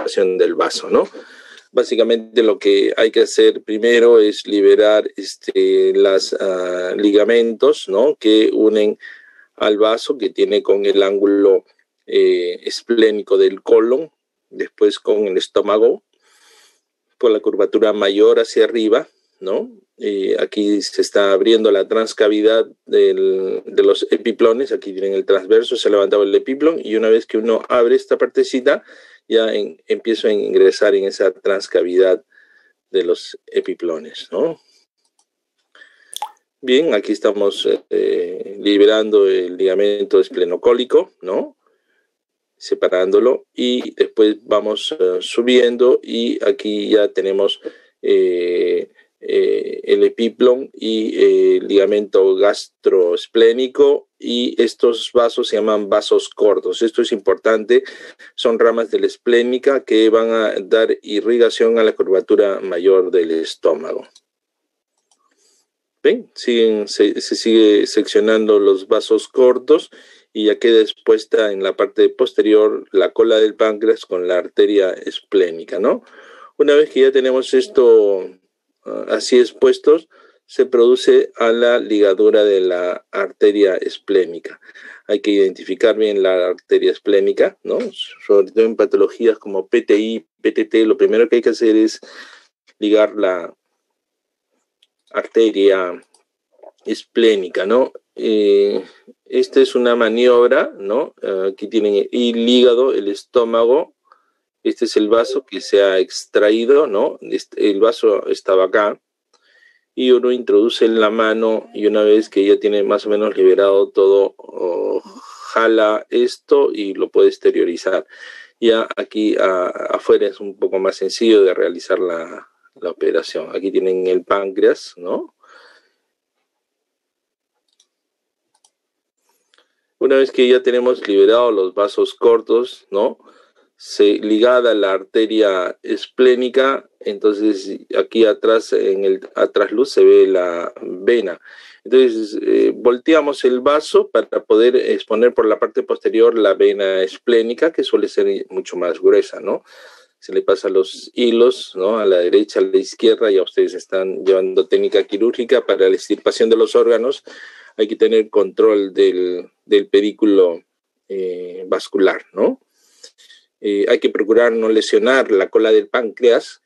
extirpación del vaso, ¿no? Básicamente lo que hay que hacer primero es liberar los ligamentos, ¿no? Que unen al vaso, que tiene con el ángulo esplénico del colon, después con el estómago, por la curvatura mayor hacia arriba, ¿no? Aquí se está abriendo la transcavidad de los epiplones. Aquí tienen el transverso, se ha levantado el epiplon, y una vez que uno abre esta partecita, ya empiezo a ingresar en esa transcavidad de los epiplones, ¿no? Bien, aquí estamos liberando el ligamento esplenocólico, ¿no? Separándolo, y después vamos subiendo, y aquí ya tenemos el epiplon y el ligamento gastroesplénico, y estos vasos se llaman vasos cortos. Esto es importante, son ramas de la esplénica que van a dar irrigación a la curvatura mayor del estómago. ¿Ven? Se sigue seccionando los vasos cortos, y ya queda expuesta en la parte posterior la cola del páncreas con la arteria esplénica, ¿no? Una vez que ya tenemos esto así expuestos, se produce a la ligadura de la arteria esplénica. Hay que identificar bien la arteria esplénica, ¿no? Sobre todo en patologías como PTI, PTT, lo primero que hay que hacer es ligar la arteria esplénica, ¿no? Esta es una maniobra, ¿no? Aquí tienen el hígado, el estómago. Este es el vaso que se ha extraído, ¿no? El vaso estaba acá, y uno introduce en la mano, y una vez que ya tiene más o menos liberado todo, jala esto y lo puede exteriorizar. Ya aquí afuera es un poco más sencillo de realizar la operación. Aquí tienen el páncreas, ¿no? Una vez que ya tenemos liberado los vasos cortos, ¿no? Ligada la arteria esplénica, entonces aquí atrás, en el atrasluz, se ve la vena. Entonces volteamos el vaso para poder exponer por la parte posterior la vena esplénica, que suele ser mucho más gruesa, ¿no? Se le pasa los hilos, ¿no? A la derecha, a la izquierda. Ya ustedes están llevando técnica quirúrgica para la extirpación de los órganos. Hay que tener control del pedículo vascular, ¿no? Hay que procurar no lesionar la cola del páncreas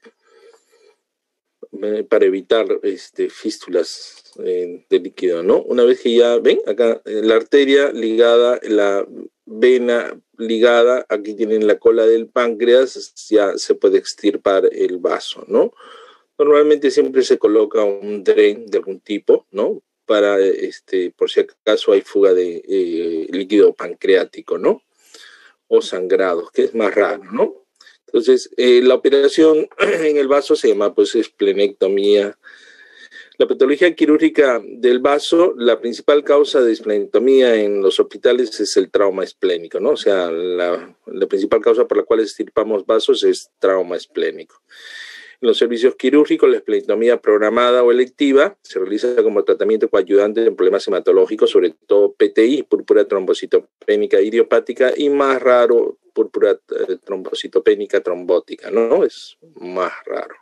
para evitar fístulas de líquido, ¿no? Una vez que ya ven acá la arteria ligada, la vena ligada, aquí tienen la cola del páncreas, ya se puede extirpar el vaso, ¿no? Normalmente siempre se coloca un drain de algún tipo, ¿no? Para, por si acaso hay fuga de líquido pancreático, ¿no? O sangrados, que es más raro, ¿no? Entonces, la operación en el vaso se llama, pues, esplenectomía. La patología quirúrgica del vaso, la principal causa de esplenectomía en los hospitales es el trauma esplénico, ¿no? O sea, la principal causa por la cual extirpamos vasos es trauma esplénico. En los servicios quirúrgicos, la esplenectomía programada o electiva se realiza como tratamiento coadyuvante en problemas hematológicos, sobre todo PTI, púrpura trombocitopénica idiopática, y más raro, púrpura trombocitopénica trombótica, ¿no? Es más raro.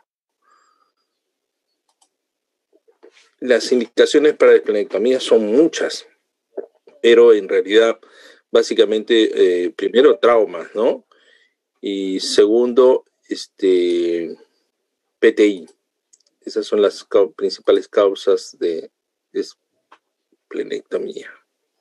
Las indicaciones para la esplenectomía son muchas, pero en realidad, básicamente, primero, traumas, ¿no? Y segundo, PTI. Esas son las principales causas de esplenectomía.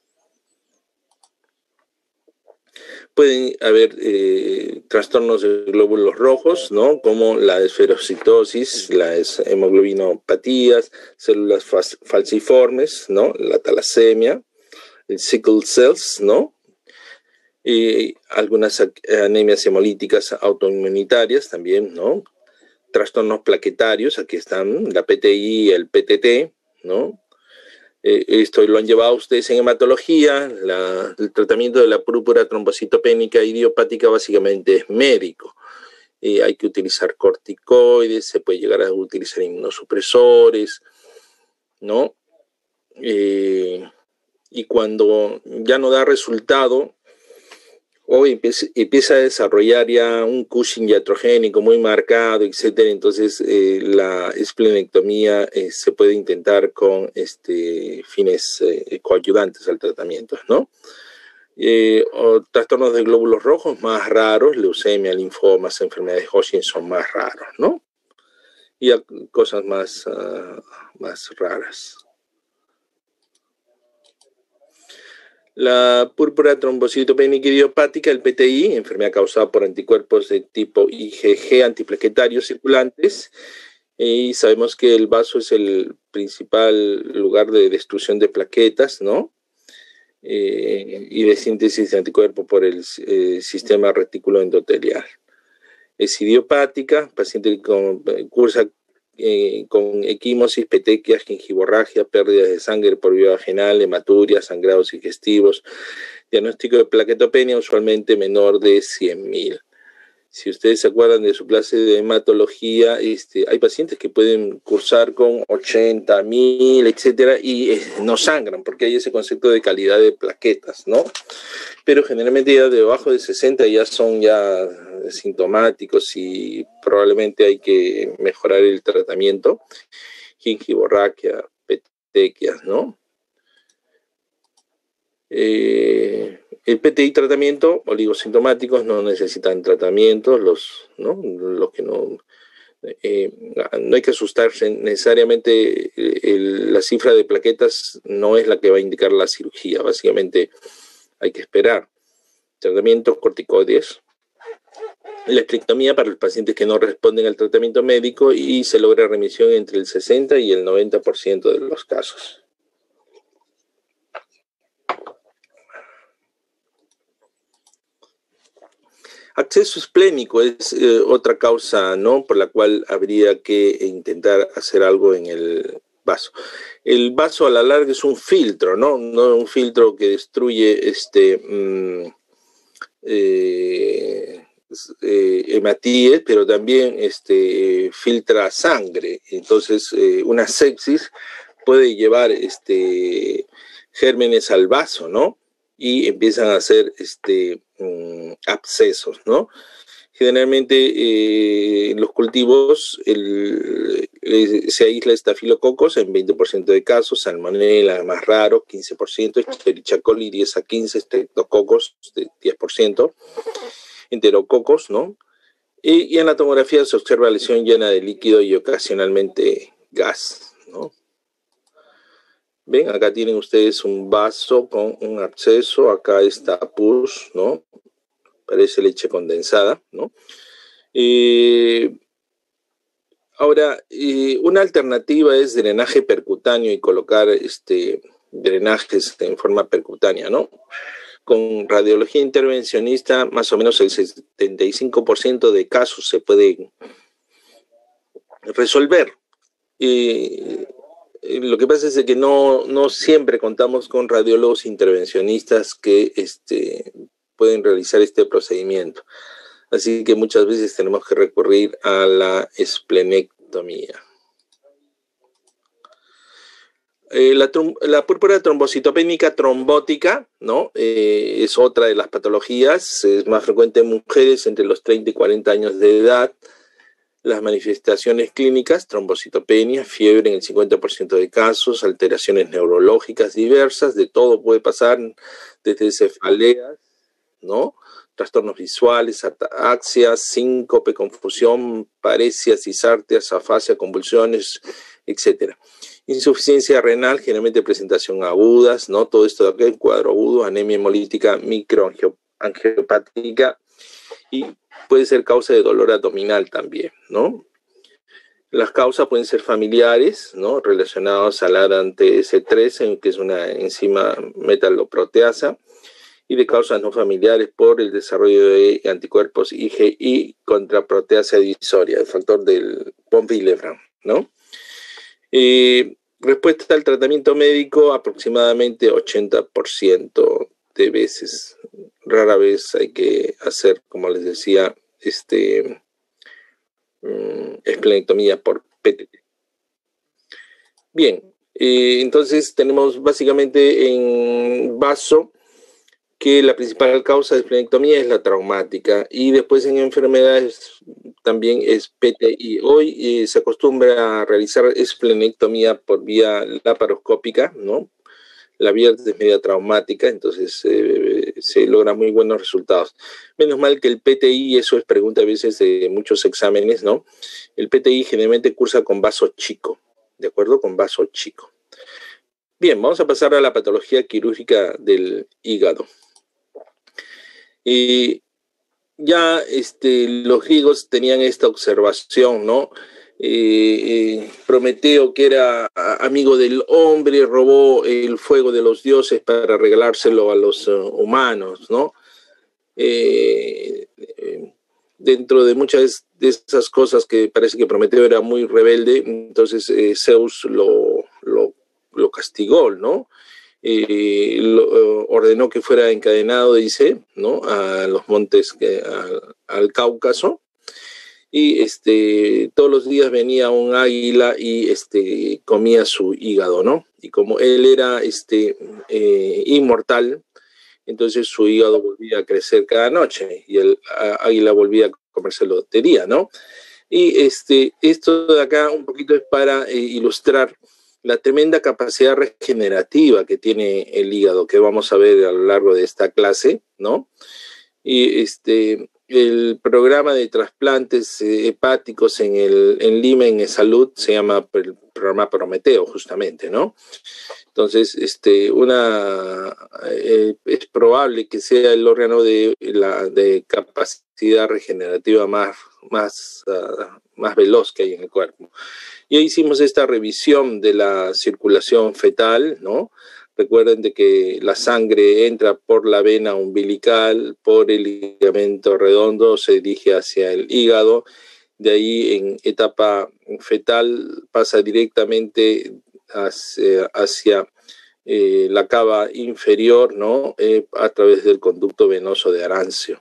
Pueden haber trastornos de glóbulos rojos, ¿no? Como la esferocitosis, las hemoglobinopatías, células falciformes, ¿no? La talasemia, el sickle cells, ¿no? Y algunas anemias hemolíticas autoinmunitarias también, ¿no? Trastornos plaquetarios, aquí están la PTI, el PTT, ¿no? Esto lo han llevado ustedes en hematología. El tratamiento de la púrpura trombocitopénica idiopática básicamente es médico. Hay que utilizar corticoides, se puede llegar a utilizar inmunosupresores, ¿no? Y cuando ya no da resultado, o empieza a desarrollar ya un Cushing iatrogénico muy marcado, etcétera. Entonces la esplenectomía se puede intentar con fines coadyuvantes al tratamiento, ¿no? O trastornos de glóbulos rojos más raros, leucemia, linfomas, enfermedades de Hodgkin son más raros, ¿no? Y cosas más raras. La púrpura trombocitopénica idiopática, el PTI, enfermedad causada por anticuerpos de tipo IgG antiplaquetarios circulantes. Y sabemos que el vaso es el principal lugar de destrucción de plaquetas, ¿no? Y de síntesis de anticuerpos por el sistema retículo endotelial. Es idiopática, paciente cursa con equimosis, petequias, gingivorragia, pérdidas de sangre por vía vaginal, hematuria, sangrados digestivos. Diagnóstico de plaquetopenia usualmente menor de 100.000. Si ustedes se acuerdan de su clase de hematología, hay pacientes que pueden cursar con 80.000, etcétera, y no sangran, porque hay ese concepto de calidad de plaquetas, ¿no? Pero generalmente ya debajo de 60 ya son ya sintomáticos y probablemente hay que mejorar el tratamiento. Gingivorragia, petequias, ¿no? El PTI tratamiento, oligosintomáticos no necesitan tratamientos, los que no hay que asustarse necesariamente. La cifra de plaquetas no es la que va a indicar la cirugía, básicamente hay que esperar. Tratamiento, corticoides, la esplenectomía para los pacientes que no responden al tratamiento médico y se logra remisión entre el 60 y el 90% de los casos. Acceso esplénico es otra causa, ¿no?, por la cual habría que intentar hacer algo en el vaso. El vaso a la larga es un filtro, ¿no? Un filtro que destruye hematíes, pero también filtra sangre. Entonces, una sepsis puede llevar gérmenes al vaso, ¿no? Y empiezan a hacer abscesos, ¿no? Generalmente en los cultivos se aísla estafilococos en 20% de casos, salmonella más raro, 15%, Escherichia coli 10 a 15, streptococos 10%, enterococos, ¿no? Y en la tomografía se observa lesión llena de líquido y ocasionalmente gas, ¿no? Ven, acá tienen ustedes un vaso con un absceso, acá está pus, ¿no? Parece leche condensada, ¿no? Ahora, una alternativa es drenaje percutáneo y colocar drenajes en forma percutánea, ¿no? Con radiología intervencionista, más o menos el 75% de casos se pueden resolver. Lo que pasa es que no siempre contamos con radiólogos intervencionistas que pueden realizar este procedimiento. Así que muchas veces tenemos que recurrir a la esplenectomía. La púrpura trombocitopénica trombótica, ¿no? Es otra de las patologías, es más frecuente en mujeres entre los 30 y 40 años de edad. Las manifestaciones clínicas, trombocitopenia, fiebre en el 50% de casos, alteraciones neurológicas diversas, de todo puede pasar, desde cefaleas, ¿no?, trastornos visuales, ataxia, síncope, confusión, paresias, disartrias, afasia, convulsiones, etc. Insuficiencia renal, generalmente presentación agudas, ¿no? Todo esto de aquí, cuadro agudo, anemia hemolítica, microangiopática, y puede ser causa de dolor abdominal también, ¿no? Las causas pueden ser familiares, ¿no?, relacionados a la ADANTS3, que es una enzima metaloproteasa, y de causas no familiares por el desarrollo de anticuerpos IgI contra proteasa divisoria, el factor del von Willebrand, ¿no? Respuesta al tratamiento médico, aproximadamente 80% de veces. Rara vez hay que hacer, como les decía, esplenectomía por PTT. Bien, entonces tenemos básicamente en vaso que la principal causa de esplenectomía es la traumática, y después en enfermedades también es PTI. Hoy se acostumbra a realizar esplenectomía por vía laparoscópica, ¿no? La vía es media traumática, entonces se logran muy buenos resultados. Menos mal que el PTI, eso es pregunta a veces de muchos exámenes, ¿no? El PTI generalmente cursa con vaso chico, ¿de acuerdo? Con vaso chico. Bien, vamos a pasar a la patología quirúrgica del hígado. Y ya los griegos tenían esta observación, ¿no? Prometeo, que era amigo del hombre, robó el fuego de los dioses para regalárselo a los humanos, ¿no? Dentro de muchas de esas cosas que parece que Prometeo era muy rebelde, entonces Zeus lo castigó, ¿no? Ordenó que fuera encadenado, dice, ¿no? A los montes, al Cáucaso, y todos los días venía un águila y comía su hígado, ¿no? Y como él era inmortal, entonces su hígado volvía a crecer cada noche y el águila volvía a comérselo de día, ¿no? Y esto de acá un poquito es para ilustrar la tremenda capacidad regenerativa que tiene el hígado, que vamos a ver a lo largo de esta clase, ¿no? Y el programa de trasplantes hepáticos en Lima, en Salud, se llama el programa Prometeo, justamente, ¿no? Entonces, es probable que sea el órgano de capacidad regenerativa más veloz que hay en el cuerpo. Ya hicimos esta revisión de la circulación fetal, ¿no? Recuerden de que la sangre entra por la vena umbilical, por el ligamento redondo, se dirige hacia el hígado, de ahí en etapa fetal pasa directamente hacia la cava inferior, ¿no? A través del conducto venoso de Arancio.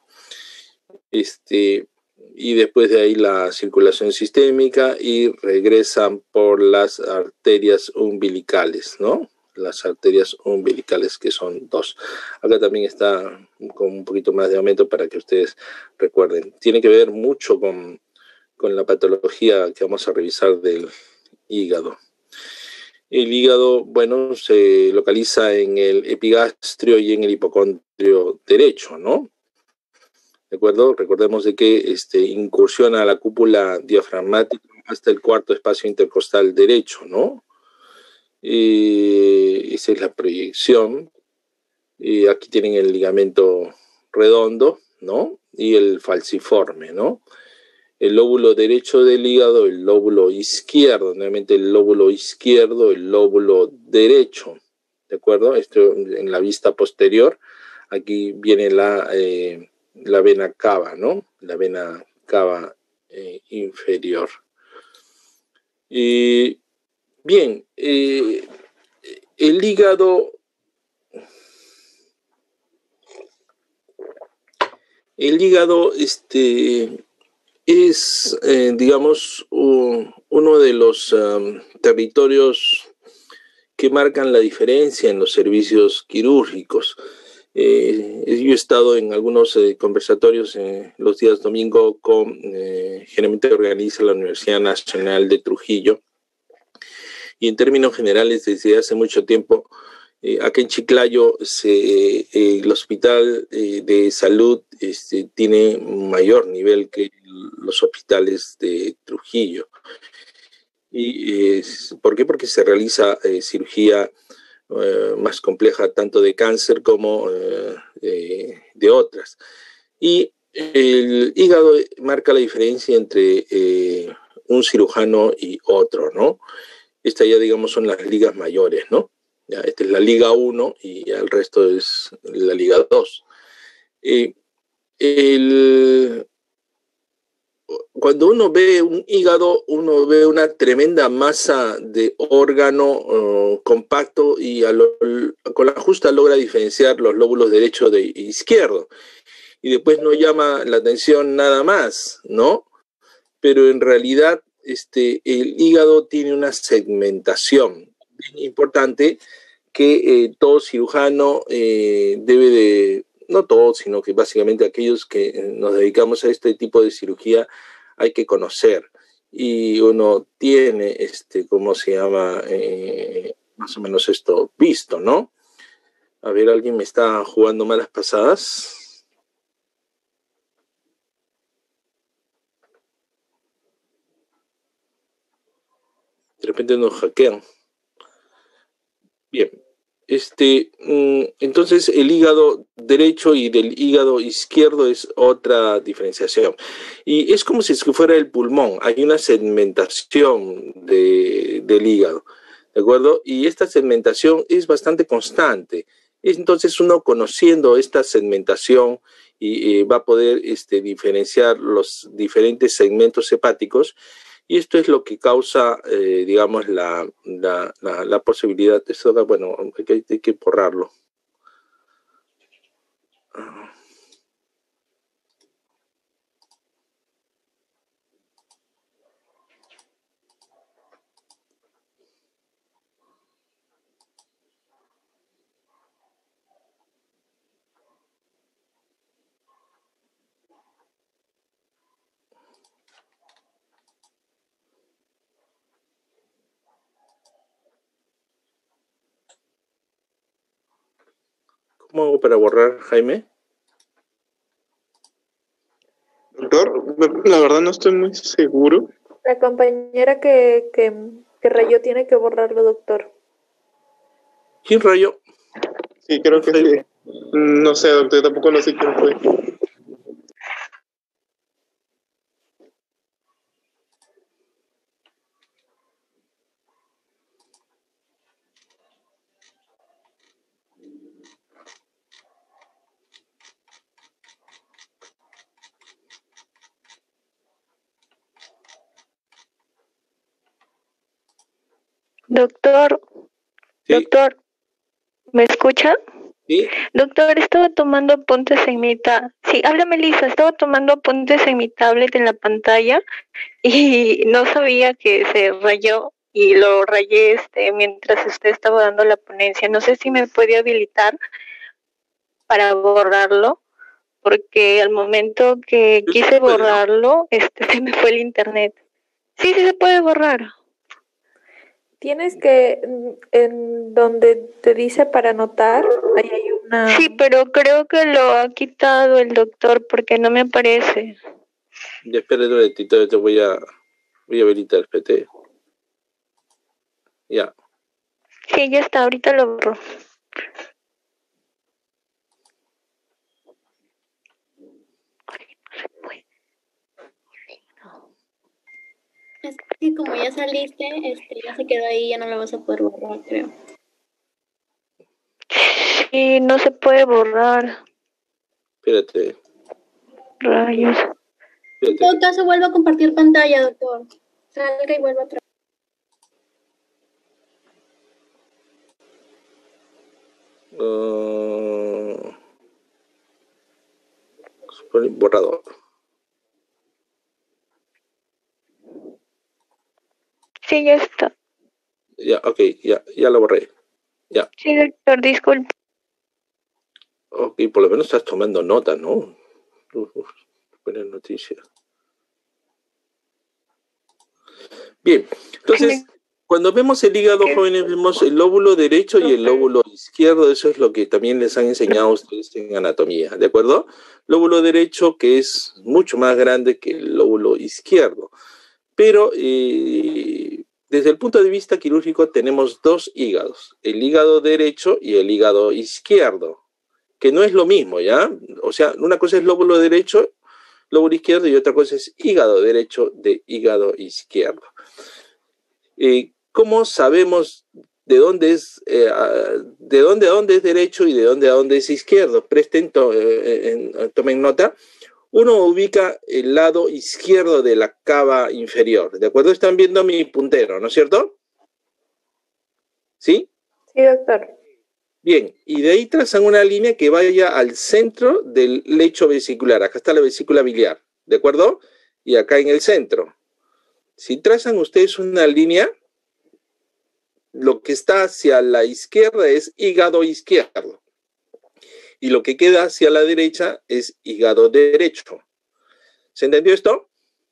Y después de ahí la circulación sistémica y regresan por las arterias umbilicales, ¿no? Las arterias umbilicales, que son 2. Acá también está con un poquito más de aumento para que ustedes recuerden. Tiene que ver mucho con la patología que vamos a revisar del hígado. El hígado, bueno, se localiza en el epigastrio y en el hipocondrio derecho, ¿no? ¿De acuerdo? Recordemos de que incursiona a la cúpula diafragmática hasta el cuarto espacio intercostal derecho, ¿no? Esa es la proyección. Aquí tienen el ligamento redondo, ¿no? Y el falciforme, ¿no? El lóbulo derecho del hígado, el lóbulo izquierdo, nuevamente el lóbulo izquierdo, el lóbulo derecho, ¿de acuerdo? Esto en la vista posterior. Aquí viene la vena cava, ¿no? La vena cava inferior. Bien, el hígado es, digamos, uno de los territorios que marcan la diferencia en los servicios quirúrgicos. Yo he estado en algunos conversatorios los días domingo generalmente organiza la Universidad Nacional de Trujillo, y en términos generales desde hace mucho tiempo acá en Chiclayo el hospital de salud tiene mayor nivel que los hospitales de Trujillo. ¿Por qué? Porque se realiza cirugía más compleja tanto de cáncer como de otras. Y el hígado marca la diferencia entre un cirujano y otro, ¿no? Esta ya, digamos, son las ligas mayores, ¿no? Ya, esta es la Liga 1 y ya el resto es la Liga 2. Cuando uno ve un hígado, uno ve una tremenda masa de órgano compacto, y con la justa logra diferenciar los lóbulos derecho de izquierdo. Y después no llama la atención nada más, ¿no? Pero en realidad el hígado tiene una segmentación bien importante que todo cirujano debe de, no todos, sino que básicamente aquellos que nos dedicamos a este tipo de cirugía hay que conocer. Y uno tiene, ¿cómo se llama? Más o menos esto visto, ¿no? A ver, ¿alguien me está jugando malas pasadas? De repente nos hackean. Bien. Entonces el hígado derecho y del hígado izquierdo es otra diferenciación. Y es como si fuera el pulmón. Hay una segmentación del hígado, ¿de acuerdo? Y esta segmentación es bastante constante. Entonces uno conociendo esta segmentación y va a poder diferenciar los diferentes segmentos hepáticos. Y esto es lo que causa, digamos, la posibilidad. Esto, bueno, hay que borrarlo. ¿Cómo hago para borrar, Jaime? Doctor, la verdad no estoy muy seguro. La compañera que rayó tiene que borrarlo, doctor. ¿Quién rayó? Sí, creo que sí. No sé, doctor, tampoco no sé quién fue. Doctor, ¿Sí? Doctor, ¿me escucha? ¿Sí? Doctor, estaba tomando apuntes en mi Sí, háblame, Lisa, estaba tomando apuntes en mi tablet en la pantalla y no sabía que se rayó y lo rayé mientras usted estaba dando la ponencia. No sé si me puede habilitar para borrarlo, porque al momento que quise borrarlo, se me fue el internet. Sí, sí se puede borrar. Tienes que, en donde te dice para anotar, ahí hay una... Sí, pero creo que lo ha quitado el doctor porque no me aparece. Ya, espérate un ratito, te voy a habilitar, espérate. Ya. Sí, ya está, ahorita lo borro. Es que como ya saliste, ya se quedó ahí, ya no lo vas a poder borrar, creo. Sí, no se puede borrar. Espérate. Rayos. En todo caso, vuelva a compartir pantalla, doctor. Salga y vuelva a traer. Borrador. Sí, ya está. Ya, ok, ya lo borré. Ya. Sí, doctor, disculpe. Ok, por lo menos estás tomando nota, ¿no? Buena noticia. Bien, entonces, cuando vemos el hígado, jóvenes, vemos el lóbulo derecho y el lóbulo izquierdo. Eso es lo que también les han enseñado a ustedes en anatomía, ¿de acuerdo? Lóbulo derecho, que es mucho más grande que el lóbulo izquierdo. Pero desde el punto de vista quirúrgico tenemos dos hígados, el hígado derecho y el hígado izquierdo, que no es lo mismo, ¿ya? O sea, una cosa es lóbulo derecho, lóbulo izquierdo, y otra cosa es hígado derecho de hígado izquierdo. ¿Cómo sabemos de dónde es, de dónde a dónde es derecho y de dónde a dónde es izquierdo? Tomen nota. Uno ubica el lado izquierdo de la cava inferior, ¿de acuerdo? Están viendo mi puntero, ¿no es cierto? ¿Sí? Sí, doctor. Bien, y de ahí trazan una línea que vaya al centro del lecho vesicular. Acá está la vesícula biliar, ¿de acuerdo? Y acá en el centro. Si trazan ustedes una línea, lo que está hacia la izquierda es hígado izquierdo. Y lo que queda hacia la derecha es hígado derecho. ¿Se entendió esto?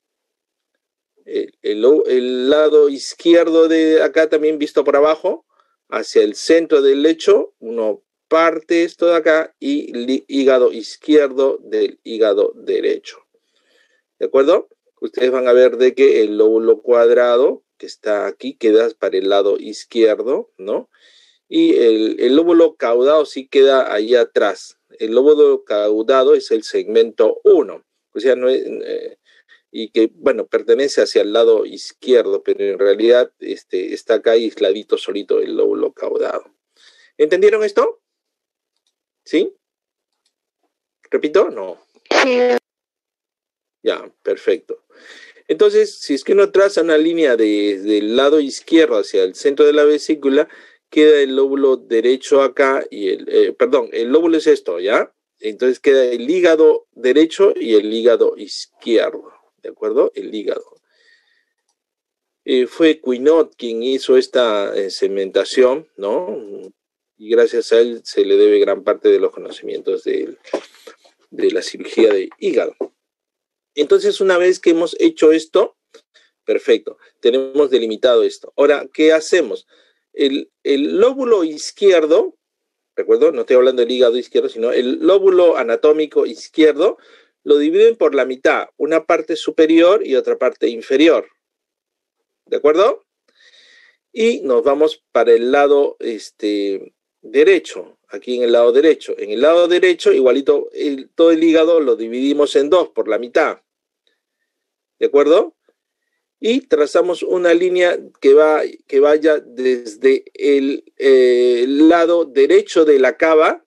El lado izquierdo de acá también visto por abajo, hacia el centro del lecho, uno parte esto de acá y hígado izquierdo del hígado derecho. ¿De acuerdo? Ustedes van a ver de que el lóbulo cuadrado que está aquí queda para el lado izquierdo, ¿no? Y el lóbulo caudado sí queda ahí atrás. El lóbulo caudado es el segmento 1, o sea, no es, y que, bueno, pertenece hacia el lado izquierdo, pero en realidad está acá aisladito solito el lóbulo caudado. ¿Entendieron esto? ¿Sí? ¿Repito? No. Sí. Ya, perfecto. Entonces, si es que uno traza una línea desde el lado izquierdo hacia el centro de la vesícula, queda el lóbulo derecho acá y el lóbulo es esto, ¿ya? Entonces queda el hígado derecho y el hígado izquierdo, ¿de acuerdo? El hígado. Fue Cuinot quien hizo esta segmentación, ¿no? Y gracias a él se le debe gran parte de los conocimientos de la cirugía de hígado. Entonces, una vez que hemos hecho esto, perfecto, tenemos delimitado esto. Ahora, ¿qué hacemos? El lóbulo izquierdo, recuerdo, no estoy hablando del hígado izquierdo, sino el lóbulo anatómico izquierdo, lo dividen por la mitad, una parte superior y otra parte inferior. ¿De acuerdo? Y nos vamos para el lado derecho, aquí en el lado derecho. En el lado derecho, igualito, todo el hígado lo dividimos en dos, por la mitad. ¿De acuerdo? Y trazamos una línea que vaya desde el lado derecho de la cava,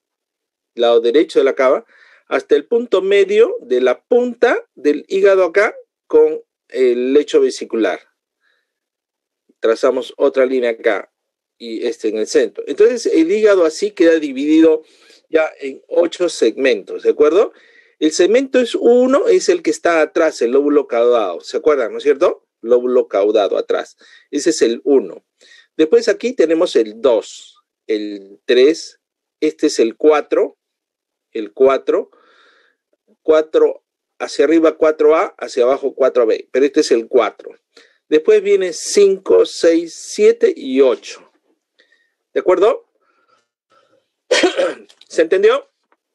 hasta el punto medio de la punta del hígado acá con el lecho vesicular. Trazamos otra línea acá y en el centro. Entonces el hígado así queda dividido ya en 8 segmentos, ¿de acuerdo? El segmento 1 es el que está atrás, el lóbulo caudado. ¿Se acuerdan, no es cierto? Lóbulo caudado atrás. Ese es el 1. Después aquí tenemos el 2, el 3, este es el 4, el 4 hacia arriba 4A, hacia abajo 4B, pero este es el 4. Después viene 5, 6, 7 y 8. ¿De acuerdo? ¿Se entendió?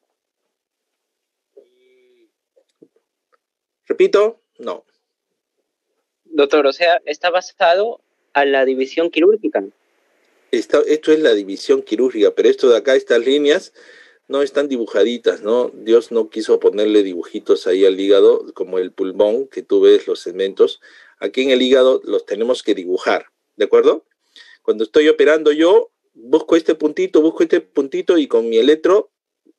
¿Repito? No. Doctor, o sea, está basado a la división quirúrgica. Esto es la división quirúrgica, pero esto de acá, estas líneas, no están dibujaditas, ¿no? Dios no quiso ponerle dibujitos ahí al hígado, como el pulmón, que tú ves los segmentos. Aquí en el hígado los tenemos que dibujar, ¿de acuerdo? Cuando estoy operando yo, busco este puntito y con mi electro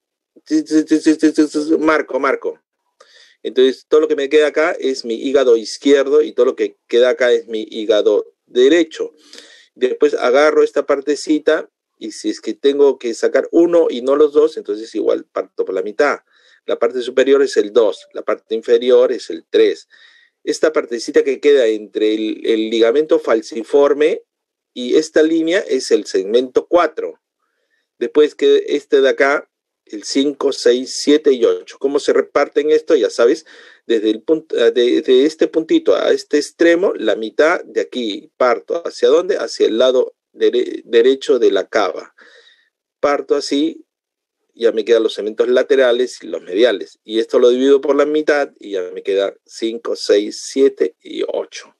marco. Entonces, todo lo que me queda acá es mi hígado izquierdo y todo lo que queda acá es mi hígado derecho. Después agarro esta partecita y si es que tengo que sacar uno y no los dos, entonces igual parto por la mitad. La parte superior es el 2, la parte inferior es el 3. Esta partecita que queda entre el ligamento falciforme y esta línea es el segmento 4. Después que de acá, el 5, 6, 7 y 8. ¿Cómo se reparten esto? Ya sabes, desde este puntito a este extremo, la mitad de aquí parto. ¿Hacia dónde? Hacia el lado derecho de la cava. Parto así, ya me quedan los segmentos laterales y los mediales. Y esto lo divido por la mitad y ya me queda 5, 6, 7 y 8.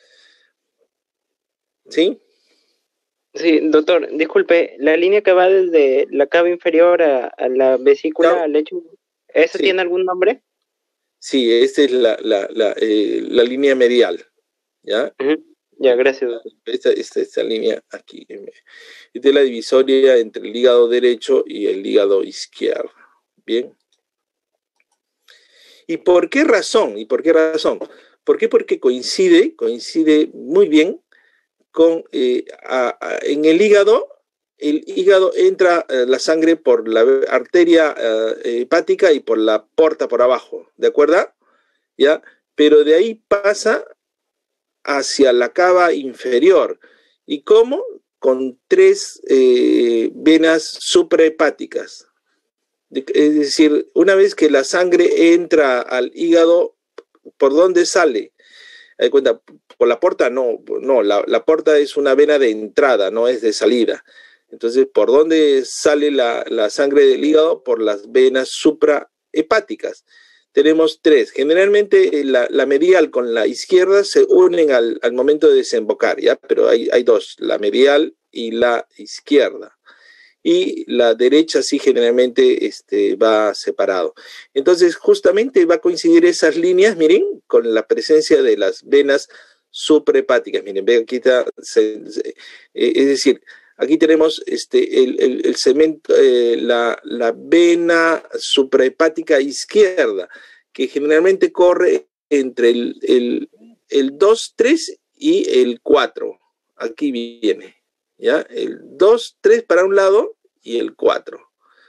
¿Sí? Sí, doctor, disculpe, la línea que va desde la cava inferior a la vesícula, No. al lecho, ¿eso Sí. tiene algún nombre? Sí, esta es la línea medial. ¿Ya? Ya, gracias, doctor. Esta línea aquí. Esta es la divisoria entre el hígado derecho y el hígado izquierdo. Bien. ¿Y por qué razón? ¿Por qué? Porque coincide muy bien con en el hígado entra la sangre por la arteria hepática y por la porta por abajo, ¿de acuerdo? ¿Ya? Pero de ahí pasa hacia la cava inferior ¿Y cómo? Con 3 venas suprahepáticas. Es decir, una vez que la sangre entra al hígado, ¿por dónde sale? ¿Hay cuenta? Por la porta, no, la porta es una vena de entrada, no es de salida. Entonces, ¿por dónde sale la sangre del hígado? Por las venas suprahepáticas. Tenemos 3. Generalmente la medial con la izquierda se unen al momento de desembocar, ¿ya? Pero hay 2, la medial y la izquierda. Y la derecha sí generalmente va separado. Entonces, justamente va a coincidir esas líneas, miren, con la presencia de las venas suprahepáticas. Miren, ve, aquí está, es decir, aquí tenemos el cemento, la vena suprahepática izquierda, que generalmente corre entre el 2, 3 y el 4. Aquí viene, ¿ya? El 2, 3 para un lado y el 4.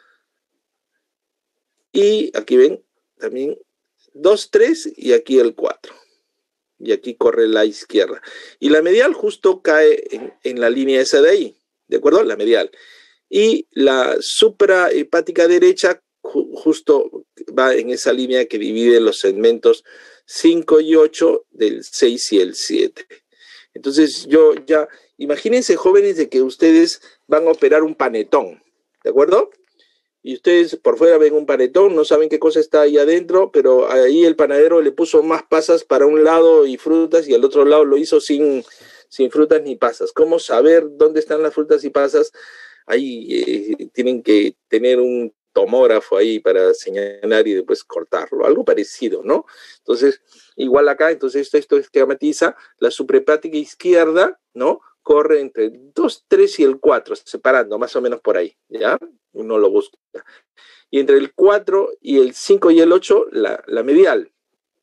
Y aquí ven también 2, 3 y aquí el 4. Y aquí corre la izquierda. Y la medial justo cae en la línea esa de ahí, ¿de acuerdo? La medial. Y la suprahepática derecha justo va en esa línea que divide los segmentos 5 y 8 del 6 y el 7. Entonces yo ya, imagínense jóvenes de que ustedes van a operar un panetón, ¿de acuerdo? Y ustedes por fuera ven un panetón, no saben qué cosa está ahí adentro, pero ahí el panadero le puso más pasas para un lado y frutas y al otro lado lo hizo sin frutas ni pasas. ¿Cómo saber dónde están las frutas y pasas? Ahí tienen que tener un tomógrafo ahí para señalar y después cortarlo, algo parecido, ¿no? Entonces, igual acá, entonces esto esquematiza la suprahepática izquierda, ¿no? Corre entre 2, 3 y el 4, separando más o menos por ahí, ¿ya? Uno lo busca. Y entre el 4 y el 5 y el 8, la medial.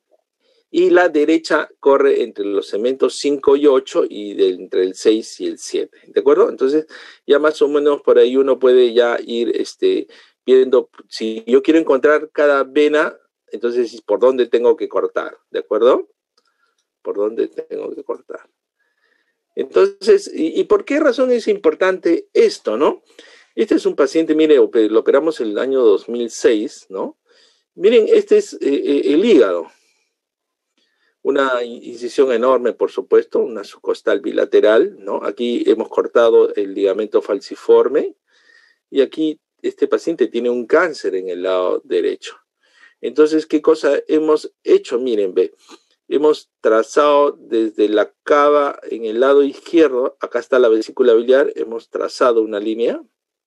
Y la derecha corre entre los segmentos 5 y 8 y entre el 6 y el 7, ¿de acuerdo? Entonces, ya más o menos por ahí uno puede ya ir viendo, si yo quiero encontrar cada vena, entonces, ¿por dónde tengo que cortar? ¿De acuerdo? ¿Por dónde tengo que cortar? Entonces, ¿y por qué razón es importante esto, no? Este es un paciente, mire, lo operamos en el año 2006, ¿no? Miren, este es el hígado. Una incisión enorme, por supuesto, una subcostal bilateral, ¿no? Aquí hemos cortado el ligamento falciforme y aquí este paciente tiene un cáncer en el lado derecho. Entonces, ¿qué cosa hemos hecho? Miren, ve, hemos trazado desde la cava en el lado izquierdo, acá está la vesícula biliar, hemos trazado una línea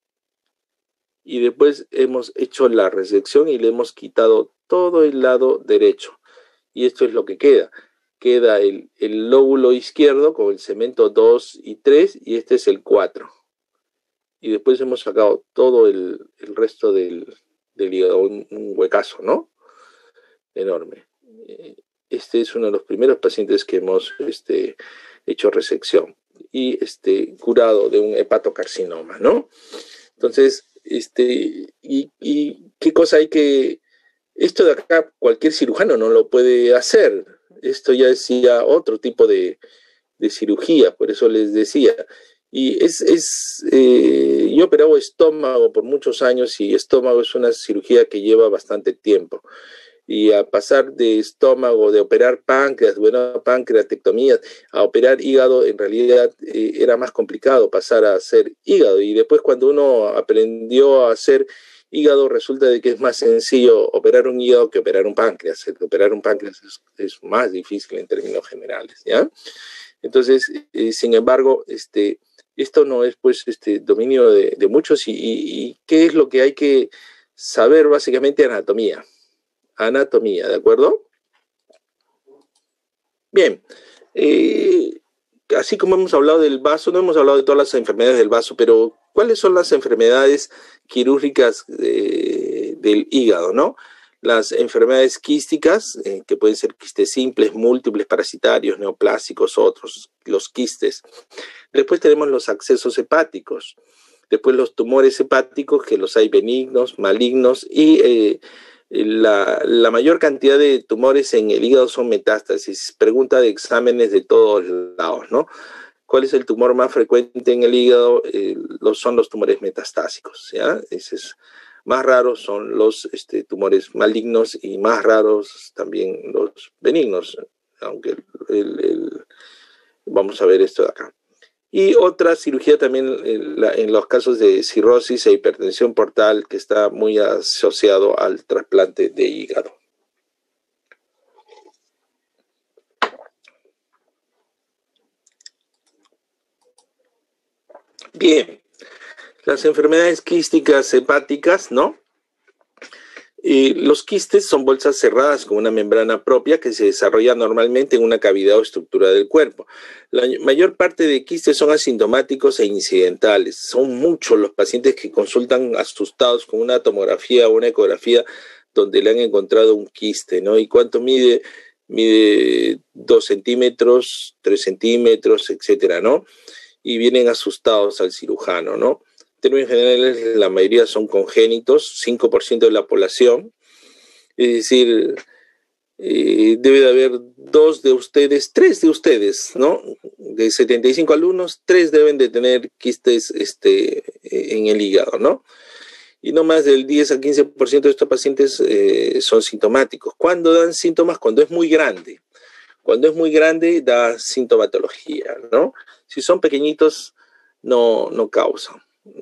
y después hemos hecho la resección y le hemos quitado todo el lado derecho. Y esto es lo que queda. Queda el lóbulo izquierdo con el segmento 2 y 3 y este es el 4. Y después hemos sacado todo el resto del hígado, un huecazo, ¿no? Enorme. Este es uno de los primeros pacientes que hemos hecho resección y curado de un hepatocarcinoma, ¿no? Entonces, ¿y qué cosa hay que...? Esto de acá cualquier cirujano no lo puede hacer. Esto ya decía otro tipo de cirugía, por eso les decía. Y yo he operado estómago por muchos años y estómago es una cirugía que lleva bastante tiempo. Y a pasar de estómago, de operar páncreas, bueno, pancreatectomías, a operar hígado, en realidad era más complicado pasar a hacer hígado. Y después cuando uno aprendió a hacer hígado, resulta de que es más sencillo operar un hígado que operar un páncreas. Operar un páncreas es más difícil en términos generales, ¿ya? Entonces, sin embargo, esto no es pues dominio de muchos y ¿qué es lo que hay que saber? Básicamente anatomía. Anatomía, ¿de acuerdo? Bien, así como hemos hablado del vaso, no hemos hablado de todas las enfermedades del vaso, pero ¿cuáles son las enfermedades quirúrgicas del hígado, no? Las enfermedades quísticas, que pueden ser quistes simples, múltiples, parasitarios, neoplásicos, otros, los quistes. Después tenemos los accesos hepáticos. Después los tumores hepáticos, que los hay benignos, malignos, y la mayor cantidad de tumores en el hígado son metástasis. Pregunta de exámenes de todos lados, ¿no? ¿Cuál es el tumor más frecuente en el hígado? Son los tumores metastásicos, ¿ya? Más raros son los tumores malignos y más raros también los benignos, aunque vamos a ver esto de acá. Y otra cirugía también en los casos de cirrosis e hipertensión portal, que está muy asociado al trasplante de hígado. Bien, las enfermedades quísticas hepáticas, ¿no? Los quistes son bolsas cerradas con una membrana propia que se desarrolla normalmente en una cavidad o estructura del cuerpo. La mayor parte de quistes son asintomáticos e incidentales. Son muchos los pacientes que consultan asustados con una tomografía o una ecografía donde le han encontrado un quiste, ¿no? ¿Y cuánto mide? Mide 2 centímetros, 3 centímetros, etcétera, ¿no? Y vienen asustados al cirujano, ¿no? En términos generales, la mayoría son congénitos, 5% de la población. Es decir, debe de haber 2 de ustedes, 3 de ustedes, ¿no? De 75 alumnos, 3 deben de tener quistes en el hígado, ¿no? Y no más del 10 al 15% de estos pacientes son sintomáticos. ¿Cuándo dan síntomas? Cuando es muy grande. Cuando es muy grande da sintomatología, ¿no? Si son pequeñitos, no causan.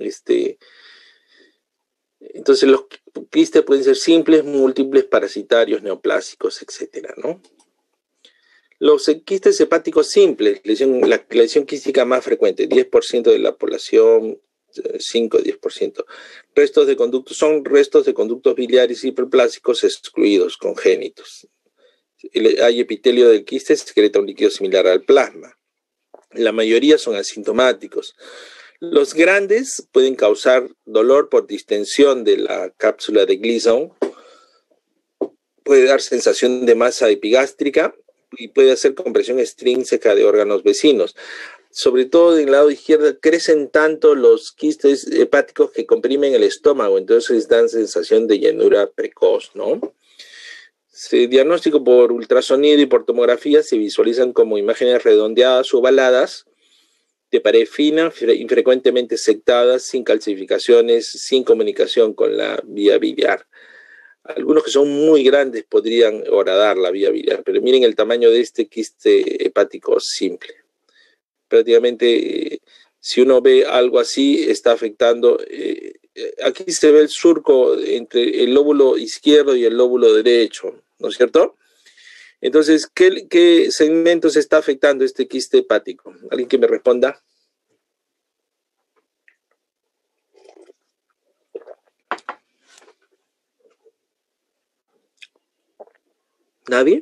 Entonces los quistes pueden ser simples, múltiples, parasitarios, neoplásicos, etcétera, ¿no? Los quistes hepáticos simples, la lesión quística más frecuente, 10% de la población, 5-10%. Restos de conductos, son restos de conductos biliares hiperplásicos excluidos, congénitos. Hay epitelio del quiste, secreta un líquido similar al plasma. La mayoría son asintomáticos. Los grandes pueden causar dolor por distensión de la cápsula de Gleason, puede dar sensación de masa epigástrica y puede hacer compresión extrínseca de órganos vecinos. Sobre todo del lado izquierdo crecen tanto los quistes hepáticos que comprimen el estómago, entonces dan sensación de llenura precoz, ¿no? Diagnóstico por ultrasonido y por tomografía se visualizan como imágenes redondeadas o ovaladas, de pared fina, infrecuentemente sectadas, sin calcificaciones, sin comunicación con la vía biliar. Algunos que son muy grandes podrían horadar la vía biliar, pero miren el tamaño de este quiste hepático simple. Prácticamente, si uno ve algo así, está afectando. Aquí se ve el surco entre el lóbulo izquierdo y el lóbulo derecho, ¿no es cierto? Entonces, ¿qué segmentos está afectando este quiste hepático? ¿Alguien que me responda? ¿Nadie?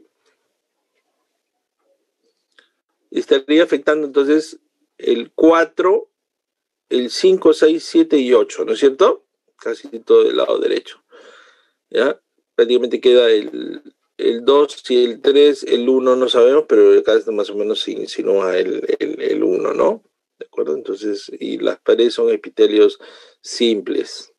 Estaría afectando entonces el 4, el 5, 6, 7 y 8, ¿no es cierto? Casi todo del lado derecho. ¿Ya? Prácticamente queda el 2 y el 3, el 1 no sabemos, pero acá más o menos se insinúa el 1, ¿no? ¿De acuerdo? Entonces, y las paredes son epitelios simples.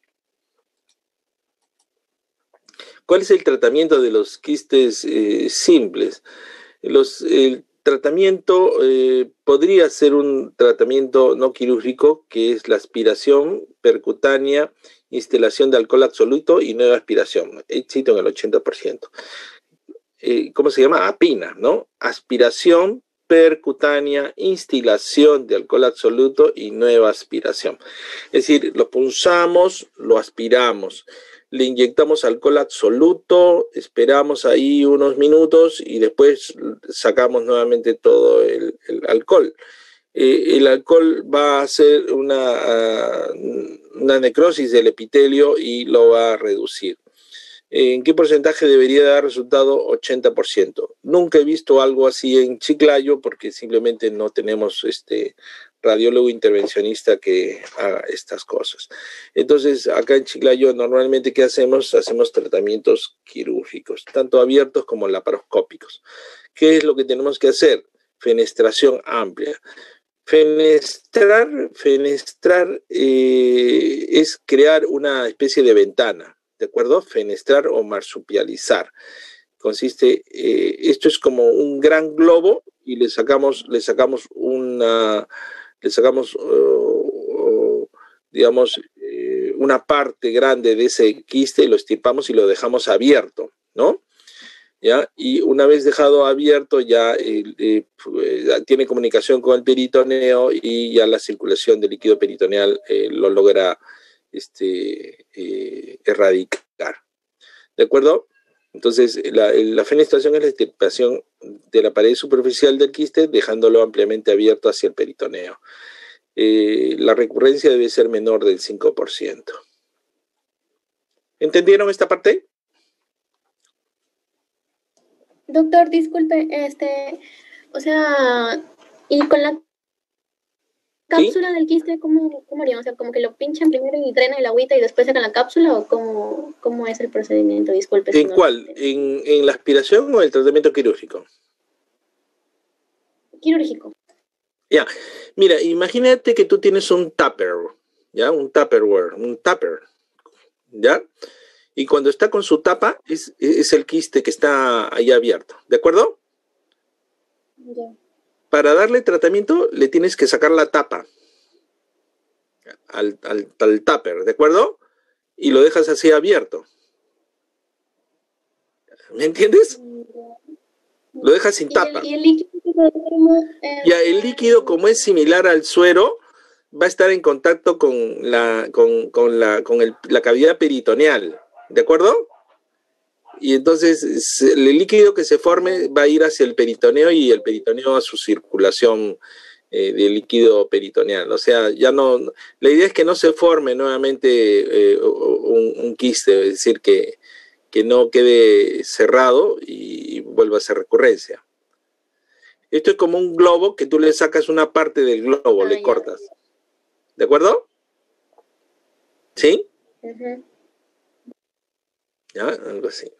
¿Cuál es el tratamiento de los quistes simples? El tratamiento podría ser un tratamiento no quirúrgico, que es la aspiración percutánea, instalación de alcohol absoluto y nueva aspiración. Éxito en el 80%. ¿Cómo se llama? APINA, ¿no? Aspiración percutánea, instilación de alcohol absoluto y nueva aspiración. Es decir, lo punzamos, lo aspiramos, le inyectamos alcohol absoluto, esperamos ahí unos minutos y después sacamos nuevamente todo el alcohol. El alcohol va a hacer una necrosis del epitelio y lo va a reducir. ¿En qué porcentaje debería dar resultado? 80%. Nunca he visto algo así en Chiclayo porque simplemente no tenemos radiólogo intervencionista que haga estas cosas. Entonces, acá en Chiclayo normalmente ¿qué hacemos? Hacemos tratamientos quirúrgicos, tanto abiertos como laparoscópicos. ¿Qué es lo que tenemos que hacer? Fenestración amplia. Fenestrar es crear una especie de ventana, ¿de acuerdo? Fenestrar o marsupializar. Consiste, esto es como un gran globo y le sacamos digamos, una parte grande de ese quiste, lo estipamos y lo dejamos abierto, ¿no? ¿Ya? Y una vez dejado abierto ya tiene comunicación con el peritoneo y ya la circulación del líquido peritoneal lo logra erradicar. ¿De acuerdo? Entonces, la fenestración es la extirpación de la pared superficial del quiste, dejándolo ampliamente abierto hacia el peritoneo. La recurrencia debe ser menor del 5%. ¿Entendieron esta parte? Doctor, disculpe, o sea, y con la cápsula del quiste, ¿cómo harían? O sea, como que lo pinchan primero y drenan el agüita y después sacan la cápsula, ¿o cómo es el procedimiento? Disculpe. ¿En cuál? ¿En la aspiración o el tratamiento quirúrgico? Quirúrgico. Ya, mira, imagínate que tú tienes un tupper, ¿ya? Un tupper, ¿ya? Y cuando está con su tapa, es el quiste que está ahí abierto, ¿de acuerdo? Ya. Para darle tratamiento, le tienes que sacar la tapa al tupper, ¿de acuerdo? Y lo dejas así abierto. ¿Me entiendes? Lo dejas sin tapa. ¿Y el líquido? Ya, el líquido, como es similar al suero, va a estar en contacto con la cavidad peritoneal, ¿de acuerdo? Y entonces el líquido que se forme va a ir hacia el peritoneo y el peritoneo a su circulación de líquido peritoneal. O sea, ya no, la idea es que no se forme nuevamente un quiste, es decir, que no quede cerrado y vuelva a ser recurrencia. Esto es como un globo que tú le sacas una parte del globo, le cortas. ¿De acuerdo? ¿Sí? Uh-huh. Ya, algo así.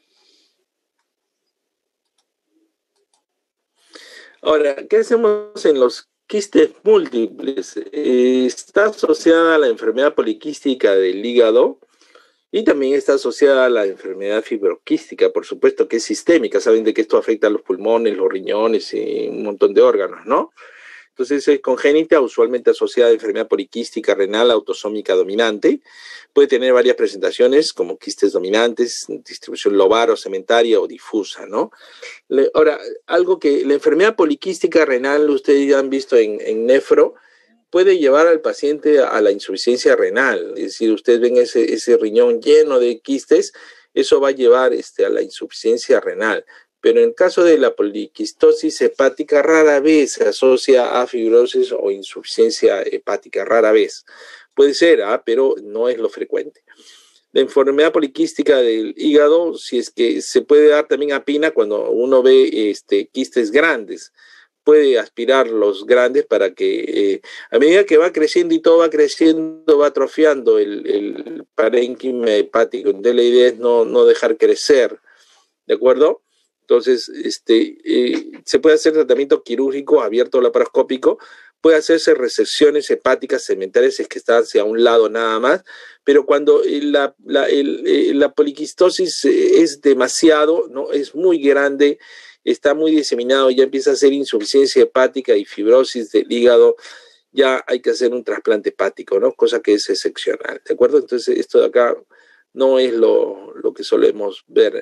Ahora, ¿qué hacemos en los quistes múltiples? Está asociada a la enfermedad poliquística del hígado y también está asociada a la enfermedad fibroquística, por supuesto, que es sistémica. Saben de que esto afecta a los pulmones, los riñones y un montón de órganos, ¿no? Entonces es congénita, usualmente asociada a enfermedad poliquística renal autosómica dominante. Puede tener varias presentaciones como quistes dominantes, distribución lobar o cementaria o difusa, ¿no? Ahora, algo que la enfermedad poliquística renal, ustedes ya han visto en nefro, puede llevar al paciente a la insuficiencia renal. Es decir, ustedes ven ese riñón lleno de quistes, eso va a llevar a la insuficiencia renal. Pero en el caso de la poliquistosis hepática rara vez se asocia a fibrosis o insuficiencia hepática, rara vez. Puede ser, pero no es lo frecuente. La enfermedad poliquística del hígado, si es que se puede dar también apina cuando uno ve quistes grandes. Puede aspirar los grandes para que a medida que va creciendo y todo va creciendo, va atrofiando el parénquima hepático. Entonces la idea es no dejar crecer, ¿de acuerdo? Entonces se puede hacer tratamiento quirúrgico abierto laparoscópico, puede hacerse resecciones hepáticas segmentales si es que está hacia un lado nada más, pero cuando la poliquistosis es demasiado, ¿no? Es muy grande, está muy diseminado, ya empieza a ser insuficiencia hepática y fibrosis del hígado, ya hay que hacer un trasplante hepático, ¿no? Cosa que es excepcional, ¿de acuerdo? Entonces esto de acá no es lo que solemos ver,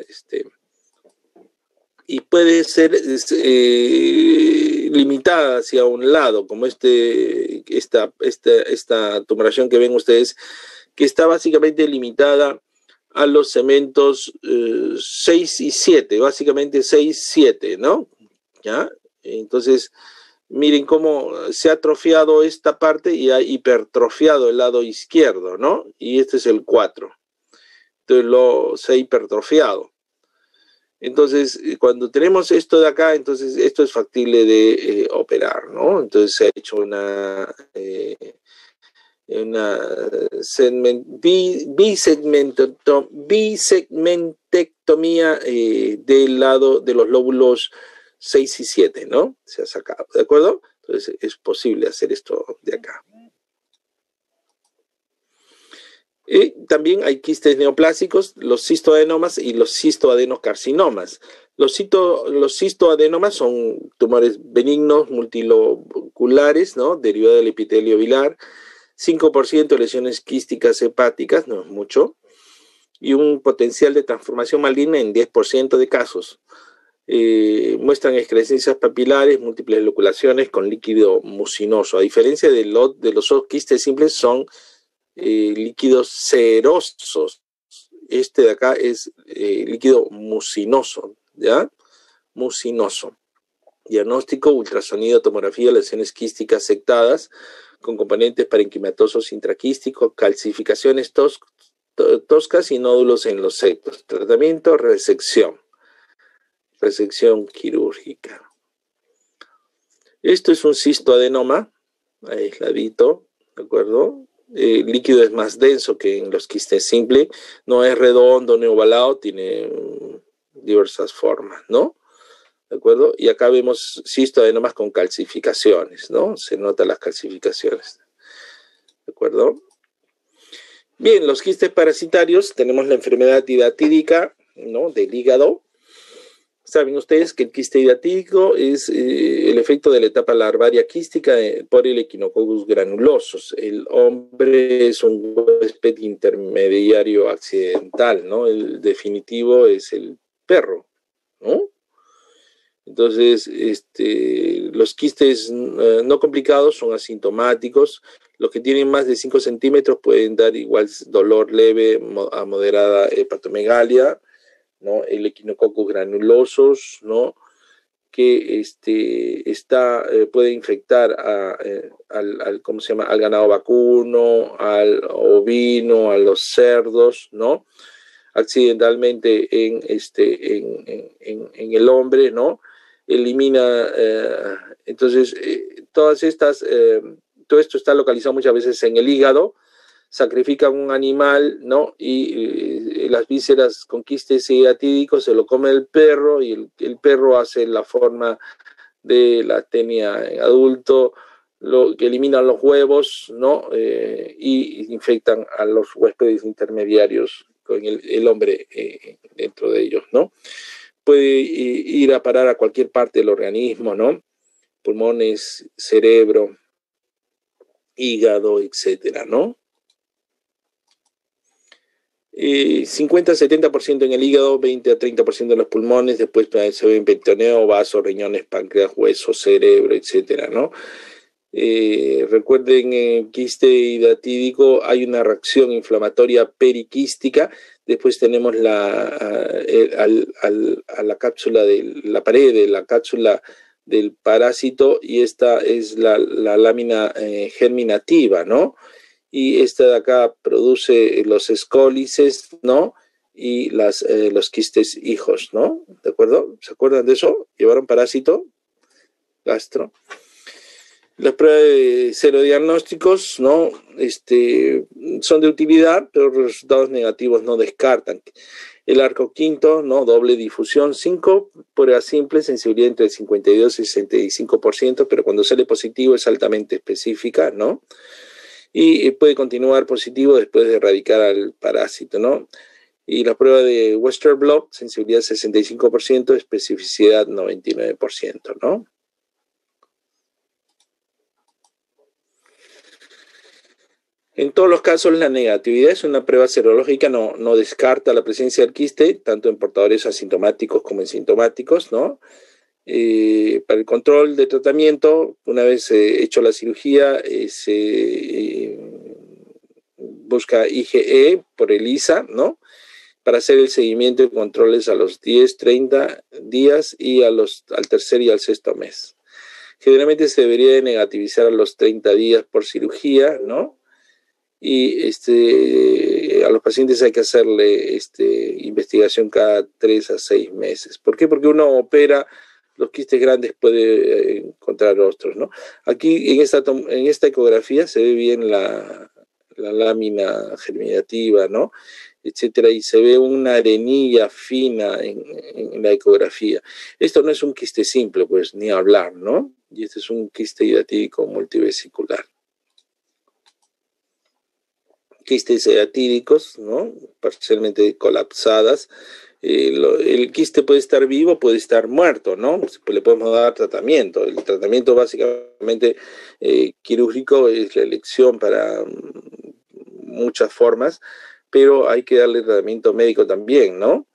y puede ser limitada hacia un lado, como esta tumoración que ven ustedes, que está básicamente limitada a los segmentos 6 y 7, básicamente 6, 7, ¿no? ¿Ya? Entonces, miren cómo se ha atrofiado esta parte y ha hipertrofiado el lado izquierdo, ¿no? Y este es el 4. Entonces se ha hipertrofiado. Entonces, cuando tenemos esto de acá, entonces esto es factible de operar, ¿no? Entonces se ha hecho una bisegmentectomía del lado de los lóbulos 6 y 7, ¿no? Se ha sacado, ¿de acuerdo? Entonces es posible hacer esto de acá. Y también hay quistes neoplásicos, los cistoadenomas y los cistoadenocarcinomas. Los cistoadenomas son tumores benignos multilobulares, ¿no? Derivados del epitelio bilar, 5% de lesiones quísticas hepáticas, no es mucho, y un potencial de transformación maligna en 10% de casos. Muestran excrescencias papilares, múltiples loculaciones con líquido mucinoso. A diferencia de los quistes simples, son líquidos cerosos. Este de acá es líquido mucinoso, ¿ya? Mucinoso. Diagnóstico, ultrasonido, tomografía, lesiones quísticas sectadas con componentes parenquimatosos intraquísticos, calcificaciones toscas y nódulos en los septos. Tratamiento, resección quirúrgica. Esto es un cistoadenoma, aisladito, ¿de acuerdo? El líquido es más denso que en los quistes simples, no es redondo ni ovalado, tiene diversas formas, ¿no? ¿De acuerdo? Y acá vemos cistoadenomas con calcificaciones, ¿no? Se notan las calcificaciones, ¿de acuerdo? Bien, los quistes parasitarios, tenemos la enfermedad hidatídica, ¿no? Del hígado. Saben ustedes que el quiste hidatídico es el efecto de la etapa larvaria quística por el Echinococcus granulosus. El hombre es un huésped intermediario accidental, ¿no? El definitivo es el perro, ¿no? Entonces, los quistes no complicados son asintomáticos. Los que tienen más de 5 centímetros pueden dar igual dolor leve a moderada hepatomegalia, ¿no? El Echinococcus granulosus, ¿no? Que puede infectar ¿cómo se llama? Al ganado vacuno, al ovino, a los cerdos, ¿no? Accidentalmente en el hombre, ¿no? Elimina, entonces, todo esto está localizado muchas veces en el hígado. Sacrifican un animal, ¿no? Y las vísceras con quistes hidatídicos se lo come el perro, y el perro hace la forma de la tenia en adulto, que eliminan los huevos, ¿no? Y infectan a los huéspedes intermediarios con el hombre dentro de ellos, ¿no? Puede ir a parar a cualquier parte del organismo, ¿no? Pulmones, cerebro, hígado, etcétera, ¿no? 50-70% en el hígado, 20-30% en los pulmones, después se ve en peritoneo, vasos, riñones, páncreas, huesos, cerebro, etcétera, ¿no? Recuerden, en quiste hidatídico hay una reacción inflamatoria periquística. Después tenemos a la cápsula de la pared de la cápsula del parásito, y esta es la lámina germinativa, ¿no? Y esta de acá produce los escólices, ¿no? Y los quistes hijos, ¿no? ¿De acuerdo? ¿Se acuerdan de eso? Llevaron parásito gastro. Las pruebas de serodiagnósticos, ¿no? Son de utilidad, pero los resultados negativos no descartan. El arco quinto, ¿no? Doble difusión, 5 pruebas simples, sensibilidad entre el 52 y 65%, pero cuando sale positivo es altamente específica, ¿no? Y puede continuar positivo después de erradicar al parásito, ¿no? Y la prueba de Western blot, sensibilidad 65%, especificidad 99%, ¿no? En todos los casos, la negatividad es una prueba serológica, no descarta la presencia del quiste, tanto en portadores asintomáticos como en sintomáticos, ¿no? Para el control de tratamiento, una vez hecho la cirugía, se busca IgE por ELISA, ¿no? Para hacer el seguimiento y controles a los 10, 30 días y al tercer y al sexto mes. Generalmente se debería de negativizar a los 30 días por cirugía, ¿no? Y a los pacientes hay que hacerle investigación cada 3 a 6 meses. ¿Por qué? Porque uno opera los quistes grandes, puede encontrar otros, ¿no? Aquí en esta ecografía se ve bien la lámina germinativa, ¿no? Etcétera, y se ve una arenilla fina en la ecografía. Esto no es un quiste simple, pues, ni hablar, ¿no? Y este es un quiste hidatídico multivesicular. Quistes hidatídicos, ¿no? Parcialmente colapsadas, el quiste puede estar vivo, puede estar muerto, ¿no? Pues le podemos dar tratamiento. El tratamiento básicamente quirúrgico es la elección para muchas formas, pero hay que darle tratamiento médico también, ¿no?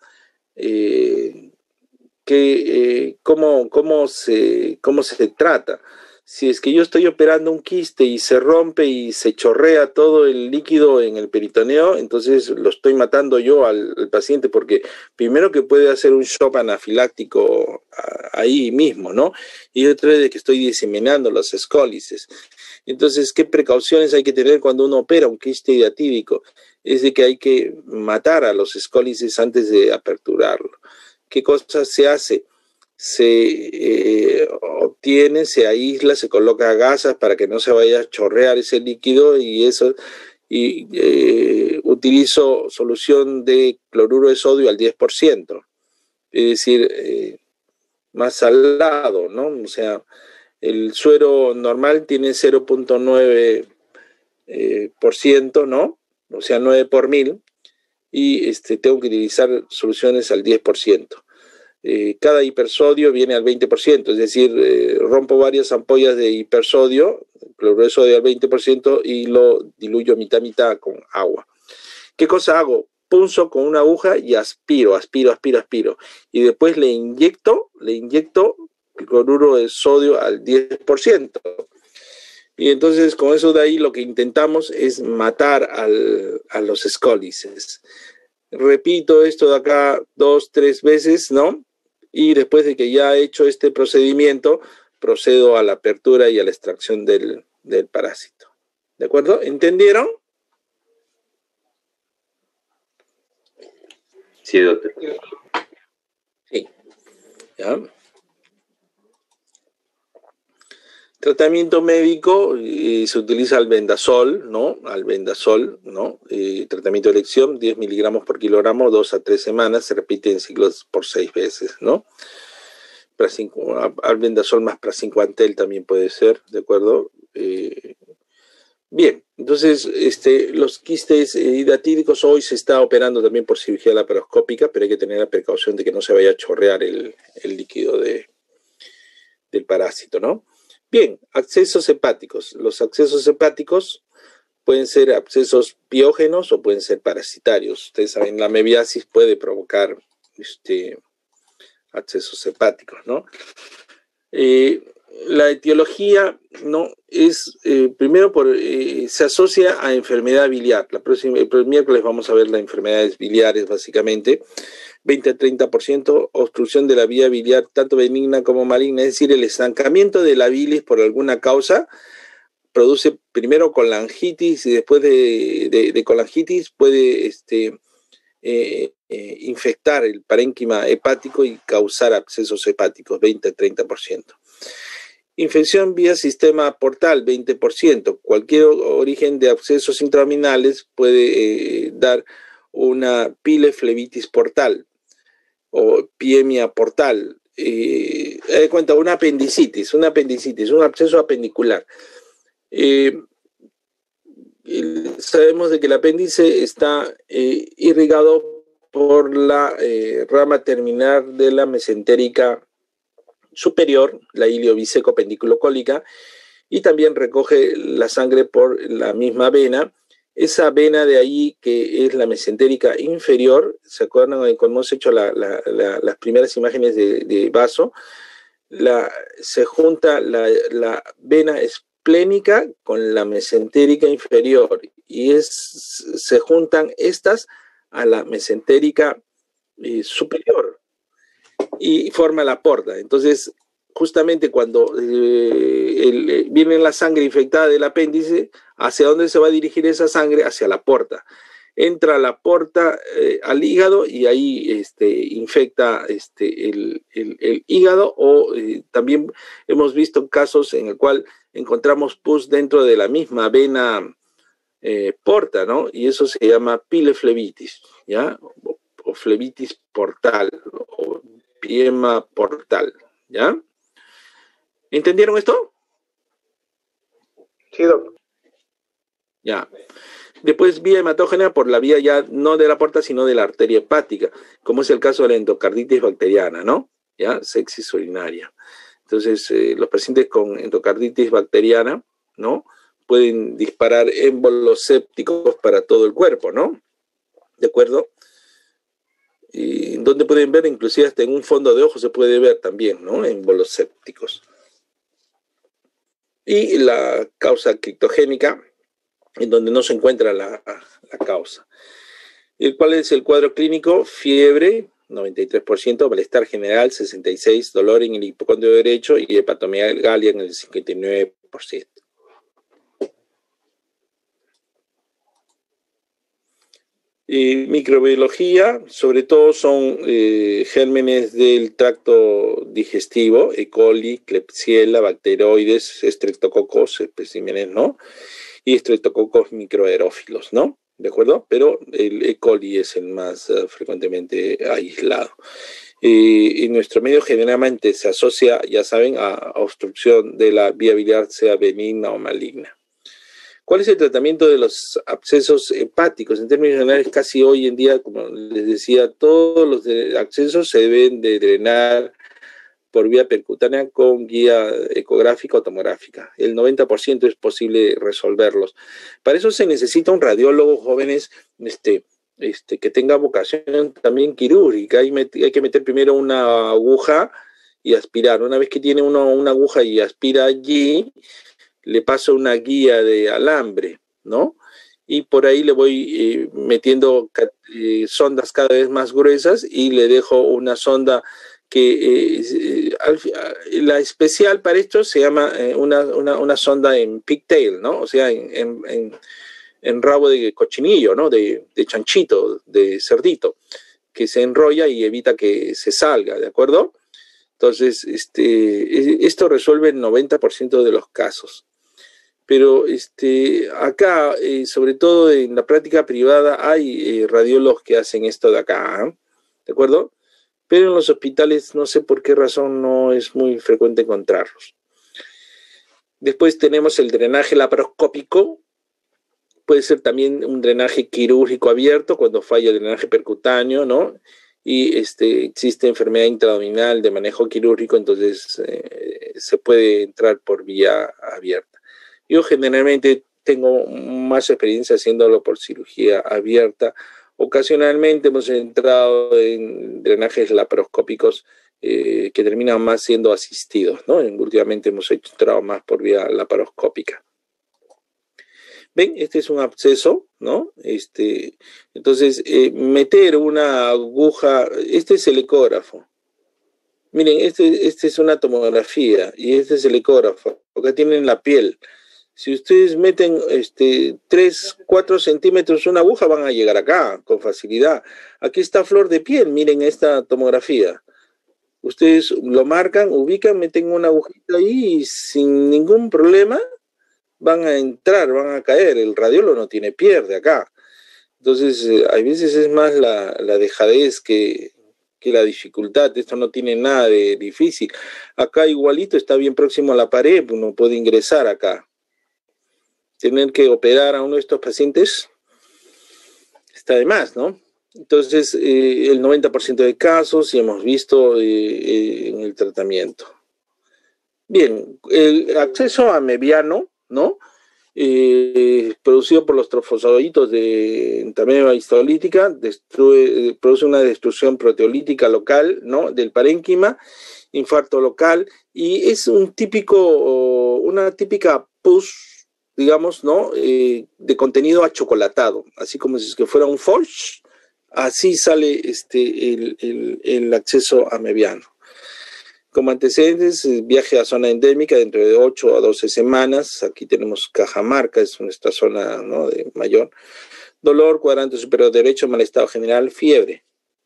¿Cómo se trata? Si es que yo estoy operando un quiste y se rompe y se chorrea todo el líquido en el peritoneo, entonces lo estoy matando yo al paciente, porque primero que puede hacer un shock anafiláctico ahí mismo, ¿no? Y otra es de que estoy diseminando las escólices. Entonces, ¿qué precauciones hay que tener cuando uno opera un quiste hidatídico? Es de que hay que matar a los escólices antes de aperturarlo. ¿Qué cosas se hace? Se obtiene, se aísla, se coloca gasas para que no se vaya a chorrear ese líquido y utilizo solución de cloruro de sodio al 10%, es decir, más salado, ¿no? O sea, el suero normal tiene 0.9%, ¿no? O sea, 9 por 1000, y tengo que utilizar soluciones al 10%. Cada hipersodio viene al 20%, es decir, rompo varias ampollas de hipersodio, cloruro de sodio al 20%, y lo diluyo mitad con agua. ¿Qué cosa hago? Punzo con una aguja y aspiro, y después le inyecto cloruro de sodio al 10%. Y entonces con eso de ahí lo que intentamos es matar a los escólices. Repito esto de acá 2, 3 veces, ¿no? Y después de que ya he hecho este procedimiento, procedo a la apertura y a la extracción del parásito. ¿De acuerdo? ¿Entendieron? Sí, doctor. Sí. ¿Ya? Tratamiento médico, se utiliza albendazol, ¿no? Tratamiento de elección, 10 miligramos por kilogramo, 2 a 3 semanas, se repite en ciclos por 6 veces, ¿no? Albendazol más praziquantel también puede ser, ¿de acuerdo? Bien, entonces los quistes hidatídicos hoy se está operando también por cirugía laparoscópica, pero hay que tener la precaución de que no se vaya a chorrear el líquido del parásito, ¿no? Bien, abscesos hepáticos. Los abscesos hepáticos pueden ser abscesos piógenos o pueden ser parasitarios. Ustedes saben, la mebiasis puede provocar abscesos hepáticos, ¿no? La etiología, ¿no? Es primero se asocia a enfermedad biliar. El miércoles vamos a ver las enfermedades biliares básicamente. 20 a 30% obstrucción de la vía biliar, tanto benigna como maligna, es decir, el estancamiento de la bilis por alguna causa produce primero colangitis y después de colangitis puede infectar el parénquima hepático y causar abscesos hepáticos, 20 a 30%. Infección vía sistema portal, 20%. Cualquier origen de abscesos intraabdominales puede dar una pileflebitis portal o piemia portal. De cuenta, una apendicitis, un absceso apendicular. Sabemos de que el apéndice está irrigado por la rama terminal de la mesentérica superior, la iliobiseco-pendiculocólica, y también recoge la sangre por la misma vena. Esa vena de ahí, que es la mesentérica inferior, ¿se acuerdan cuando hemos hecho las primeras imágenes de vaso? Se junta la vena esplénica con la mesentérica inferior y se juntan estas a la mesentérica superior y forma la porta. Entonces, justamente cuando viene la sangre infectada del apéndice, ¿hacia dónde se va a dirigir esa sangre? Hacia la porta. Entra la porta al hígado y ahí infecta el hígado, o también hemos visto casos en el cual encontramos pus dentro de la misma vena porta, ¿no? Y eso se llama pileflebitis, ¿ya? O flebitis portal, o piema portal, ¿ya? ¿Entendieron esto? Sí, doctor. Ya. Después vía hematógena por la vía ya no de la porta, sino de la arteria hepática, como es el caso de la endocarditis bacteriana, ¿no? ¿Ya? Sepsis urinaria. Entonces, los pacientes con endocarditis bacteriana, ¿no? Pueden disparar émbolos sépticos para todo el cuerpo, ¿no? ¿De acuerdo? Y donde pueden ver, inclusive hasta en un fondo de ojo se puede ver también, ¿no? Émbolos sépticos. Y la causa criptogénica, en donde no se encuentra la causa. ¿Cuál es el cuadro clínico? Fiebre, 93%, malestar general, 66%, dolor en el hipocondrio derecho y hepatomegalia en el 59%. Microbiología, sobre todo son gérmenes del tracto digestivo, E. coli, Klebsiella, bacteroides, estreptococos, especímenes, ¿no? Y estreptococos microaerófilos, ¿no? ¿De acuerdo? Pero el E. coli es el más frecuentemente aislado. En nuestro medio generalmente se asocia, ya saben, a obstrucción de la vía biliar, sea benigna o maligna. ¿Cuál es el tratamiento de los abscesos hepáticos? En términos generales, casi hoy en día, como les decía, todos los abscesos se deben de drenar por vía percutánea con guía ecográfica o tomográfica. El 90% es posible resolverlos. Para eso se necesita un radiólogo, jóvenes, que tenga vocación también quirúrgica. Hay que meter primero una aguja y aspirar. Una vez que tiene uno una aguja y aspira allí, le paso una guía de alambre, ¿no? Y por ahí le voy metiendo sondas cada vez más gruesas y le dejo una sonda que la especial para esto se llama una sonda en pigtail, ¿no? O sea, en rabo de cochinillo, ¿no? De chanchito, de cerdito, que se enrolla y evita que se salga, ¿de acuerdo? Entonces, esto resuelve el 90% de los casos. Pero acá, sobre todo en la práctica privada, hay radiólogos que hacen esto de acá, ¿eh? ¿De acuerdo? Pero en los hospitales no sé por qué razón no es muy frecuente encontrarlos. Después tenemos el drenaje laparoscópico. Puede ser también un drenaje quirúrgico abierto cuando falla el drenaje percutáneo, ¿no? Y existe enfermedad intraabdominal de manejo quirúrgico, entonces se puede entrar por vía abierta. Yo generalmente tengo más experiencia haciéndolo por cirugía abierta. Ocasionalmente hemos entrado en drenajes laparoscópicos que terminan más siendo asistidos, ¿no? Últimamente hemos entrado más por vía laparoscópica. ¿Ven? Este es un absceso, ¿no? Entonces, meter una aguja, este es el ecógrafo. Miren, este es una tomografía y este es el ecógrafo. Acá tienen la piel. Si ustedes meten 3, 4 centímetros una aguja, van a llegar acá con facilidad. Aquí está flor de piel, miren esta tomografía. Ustedes lo marcan, ubican, meten una agujita ahí y sin ningún problema van a entrar, van a caer. El radiólogo no tiene pierde acá. Entonces, a veces es más la dejadez que la dificultad. Esto no tiene nada de difícil. Acá igualito está bien próximo a la pared, uno puede ingresar acá. Tener que operar a uno de estos pacientes está de más, ¿no? Entonces, el 90% de casos, y hemos visto en el tratamiento. Bien, el acceso amebiano, ¿no? Producido por los trofosoditos de entameba histolítica, produce una destrucción proteolítica local, ¿no? Del parénquima, infarto local, y es una típica pus, digamos, ¿no? De contenido achocolatado, así como si fuera un Foch, así sale el acceso amebiano. Como antecedentes, viaje a zona endémica dentro de 8 a 12 semanas. Aquí tenemos Cajamarca, es nuestra zona, ¿no? De mayor. Dolor, cuadrante superior derecho, mal estado general, fiebre.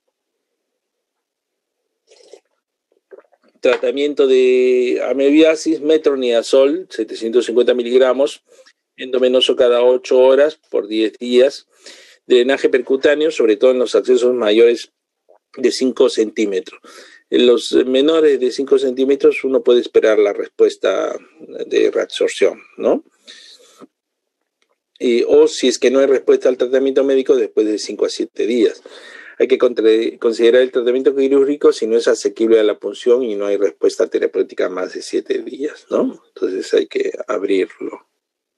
Tratamiento de amebiasis, metronidazol, 750 miligramos, endovenoso cada 8 horas por 10 días. Drenaje percutáneo, sobre todo en los accesos mayores de 5 centímetros. En los menores de 5 centímetros uno puede esperar la respuesta de reabsorción, ¿no? o si es que no hay respuesta al tratamiento médico después de 5 a 7 días. Hay que considerar el tratamiento quirúrgico si no es asequible a la punción y no hay respuesta terapéutica más de 7 días, ¿no? Entonces hay que abrirlo.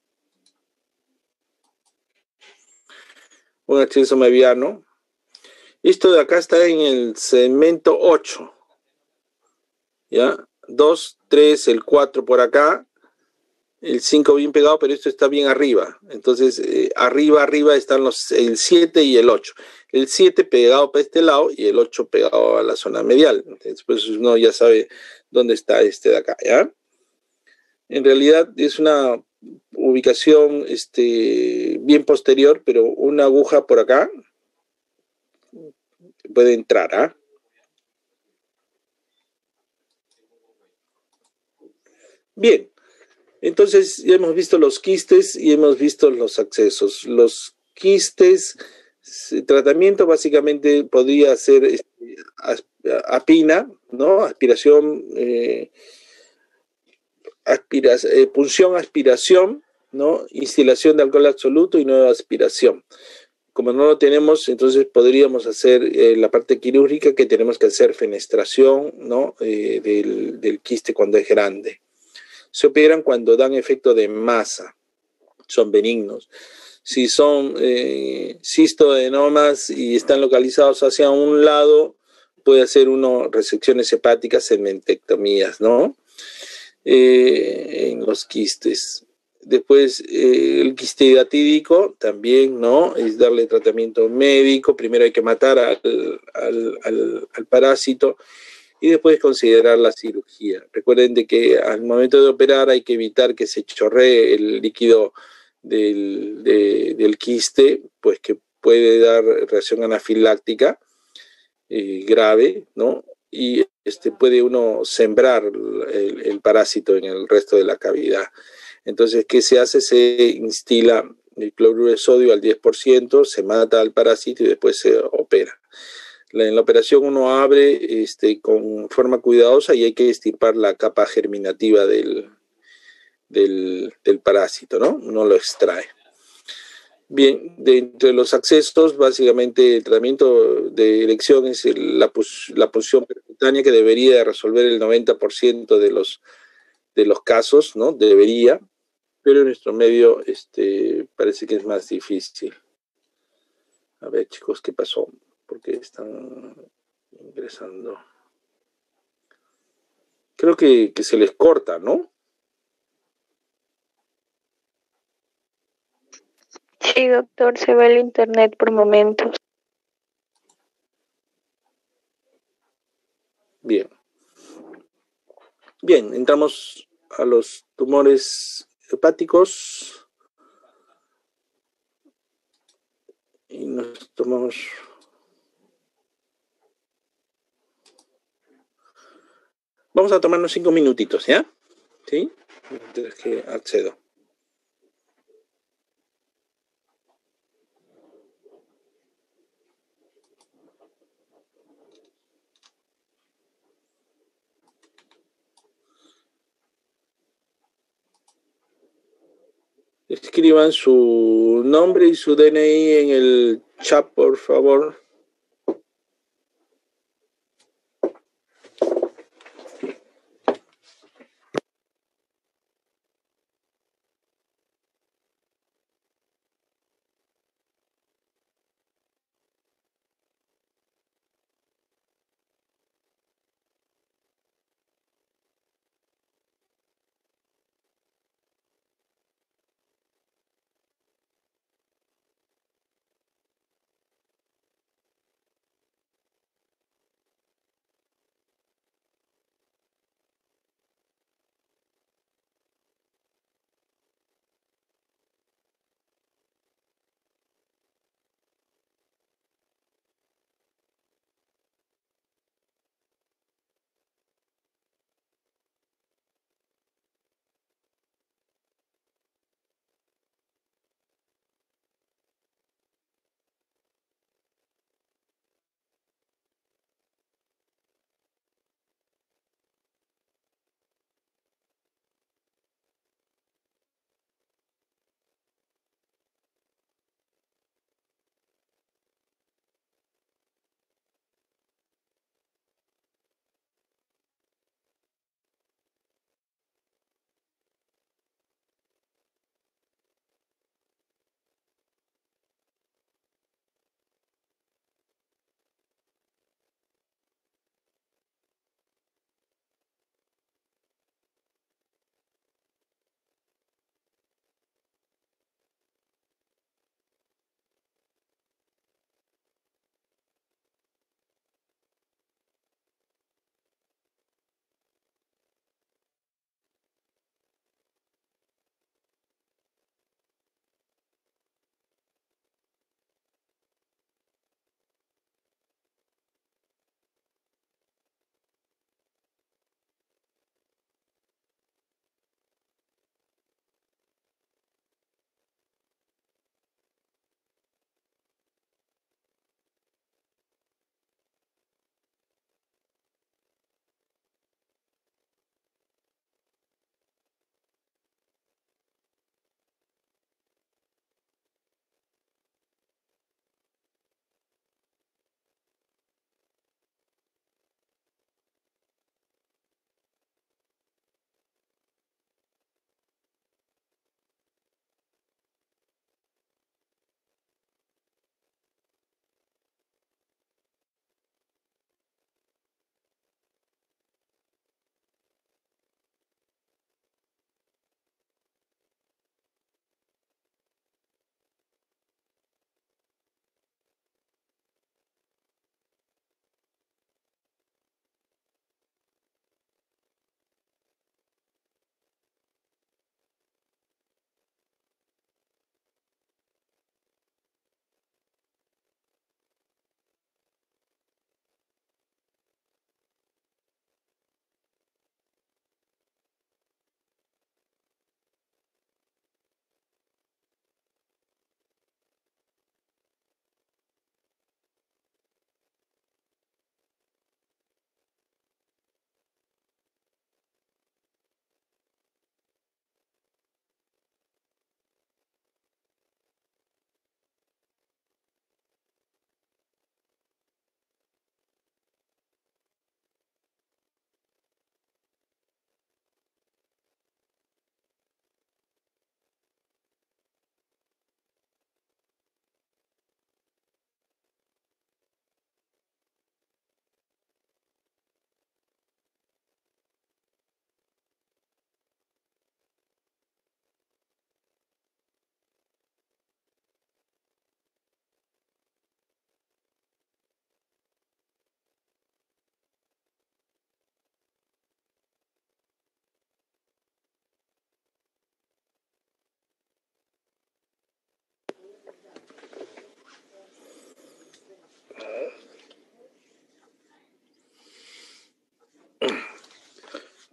Un acceso mediano. Esto de acá está en el segmento 8. ¿Ya? 2, 3, el 4 por acá. El 5 bien pegado, pero esto está bien arriba. Entonces, arriba están el 7 y el 8. El 7 pegado para este lado y el 8 pegado a la zona medial. Entonces, pues uno ya sabe dónde está este de acá, ¿ya? En realidad es una ubicación bien posterior, pero una aguja por acá puede entrar, ¿ah? Bien. Entonces ya hemos visto los quistes y hemos visto los accesos. Los quistes, tratamiento básicamente podría ser apina, ¿no? Aspiración, punción, aspiración, ¿no? Instilación de alcohol absoluto y nueva aspiración. Como no lo tenemos, entonces podríamos hacer la parte quirúrgica, que tenemos que hacer fenestración, ¿no? Del quiste cuando es grande. Se operan cuando dan efecto de masa, son benignos. Si son cistoadenomas y están localizados hacia un lado, puede hacer uno resecciones hepáticas, segmentectomías, ¿no? En los quistes. Después, el quiste hidatídico también, ¿no? Es darle tratamiento médico. Primero hay que matar al parásito y después considerar la cirugía. Recuerden de que al momento de operar hay que evitar que se chorree el líquido del quiste, pues que puede dar reacción anafiláctica grave, ¿no? Y puede uno sembrar el parásito en el resto de la cavidad. Entonces, ¿qué se hace? Se instila el cloruro de sodio al 10%, se mata al parásito y después se opera. En la operación uno abre con forma cuidadosa y hay que extirpar la capa germinativa del parásito, ¿no? Uno lo extrae. Bien, de entre los accesos, básicamente el tratamiento de elección es la punción percutánea, que debería resolver el 90% de los casos, ¿no? Debería, pero en nuestro medio parece que es más difícil. A ver, chicos, ¿qué pasó? Porque están ingresando. Creo que se les corta, ¿no? Sí, doctor, se va el internet por momentos. Bien. Bien, entramos a los tumores hepáticos y nos tomamos... Vamos a tomarnos 5 minutitos, ¿ya? ¿Sí? Mientras que accedo. Escriban su nombre y su DNI en el chat, por favor.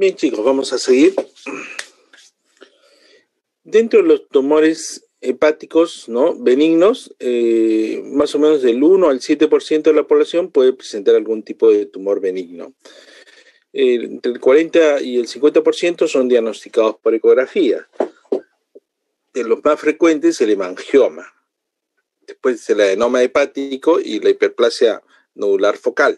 Bien, chicos, vamos a seguir. Dentro de los tumores hepáticos, ¿no?, benignos, más o menos del 1 al 7% de la población puede presentar algún tipo de tumor benigno. Entre el 40 y el 50% son diagnosticados por ecografía. De los más frecuentes, el hemangioma. Después el adenoma hepático y la hiperplasia nodular focal.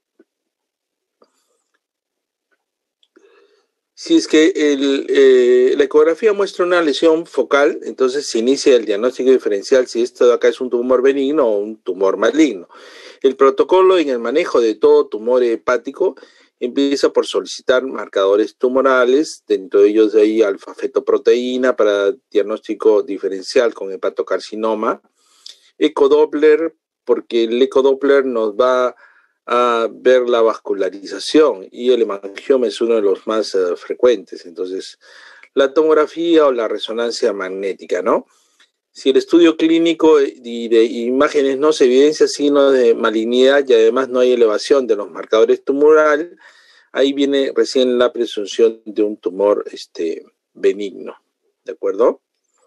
Si es que la ecografía muestra una lesión focal, entonces se inicia el diagnóstico diferencial si esto de acá es un tumor benigno o un tumor maligno. El protocolo en el manejo de todo tumor hepático empieza por solicitar marcadores tumorales, dentro de ellos de ahí alfa-fetoproteína para diagnóstico diferencial con hepatocarcinoma, ecodoppler, porque el ecodoppler nos va a ver la vascularización y el hemangioma es uno de los más frecuentes. Entonces, la tomografía o la resonancia magnética, ¿no? Si el estudio clínico y de imágenes no se evidencia signos de malignidad y además no hay elevación de los marcadores tumorales, ahí viene recién la presunción de un tumor benigno, ¿de acuerdo?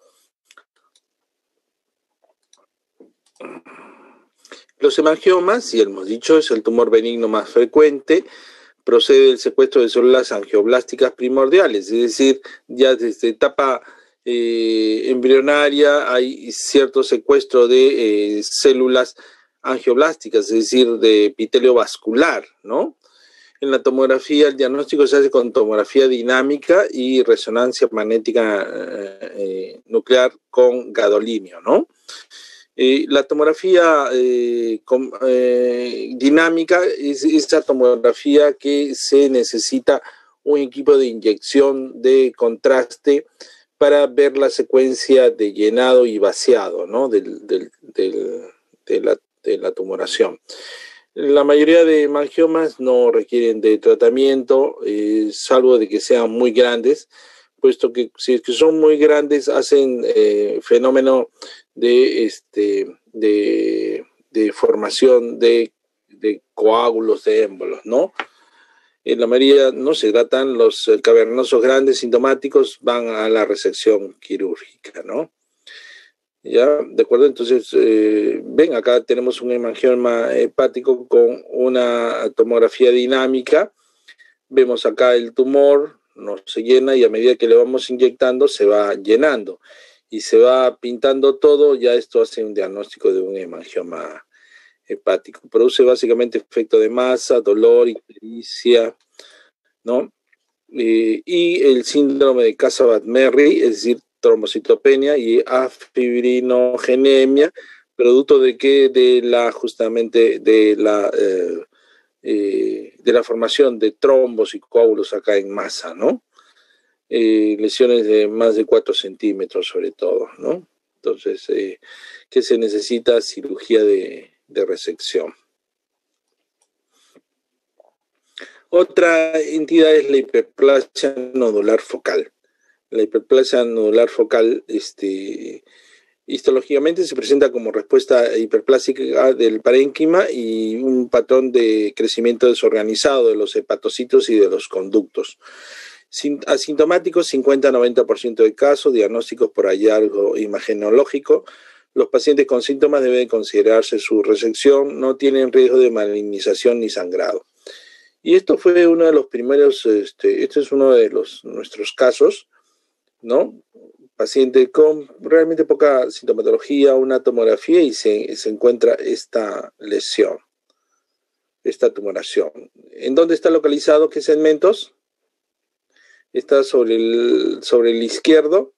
Los hemangiomas, ya hemos dicho, es el tumor benigno más frecuente, procede del secuestro de células angioblásticas primordiales, es decir, ya desde etapa embrionaria hay cierto secuestro de células angioblásticas, es decir, de epitelio vascular, ¿no? En la tomografía, el diagnóstico se hace con tomografía dinámica y resonancia magnética nuclear con gadolinio, ¿no? La tomografía dinámica es esta tomografía que se necesita un equipo de inyección de contraste para ver la secuencia de llenado y vaciado, ¿no?, de la tumoración. La mayoría de hemangiomas no requieren de tratamiento, salvo de que sean muy grandes, puesto que si es que son muy grandes hacen fenómeno de formación de coágulos de émbolos, ¿no? En la mayoría no se tratan, los cavernosos grandes sintomáticos van a la resección quirúrgica, ¿no? ¿Ya? ¿De acuerdo? Entonces, ven, acá tenemos un hemangioma hepático con una tomografía dinámica. Vemos acá el tumor, no se llena y a medida que le vamos inyectando se va llenando y se va pintando todo, ya esto hace un diagnóstico de un hemangioma hepático. Produce básicamente efecto de masa, dolor, ictericia, ¿no? Y el síndrome de Casa-Batmerry, es decir, trombocitopenia y afibrinogenemia, producto de que justamente de la formación de trombos y coágulos acá en masa, ¿no? Lesiones de más de 4 centímetros sobre todo, ¿no? Entonces, que se necesita cirugía de resección. Otra entidad es la hiperplasia nodular focal. La hiperplasia nodular focal, histológicamente se presenta como respuesta hiperplásica del parénquima y un patrón de crecimiento desorganizado de los hepatocitos y de los conductos. Asintomáticos, 50-90% de casos, diagnósticos por hallazgo imagenológico. Los pacientes con síntomas deben considerarse su resección, no tienen riesgo de malignización ni sangrado. Y esto fue uno de los primeros, este es uno de nuestros casos, ¿no? Paciente con realmente poca sintomatología, una tomografía y se encuentra esta lesión, esta tumoración. ¿En dónde está localizado? ¿Qué segmentos? Está sobre el izquierdo.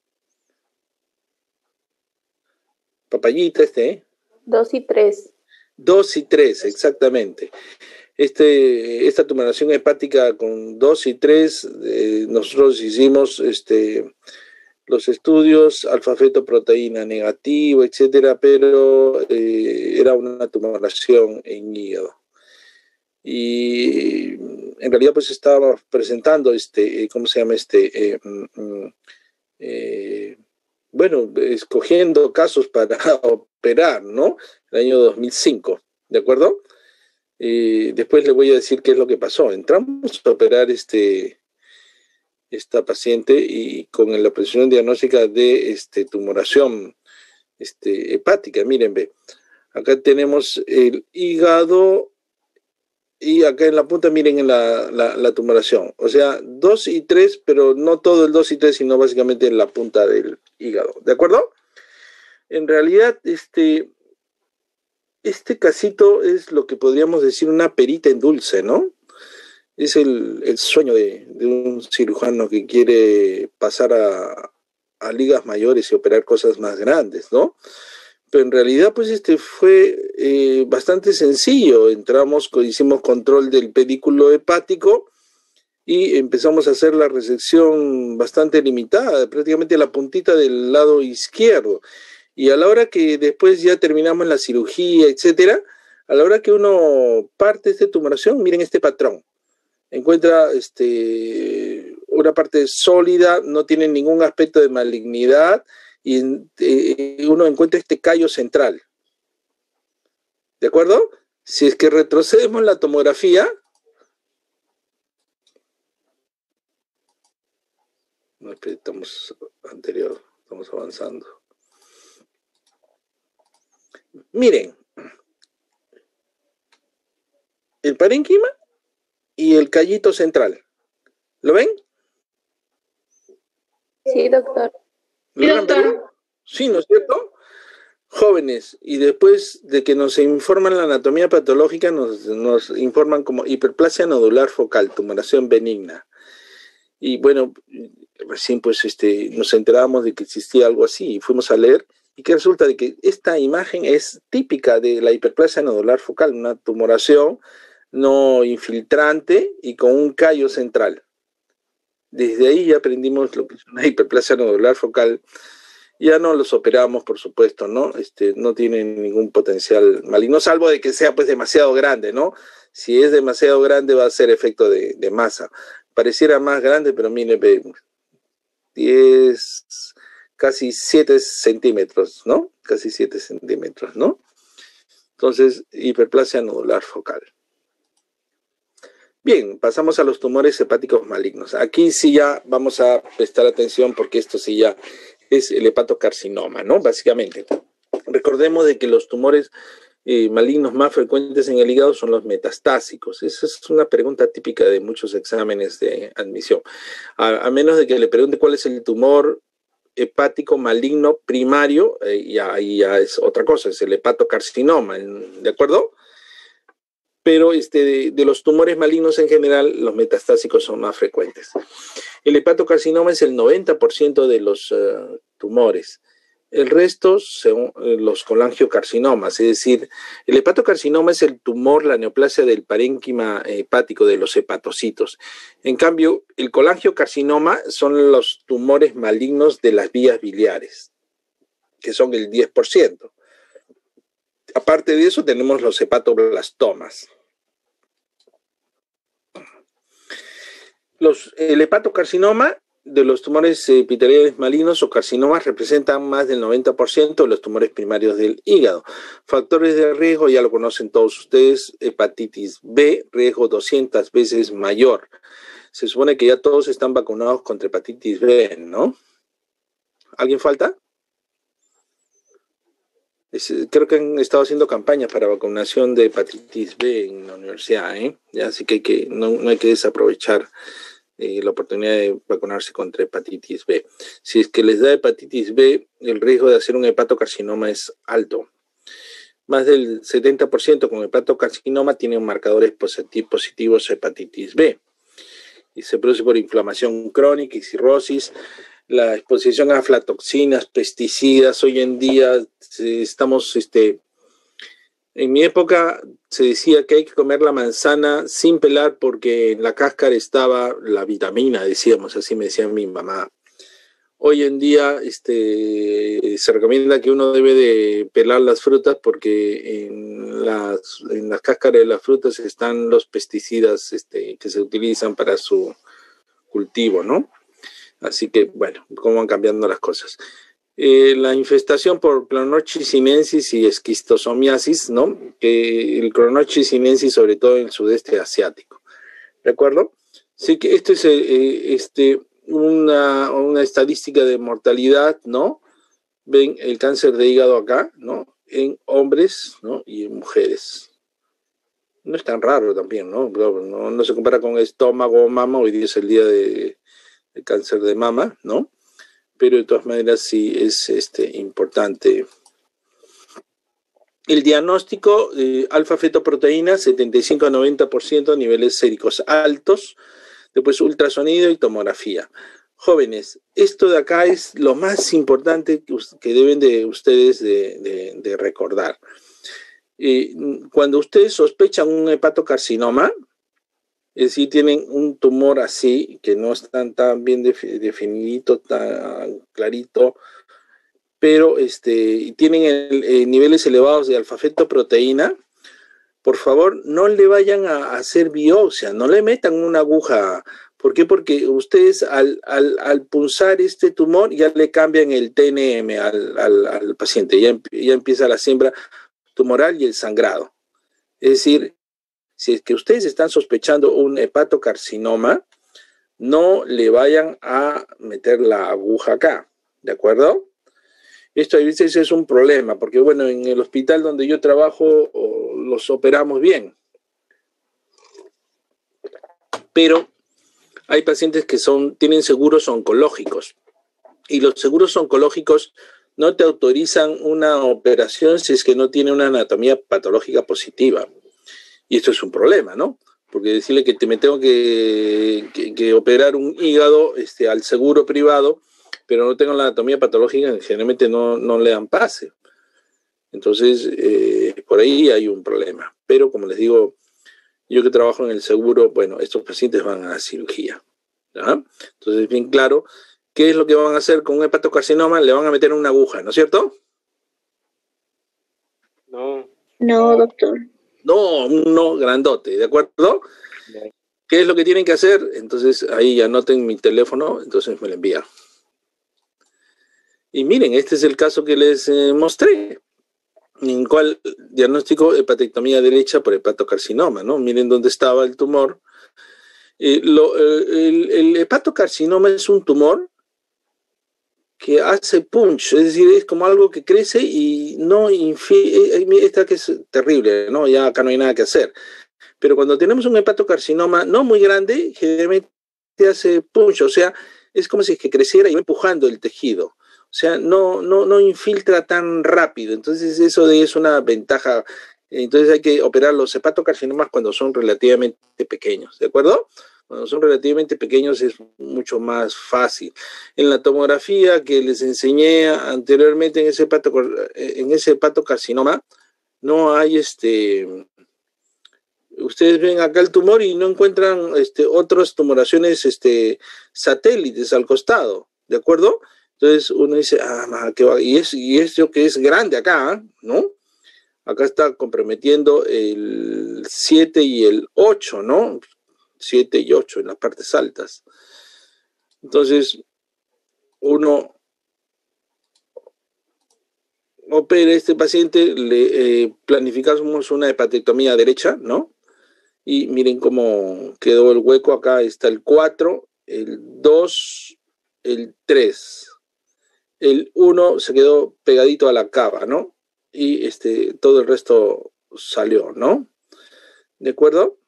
Papayita 2 y 3. 2 y 3, exactamente. Esta tumoración hepática con 2 y 3, nosotros hicimos los estudios, alfa-fetoproteína negativo, etcétera, pero era una tumoración en hígado. Y en realidad pues estaba presentando ¿cómo se llama? Bueno, escogiendo casos para operar, ¿no? El año 2005, ¿de acuerdo? Después le voy a decir qué es lo que pasó. Entramos a operar esta paciente y con la precisión diagnóstica de tumoración hepática. Miren, ve, acá tenemos el hígado y acá en la punta miren en la tumoración. O sea, 2 y 3, pero no todo el 2 y 3, sino básicamente en la punta del hígado. ¿De acuerdo? En realidad, este casito es lo que podríamos decir una perita en dulce, ¿no? Es el sueño de un cirujano que quiere pasar a ligas mayores y operar cosas más grandes, ¿no? Pero en realidad, pues, fue bastante sencillo. Hicimos control del pedículo hepático y empezamos a hacer la resección bastante limitada, prácticamente la puntita del lado izquierdo. Y a la hora que después ya terminamos la cirugía, etcétera, a la hora que uno parte esta tumoración, miren este patrón. Encuentra una parte sólida, no tiene ningún aspecto de malignidad y uno encuentra este callo central. ¿De acuerdo? Si es que retrocedemos la tomografía, no, estamos avanzando. Miren, el parénquima y el callito central. ¿Lo ven? Sí, doctor. Sí, doctor. Sí, ¿no es cierto? Jóvenes, y después de que nos informan la anatomía patológica, nos informan como hiperplasia nodular focal, tumoración benigna. Y bueno, recién pues nos enterábamos de que existía algo así y fuimos a leer y que resulta de que esta imagen es típica de la hiperplasia nodular focal, una tumoración no infiltrante y con un callo central. Desde ahí ya aprendimos lo que es una hiperplasia nodular focal. Ya no los operamos, por supuesto, ¿no? No tienen ningún potencial maligno, salvo de que sea pues demasiado grande, ¿no? Si es demasiado grande va a ser efecto de masa. Pareciera más grande, pero mire, 10, casi 7 centímetros, ¿no? Casi 7 centímetros, ¿no? Entonces, hiperplasia nodular focal. Bien, pasamos a los tumores hepáticos malignos. Aquí sí ya vamos a prestar atención porque esto sí ya es el hepatocarcinoma, ¿no? Básicamente. Recordemos de que los tumores malignos más frecuentes en el hígado son los metastásicos. Esa es una pregunta típica de muchos exámenes de admisión. A menos de que le pregunte cuál es el tumor hepático maligno primario, ya es otra cosa, es el hepatocarcinoma, ¿de acuerdo? Pero de los tumores malignos en general, los metastásicos son más frecuentes. El hepatocarcinoma es el 90% de los tumores. El resto son los colangiocarcinomas, es decir, el hepatocarcinoma es el tumor, la neoplasia del parénquima hepático de los hepatocitos. En cambio, el colangiocarcinoma son los tumores malignos de las vías biliares, que son el 10%. Aparte de eso, tenemos los hepatoblastomas. El hepatocarcinoma de los tumores epiteliales malignos o carcinomas representan más del 90% de los tumores primarios del hígado. Factores de riesgo, ya lo conocen todos ustedes, hepatitis B, riesgo 200 veces mayor. Se supone que ya todos están vacunados contra hepatitis B, ¿no? ¿Alguien falta? Creo que han estado haciendo campañas para vacunación de hepatitis B en la universidad, ¿eh? Así que no hay que desaprovechar la oportunidad de vacunarse contra hepatitis B. Si es que les da hepatitis B, el riesgo de hacer un hepatocarcinoma es alto. Más del 70% con hepatocarcinoma tienen marcadores positivos a hepatitis B. Y se produce por inflamación crónica y cirrosis. La exposición a aflatoxinas, pesticidas, hoy en día estamos, en mi época se decía que hay que comer la manzana sin pelar porque en la cáscara estaba la vitamina, decíamos, así me decía mi mamá. Hoy en día se recomienda que uno debe de pelar las frutas porque en las cáscaras de las frutas están los pesticidas que se utilizan para su cultivo, ¿no? Así que, bueno, cómo van cambiando las cosas. La infestación por Clonorchis sinensis y esquistosomiasis, ¿no? Que el Clonorchis sinensis, sobre todo en el sudeste asiático. ¿De acuerdo? Sí que esto es una estadística de mortalidad, ¿no? Ven el cáncer de hígado acá, ¿no? En hombres, ¿no? Y en mujeres. No es tan raro también, ¿no? No se compara con estómago o mama, hoy día es el día de cáncer de mama, ¿no? Pero de todas maneras sí es importante. El diagnóstico, alfa-fetoproteína, 75 a 90%, niveles séricos altos, después ultrasonido y tomografía. Jóvenes, esto de acá es lo más importante que deben de ustedes de recordar. Cuando ustedes sospechan un hepatocarcinoma, es decir, tienen un tumor así, que no está tan bien definidito, tan clarito, pero tienen niveles elevados de alfa-fetoproteína, por favor, no le vayan a hacer biopsia, no le metan una aguja. ¿Por qué? Porque ustedes al punzar este tumor ya le cambian el TNM al paciente, ya empieza la siembra tumoral y el sangrado. Es decir, si es que ustedes están sospechando un hepatocarcinoma, no le vayan a meter la aguja acá, ¿de acuerdo? Esto a veces es un problema, porque bueno, en el hospital donde yo trabajo los operamos bien. Pero hay pacientes que tienen seguros oncológicos, y los seguros oncológicos no te autorizan una operación si es que no tiene una anatomía patológica positiva. Y esto es un problema, ¿no? Porque decirle que me tengo que operar un hígado al seguro privado, pero no tengo la anatomía patológica, generalmente no le dan pase. Entonces, por ahí hay un problema. Pero, como les digo, yo que trabajo en el seguro, bueno, estos pacientes van a la cirugía, ¿ya? Entonces, bien claro, ¿qué es lo que van a hacer con un hepatocarcinoma? Le van a meter una aguja, ¿no es cierto? No. No, doctor. No, uno grandote, ¿de acuerdo? ¿Qué es lo que tienen que hacer? Entonces, ahí anoten mi teléfono, entonces me lo envían. Y miren, este es el caso que les mostré, en el cual diagnóstico hepatectomía derecha por hepatocarcinoma, ¿no? Miren dónde estaba el tumor. El hepatocarcinoma es un tumor que hace punch, es decir, es como algo que crece y no esta que es terrible, ¿no? Ya acá no hay nada que hacer. Pero cuando tenemos un hepatocarcinoma no muy grande, generalmente hace punch, o sea, es como si es que creciera y va empujando el tejido. O sea, no infiltra tan rápido. Entonces, eso es una ventaja. Entonces, hay que operar los hepatocarcinomas cuando son relativamente pequeños, ¿de acuerdo? Cuando son relativamente pequeños es mucho más fácil. En la tomografía que les enseñé anteriormente en ese hepatocarcinoma, no hay ustedes ven acá el tumor y no encuentran otras tumoraciones satélites al costado, ¿de acuerdo? Entonces uno dice, ¿qué va? Y es lo que es grande acá, ¿no? Acá está comprometiendo el 7 y el 8, ¿no? 7 y 8 en las partes altas. Entonces, uno opera a este paciente, le planificamos una hepatectomía derecha, ¿no? Y miren cómo quedó el hueco. Acá está el 4, el 2, el 3. El 1 se quedó pegadito a la cava, ¿no? Y todo el resto salió, ¿no? ¿De acuerdo?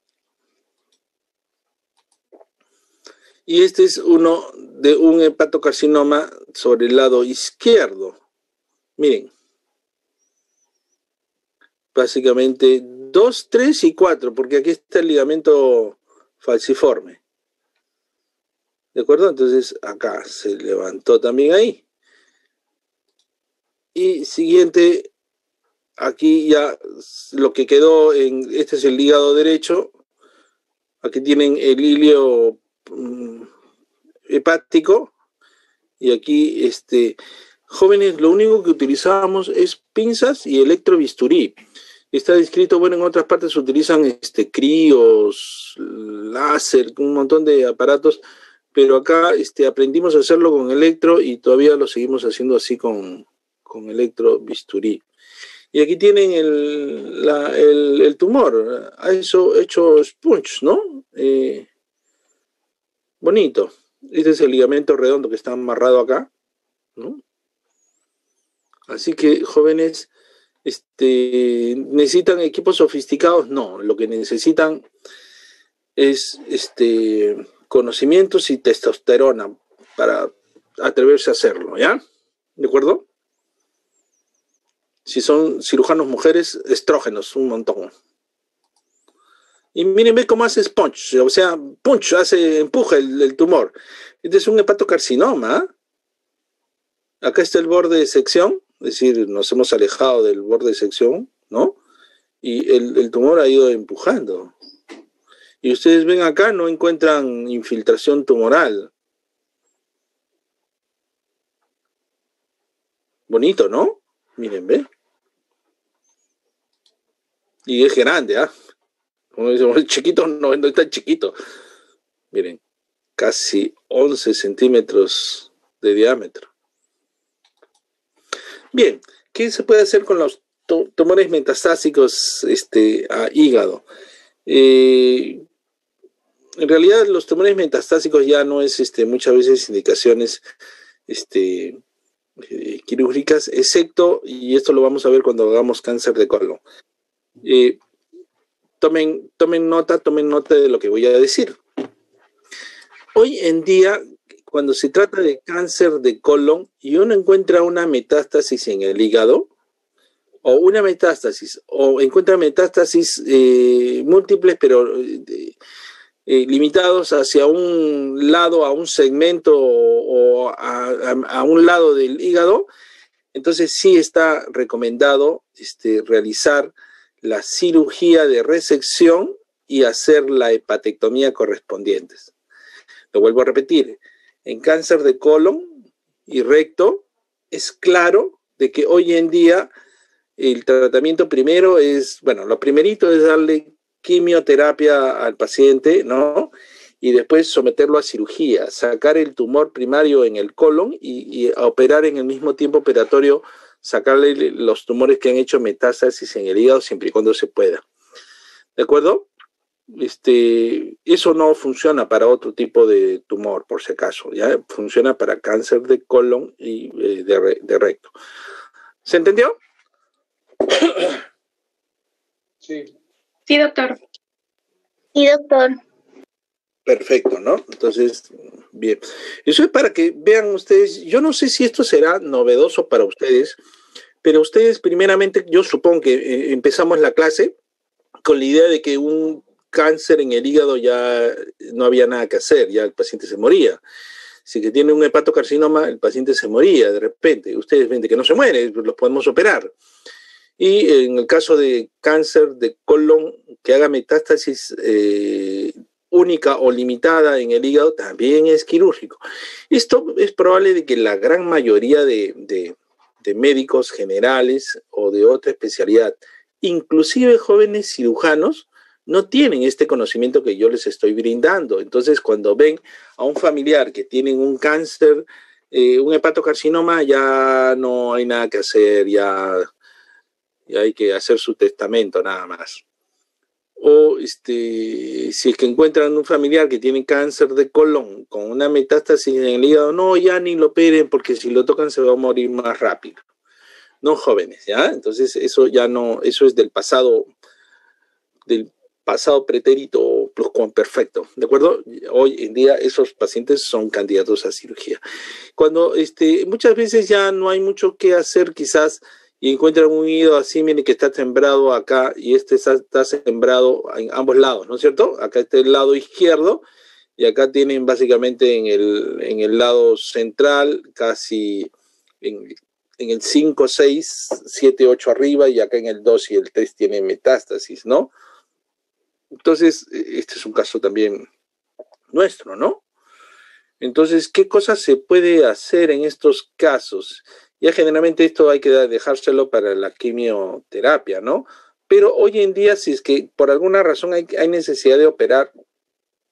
Y este es uno de un hepatocarcinoma sobre el lado izquierdo. Miren. Básicamente 2, 3 y 4, porque aquí está el ligamento falciforme. ¿De acuerdo? Entonces acá se levantó también ahí. Y siguiente, aquí ya lo que quedó este es el hígado derecho. Aquí tienen el hilio hepático. Y aquí, jóvenes, lo único que utilizamos es pinzas y electrobisturí. Está descrito, bueno, en otras partes se utilizan críos, láser, un montón de aparatos, pero acá aprendimos a hacerlo con electro y todavía lo seguimos haciendo así con electro bisturí. Y aquí tienen el tumor, hecho sponge, ¿no? Bonito. Este es el ligamento redondo que está amarrado acá, ¿no? Así que, jóvenes, ¿necesitan equipos sofisticados? No, lo que necesitan es conocimientos y testosterona para atreverse a hacerlo, ¿ya? ¿De acuerdo? Si son cirujanos mujeres, estrógenos, un montón. Y miren, ve cómo hace sponge, o sea, punch, empuja el tumor. Este es un hepatocarcinoma. Acá está el borde de sección, es decir, nos hemos alejado del borde de sección, ¿no? Y el tumor ha ido empujando. Y ustedes ven acá, no encuentran infiltración tumoral. Bonito, ¿no? Miren, ve. Y es grande, ¿ah? Como decimos, chiquito, no es tan chiquito. Miren, casi 11 centímetros de diámetro. Bien, ¿qué se puede hacer con los tumores metastásicos a hígado? En realidad, los tumores metastásicos ya no es muchas veces indicaciones quirúrgicas, excepto, y esto lo vamos a ver cuando hagamos cáncer de colon. Tomen nota de lo que voy a decir. Hoy en día, cuando se trata de cáncer de colon y uno encuentra una metástasis en el hígado, o encuentra metástasis múltiples, pero limitados hacia un lado, a un segmento o a un lado del hígado, entonces sí está recomendado realizar la cirugía de resección y hacer la hepatectomía correspondientes. Lo vuelvo a repetir, en cáncer de colon y recto es claro de que hoy en día el tratamiento primero es, bueno, lo primerito es darle quimioterapia al paciente, ¿no? Y después someterlo a cirugía, sacar el tumor primario en el colon y operar en el mismo tiempo operatorio, sacarle los tumores que han hecho metástasis en el hígado siempre y cuando se pueda. ¿De acuerdo? Eso no funciona para otro tipo de tumor, por si acaso, ¿ya? Funciona para cáncer de colon y de recto. ¿Se entendió? Sí. Sí, doctor. Sí, doctor. Perfecto, ¿no? Entonces, bien. Eso es para que vean ustedes, yo no sé si esto será novedoso para ustedes, pero ustedes primeramente, yo supongo que empezamos la clase con la idea de que un cáncer en el hígado ya no había nada que hacer, ya el paciente se moría. Si que tiene un hepatocarcinoma, el paciente se moría de repente. Ustedes ven que no se muere, los podemos operar. Y en el caso de cáncer de colon que haga metástasis única o limitada en el hígado, también es quirúrgico. Esto es probable de que la gran mayoría de médicos generales o de otra especialidad, inclusive jóvenes cirujanos, no tienen este conocimiento que yo les estoy brindando. Entonces, cuando ven a un familiar que tiene un cáncer, un hepatocarcinoma, ya no hay nada que hacer, ya hay que hacer su testamento nada más. O si es que encuentran un familiar que tiene cáncer de colon con una metástasis en el hígado, no, ya ni lo operen porque si lo tocan se va a morir más rápido. No, jóvenes, ¿ya? Entonces eso ya no, eso es del pasado pretérito pluscuamperfecto, ¿de acuerdo? Hoy en día esos pacientes son candidatos a cirugía. Cuando muchas veces ya no hay mucho que hacer quizás y encuentran un hígado así, miren que está sembrado acá y está sembrado en ambos lados, ¿no es cierto? Acá está el lado izquierdo y acá tienen básicamente en el lado central casi en el 5, 6, 7, 8 arriba y acá en el 2 y el 3 tienen metástasis, ¿no? Entonces, este es un caso también nuestro, ¿no? Entonces, ¿qué cosas se puede hacer en estos casos? Ya generalmente esto hay que dejárselo para la quimioterapia, ¿no? Pero hoy en día, si es que por alguna razón hay necesidad de operar,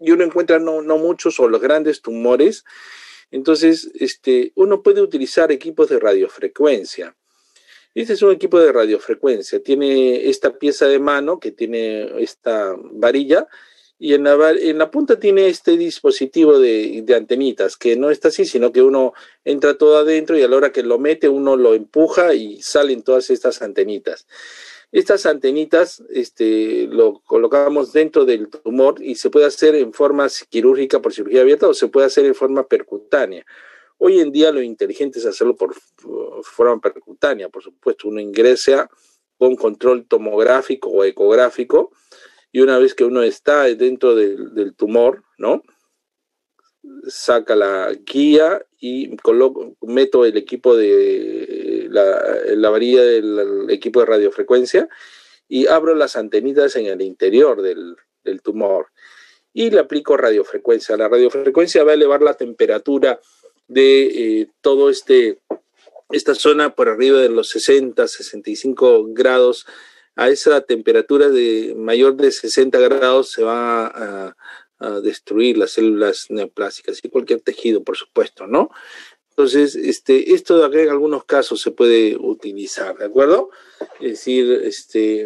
y uno encuentra no muchos o los grandes tumores, entonces uno puede utilizar equipos de radiofrecuencia. Este es un equipo de radiofrecuencia, tiene esta pieza de mano que tiene esta varilla y en la punta tiene este dispositivo de antenitas, que no está así, sino que uno entra todo adentro y a la hora que lo mete uno lo empuja y salen todas estas antenitas. Estas antenitas lo colocamos dentro del tumor y se puede hacer en forma quirúrgica por cirugía abierta o se puede hacer en forma percutánea. Hoy en día lo inteligente es hacerlo por forma percutánea, por supuesto. Uno ingresa con control tomográfico o ecográfico y una vez que uno está dentro del tumor, ¿no? Saca la guía y meto el equipo de la varilla del equipo de radiofrecuencia y abro las antenitas en el interior del tumor y le aplico radiofrecuencia. La radiofrecuencia va a elevar la temperatura de todo esta zona por arriba de los 60, 65 grados. A esa temperatura de mayor de 60 grados se va a destruir las células neoplásicas y cualquier tejido, por supuesto, ¿no? Entonces, esto de acá en algunos casos se puede utilizar, ¿de acuerdo? Es decir,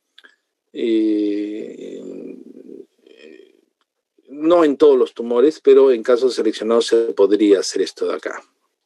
no en todos los tumores, pero en casos seleccionados se podría hacer esto de acá.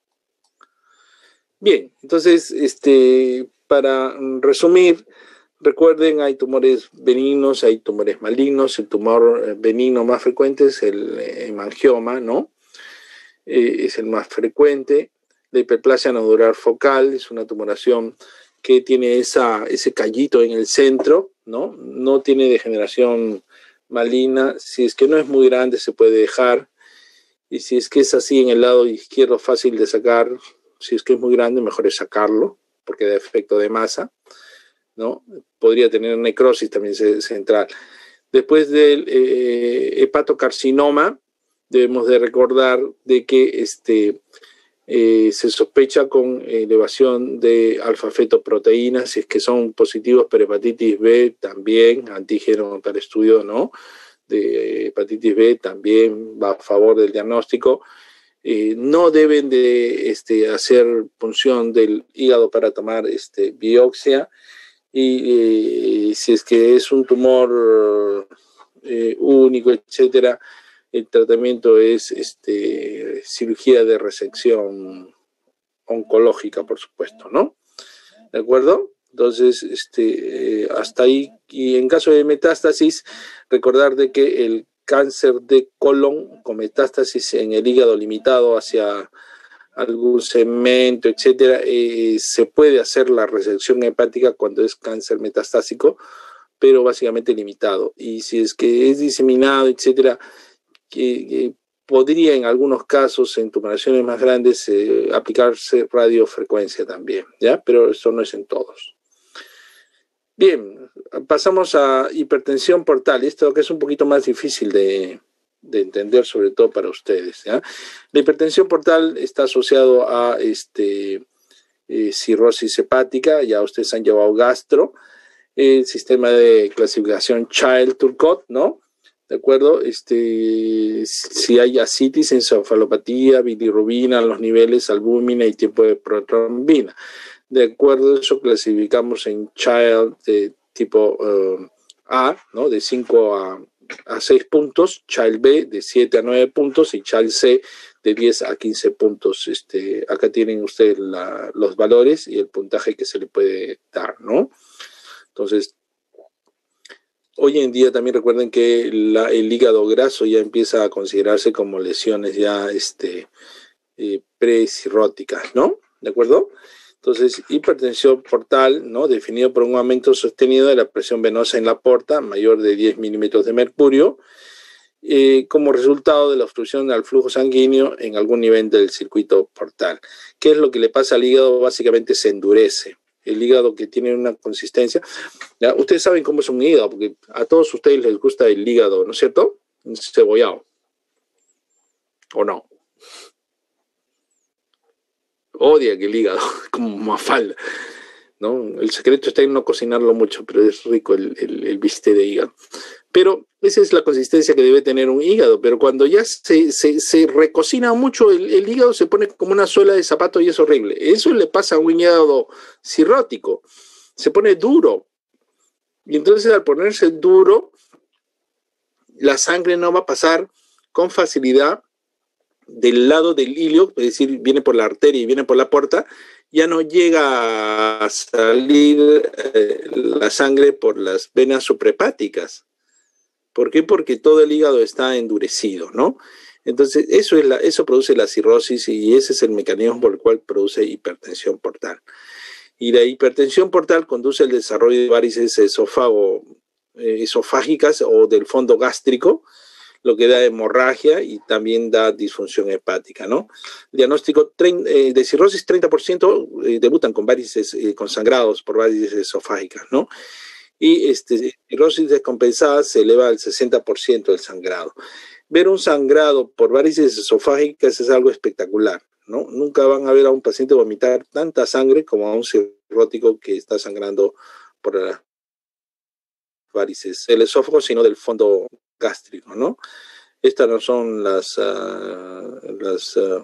Bien, entonces, para resumir, recuerden, hay tumores benignos, hay tumores malignos. El tumor benigno más frecuente es el hemangioma, ¿no? Es el más frecuente. La hiperplasia nodular focal es una tumoración que tiene ese callito en el centro, ¿no? No tiene degeneración maligna. Si es que no es muy grande, se puede dejar. Y si es que es así en el lado izquierdo, fácil de sacar. Si es que es muy grande, mejor es sacarlo, porque da efecto de masa, ¿no? Podría tener necrosis también central. Después del hepatocarcinoma, debemos de recordar de que se sospecha con elevación de alfa-fetoproteínas, si es que son positivos para hepatitis B, también antígeno para estudio, ¿no? De hepatitis B también va a favor del diagnóstico. No deben de hacer punción del hígado para tomar biopsia. Y si es que es un tumor único, etcétera, el tratamiento es cirugía de resección oncológica, por supuesto, ¿no? ¿De acuerdo? Entonces, hasta ahí. Y en caso de metástasis, recordar de que el cáncer de colon con metástasis en el hígado limitado hacia algún segmento, etcétera, se puede hacer la resección hepática cuando es cáncer metastásico, pero básicamente limitado. Y si es que es diseminado, etcétera, que podría en algunos casos, en tumoraciones más grandes, aplicarse radiofrecuencia también, ¿ya? Pero eso no es en todos. Bien, pasamos a hipertensión portal. Esto que es un poquito más difícil de entender, sobre todo para ustedes, ¿ya? La hipertensión portal está asociado a cirrosis hepática. Ya ustedes han llevado gastro, el sistema de clasificación Child-Turcotte, ¿no? ¿De acuerdo? Si hay ascitis, encefalopatía, bilirrubina, los niveles, albúmina y tiempo de protrombina. De acuerdo a eso, clasificamos en Child de tipo A, ¿no? De 5 a 6 puntos, Child B de 7 a 9 puntos y Child C de 10 a 15 puntos. Acá tienen ustedes los valores y el puntaje que se le puede dar, ¿no? Entonces, hoy en día también recuerden que el hígado graso ya empieza a considerarse como lesiones ya precirróticas, ¿no? ¿De acuerdo? Entonces, hipertensión portal, ¿no? Definido por un aumento sostenido de la presión venosa en la porta, mayor de 10 milímetros de mercurio, como resultado de la obstrucción al flujo sanguíneo en algún nivel del circuito portal. ¿Qué es lo que le pasa al hígado? Básicamente se endurece. El hígado, que tiene una consistencia, ¿ya? Ustedes saben cómo es un hígado, porque a todos ustedes les gusta el hígado, ¿no es cierto? Cebollado. ¿O no? Odia que el hígado, como Mafalda, ¿no? El secreto está en no cocinarlo mucho, pero es rico el bistec de hígado. Pero esa es la consistencia que debe tener un hígado, pero cuando ya se recocina mucho el hígado se pone como una suela de zapato y es horrible. Eso le pasa a un hígado cirrótico, se pone duro. Y entonces al ponerse duro, la sangre no va a pasar con facilidad del lado del ilio, es decir, viene por la arteria y viene por la porta, ya no llega a salir la sangre por las venas suprahepáticas. ¿Por qué? Porque todo el hígado está endurecido, ¿no? Entonces, eso produce la cirrosis y ese es el mecanismo por el cual produce hipertensión portal. Y la hipertensión portal conduce al desarrollo de varices esofágicas o del fondo gástrico, lo que da hemorragia y también da disfunción hepática, ¿no? Diagnóstico de cirrosis, 30% debutan con varices, con sangrados por varices esofágicas, ¿no? Y cirrosis descompensada se eleva al 60% del sangrado. Ver un sangrado por varices esofágicas es algo espectacular, ¿no? Nunca van a ver a un paciente vomitar tanta sangre como a un cirrótico que está sangrando por las varices del esófago, sino del fondo gástrico, ¿no? Estas no son esto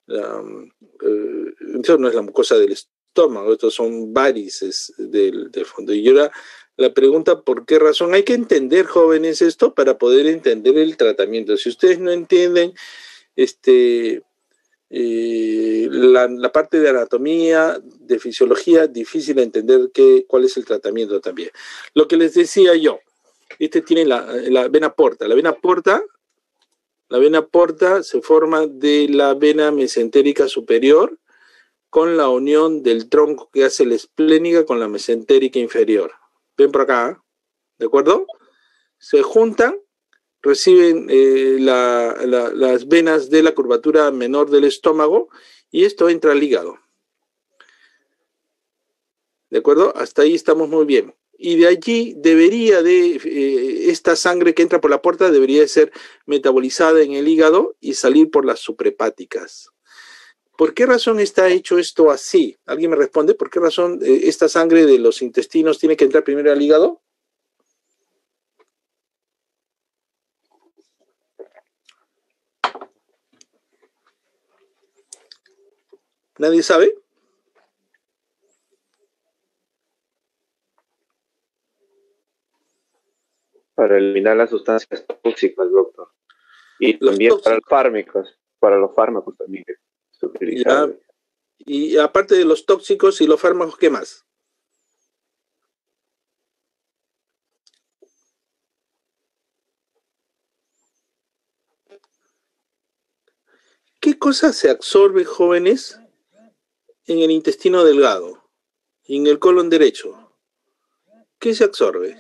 no es la mucosa del estómago, estos son varices del fondo. Y ahora la pregunta, ¿por qué razón? Hay que entender, jóvenes, esto para poder entender el tratamiento. Si ustedes no entienden la parte de anatomía, de fisiología, difícil entender cuál es el tratamiento también. Lo que les decía yo, tiene la vena porta. La vena porta se forma de la vena mesentérica superior con la unión del tronco que hace la esplénica con la mesentérica inferior. Ven por acá, ¿de acuerdo? Se juntan, reciben las venas de la curvatura menor del estómago y esto entra al hígado. ¿De acuerdo? Hasta ahí estamos muy bien. Y de allí debería esta sangre que entra por la puerta debería ser metabolizada en el hígado y salir por las suprahepáticas. ¿Por qué razón está hecho esto así? ¿Alguien me responde? ¿Por qué razón esta sangre de los intestinos tiene que entrar primero al hígado? ¿Nadie sabe? Para eliminar las sustancias tóxicas, doctor. Y también para los fármacos también que se utilizan. Y aparte de los tóxicos y los fármacos, ¿qué más? ¿Qué cosa se absorbe, jóvenes, en el intestino delgado y en el colon derecho? ¿Qué se absorbe?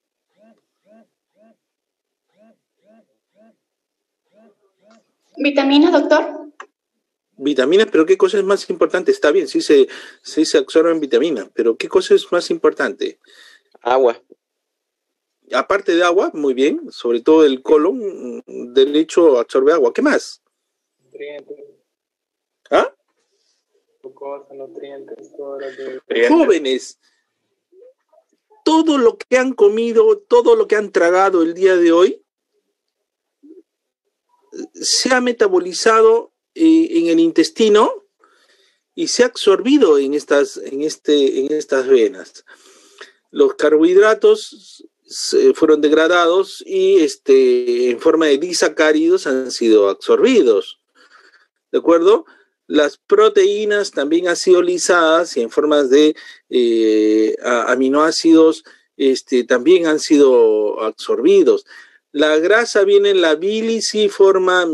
¿Vitaminas, doctor? Vitaminas, pero ¿qué cosa es más importante? Está bien, sí se absorben vitaminas, pero ¿qué cosa es más importante? Agua. Aparte de agua, muy bien, sobre todo el colon derecho absorbe agua. ¿Qué más? Nutrientes. ¿Ah? Glucosa, nutrientes, todo lo que... Jóvenes, todo lo que han comido, todo lo que han tragado el día de hoy, se ha metabolizado en el intestino y se ha absorbido en estas venas. Los carbohidratos fueron degradados y en forma de disacáridos han sido absorbidos. ¿De acuerdo? Las proteínas también han sido lisadas y en formas de aminoácidos también han sido absorbidos. La grasa viene en la bilis y forma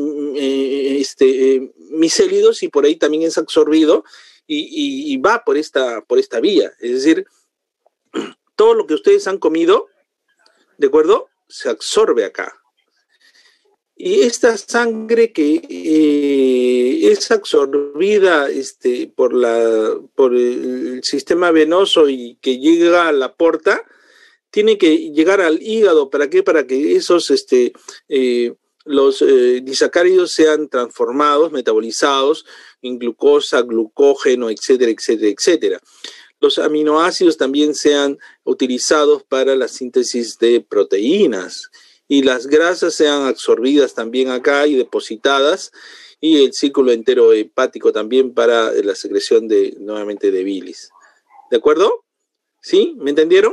micélidos y por ahí también es absorbido y va por esta vía. Es decir, todo lo que ustedes han comido, ¿de acuerdo? Se absorbe acá. Y esta sangre que es absorbida por el sistema venoso y que llega a la porta, tiene que llegar al hígado. ¿Para qué? Para que esos los disacáridos sean transformados, metabolizados en glucosa, glucógeno, etcétera, etcétera, etcétera. los aminoácidos también sean utilizados para la síntesis de proteínas y las grasas sean absorbidas también acá y depositadas, y el círculo entero hepático también para la secreción nuevamente de bilis. ¿De acuerdo? ¿Sí? ¿Me entendieron?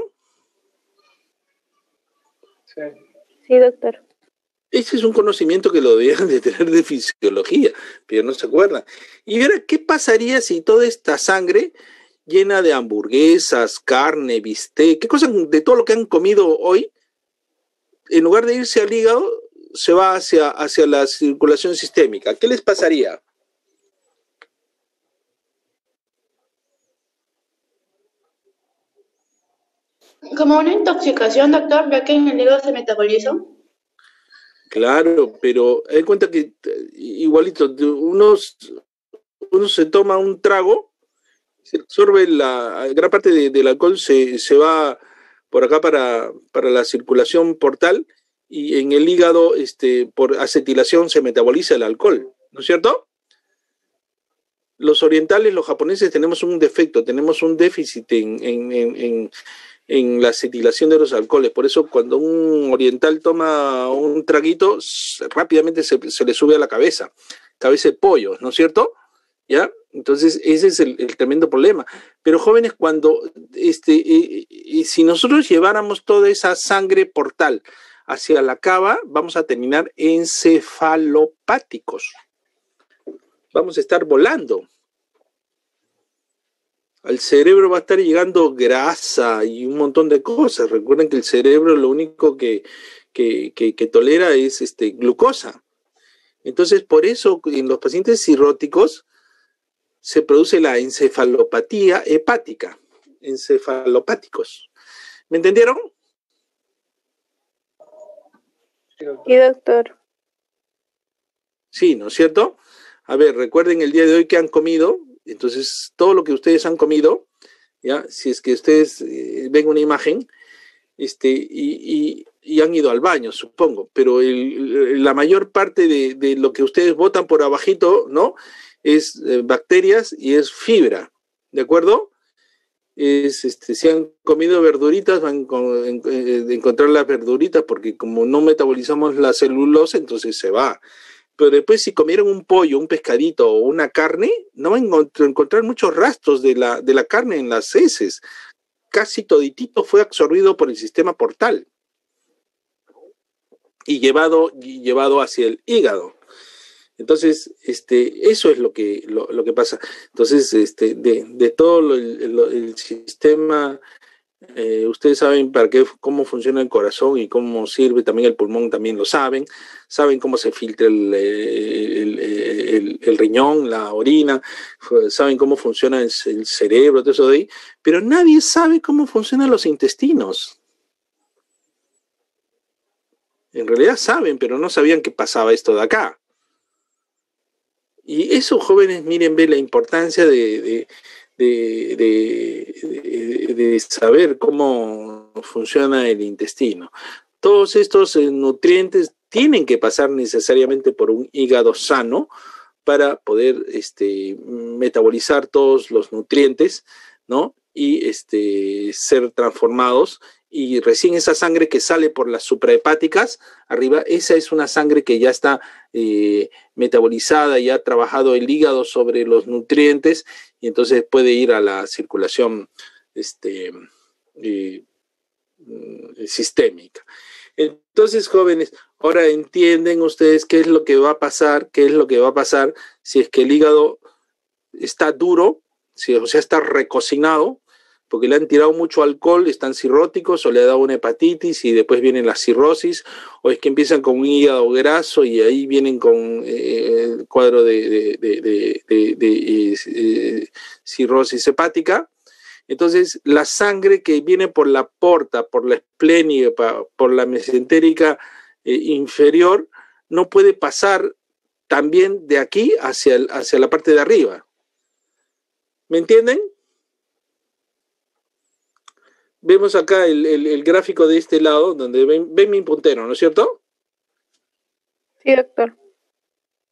Sí. Sí, doctor. Ese es un conocimiento que lo deberían de tener de fisiología, pero no se acuerdan. Y ahora, ¿qué pasaría si toda esta sangre llena de hamburguesas, carne, bistec, qué cosas de todo lo que han comido hoy, en lugar de irse al hígado, se va hacia la circulación sistémica? ¿Qué les pasaría? Como una intoxicación, doctor, ya que en el hígado se metaboliza. Claro, pero hay cuenta que igualito, uno se toma un trago, se absorbe la gran parte del alcohol, se va por acá para la circulación portal, y en el hígado por acetilación se metaboliza el alcohol, ¿no es cierto? Los orientales, los japoneses, tenemos un defecto, tenemos un déficit en la acetilación de los alcoholes. Por eso cuando un oriental toma un traguito, rápidamente se le sube a la cabeza de pollo, ¿no es cierto? ¿Ya? Entonces ese es el tremendo problema. Pero jóvenes, cuando si nosotros lleváramos toda esa sangre portal hacia la cava, vamos a terminar encefalopáticos. Vamos a estar volando. Al cerebro va a estar llegando grasa y un montón de cosas. Recuerden que el cerebro lo único que tolera es glucosa. Entonces, por eso en los pacientes cirróticos se produce la encefalopatía hepática, encefalopáticos. ¿Me entendieron? Sí, doctor. Sí, ¿no es cierto? A ver, recuerden el día de hoy que han comido. Entonces, todo lo que ustedes han comido, ¿ya? Si es que ustedes ven una imagen, y han ido al baño, supongo, pero la mayor parte de lo que ustedes botan por abajito, ¿no? Es bacterias y es fibra, ¿de acuerdo? Si han comido verduritas, van a encontrar las verduritas, porque como no metabolizamos la celulosa, entonces se va. Pero después, si comieron un pollo, un pescadito o una carne, no van a encontrar muchos rastros de la carne en las heces. Casi toditito fue absorbido por el sistema portal y llevado hacia el hígado. Entonces, eso es lo que pasa. Entonces, de todo el sistema, ustedes saben cómo funciona el corazón y cómo sirve también el pulmón, también lo saben cómo se filtra el riñón, la orina, saben cómo funciona el cerebro, todo eso de ahí, pero nadie sabe cómo funcionan los intestinos. En realidad saben, pero no sabían que pasaba esto de acá. Y eso, jóvenes, miren, ve la importancia de saber cómo funciona el intestino. Todos estos nutrientes tienen que pasar necesariamente por un hígado sano para poder metabolizar todos los nutrientes, ¿no? Y ser transformados. Y recién esa sangre que sale por las suprahepáticas arriba, esa es una sangre que ya está metabolizada, ya ha trabajado el hígado sobre los nutrientes, y entonces puede ir a la circulación sistémica. Entonces, jóvenes, ahora entienden ustedes qué es lo que va a pasar, si es que el hígado está duro, o sea, está recocinado, porque le han tirado mucho alcohol, están cirróticos, o le ha dado una hepatitis y después viene la cirrosis, o es que empiezan con un hígado graso y ahí vienen con el cuadro de cirrosis hepática. Entonces, la sangre que viene por la porta, por la esplénica, por la mesentérica inferior, no puede pasar también de aquí hacia la parte de arriba. ¿Me entienden? Vemos acá el gráfico de este lado, donde ven mi puntero, ¿no es cierto? Sí, doctor.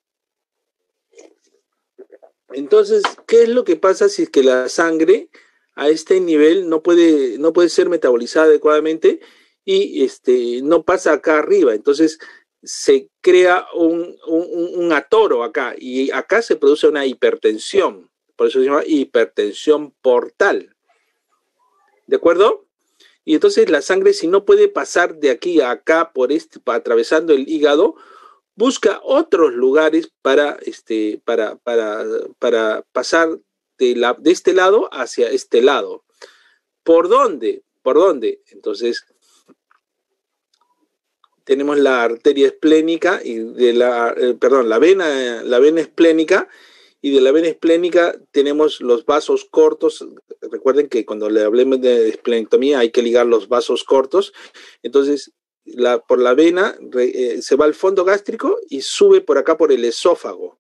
Entonces, ¿qué es lo que pasa si es que la sangre a este nivel no puede ser metabolizada adecuadamente y no pasa acá arriba. Entonces se crea un atoro acá y acá se produce una hipertensión. Por eso se llama hipertensión portal. ¿De acuerdo? Y entonces la sangre, si no puede pasar de aquí a acá atravesando el hígado, busca otros lugares para pasar de este lado hacia este lado. ¿Por dónde? ¿Por dónde? Entonces tenemos la arteria esplénica y la vena esplénica, y de la vena esplénica tenemos los vasos cortos. Recuerden que cuando le hablemos de esplenectomía hay que ligar los vasos cortos. Entonces, por la vena se va al fondo gástrico y sube por acá por el esófago.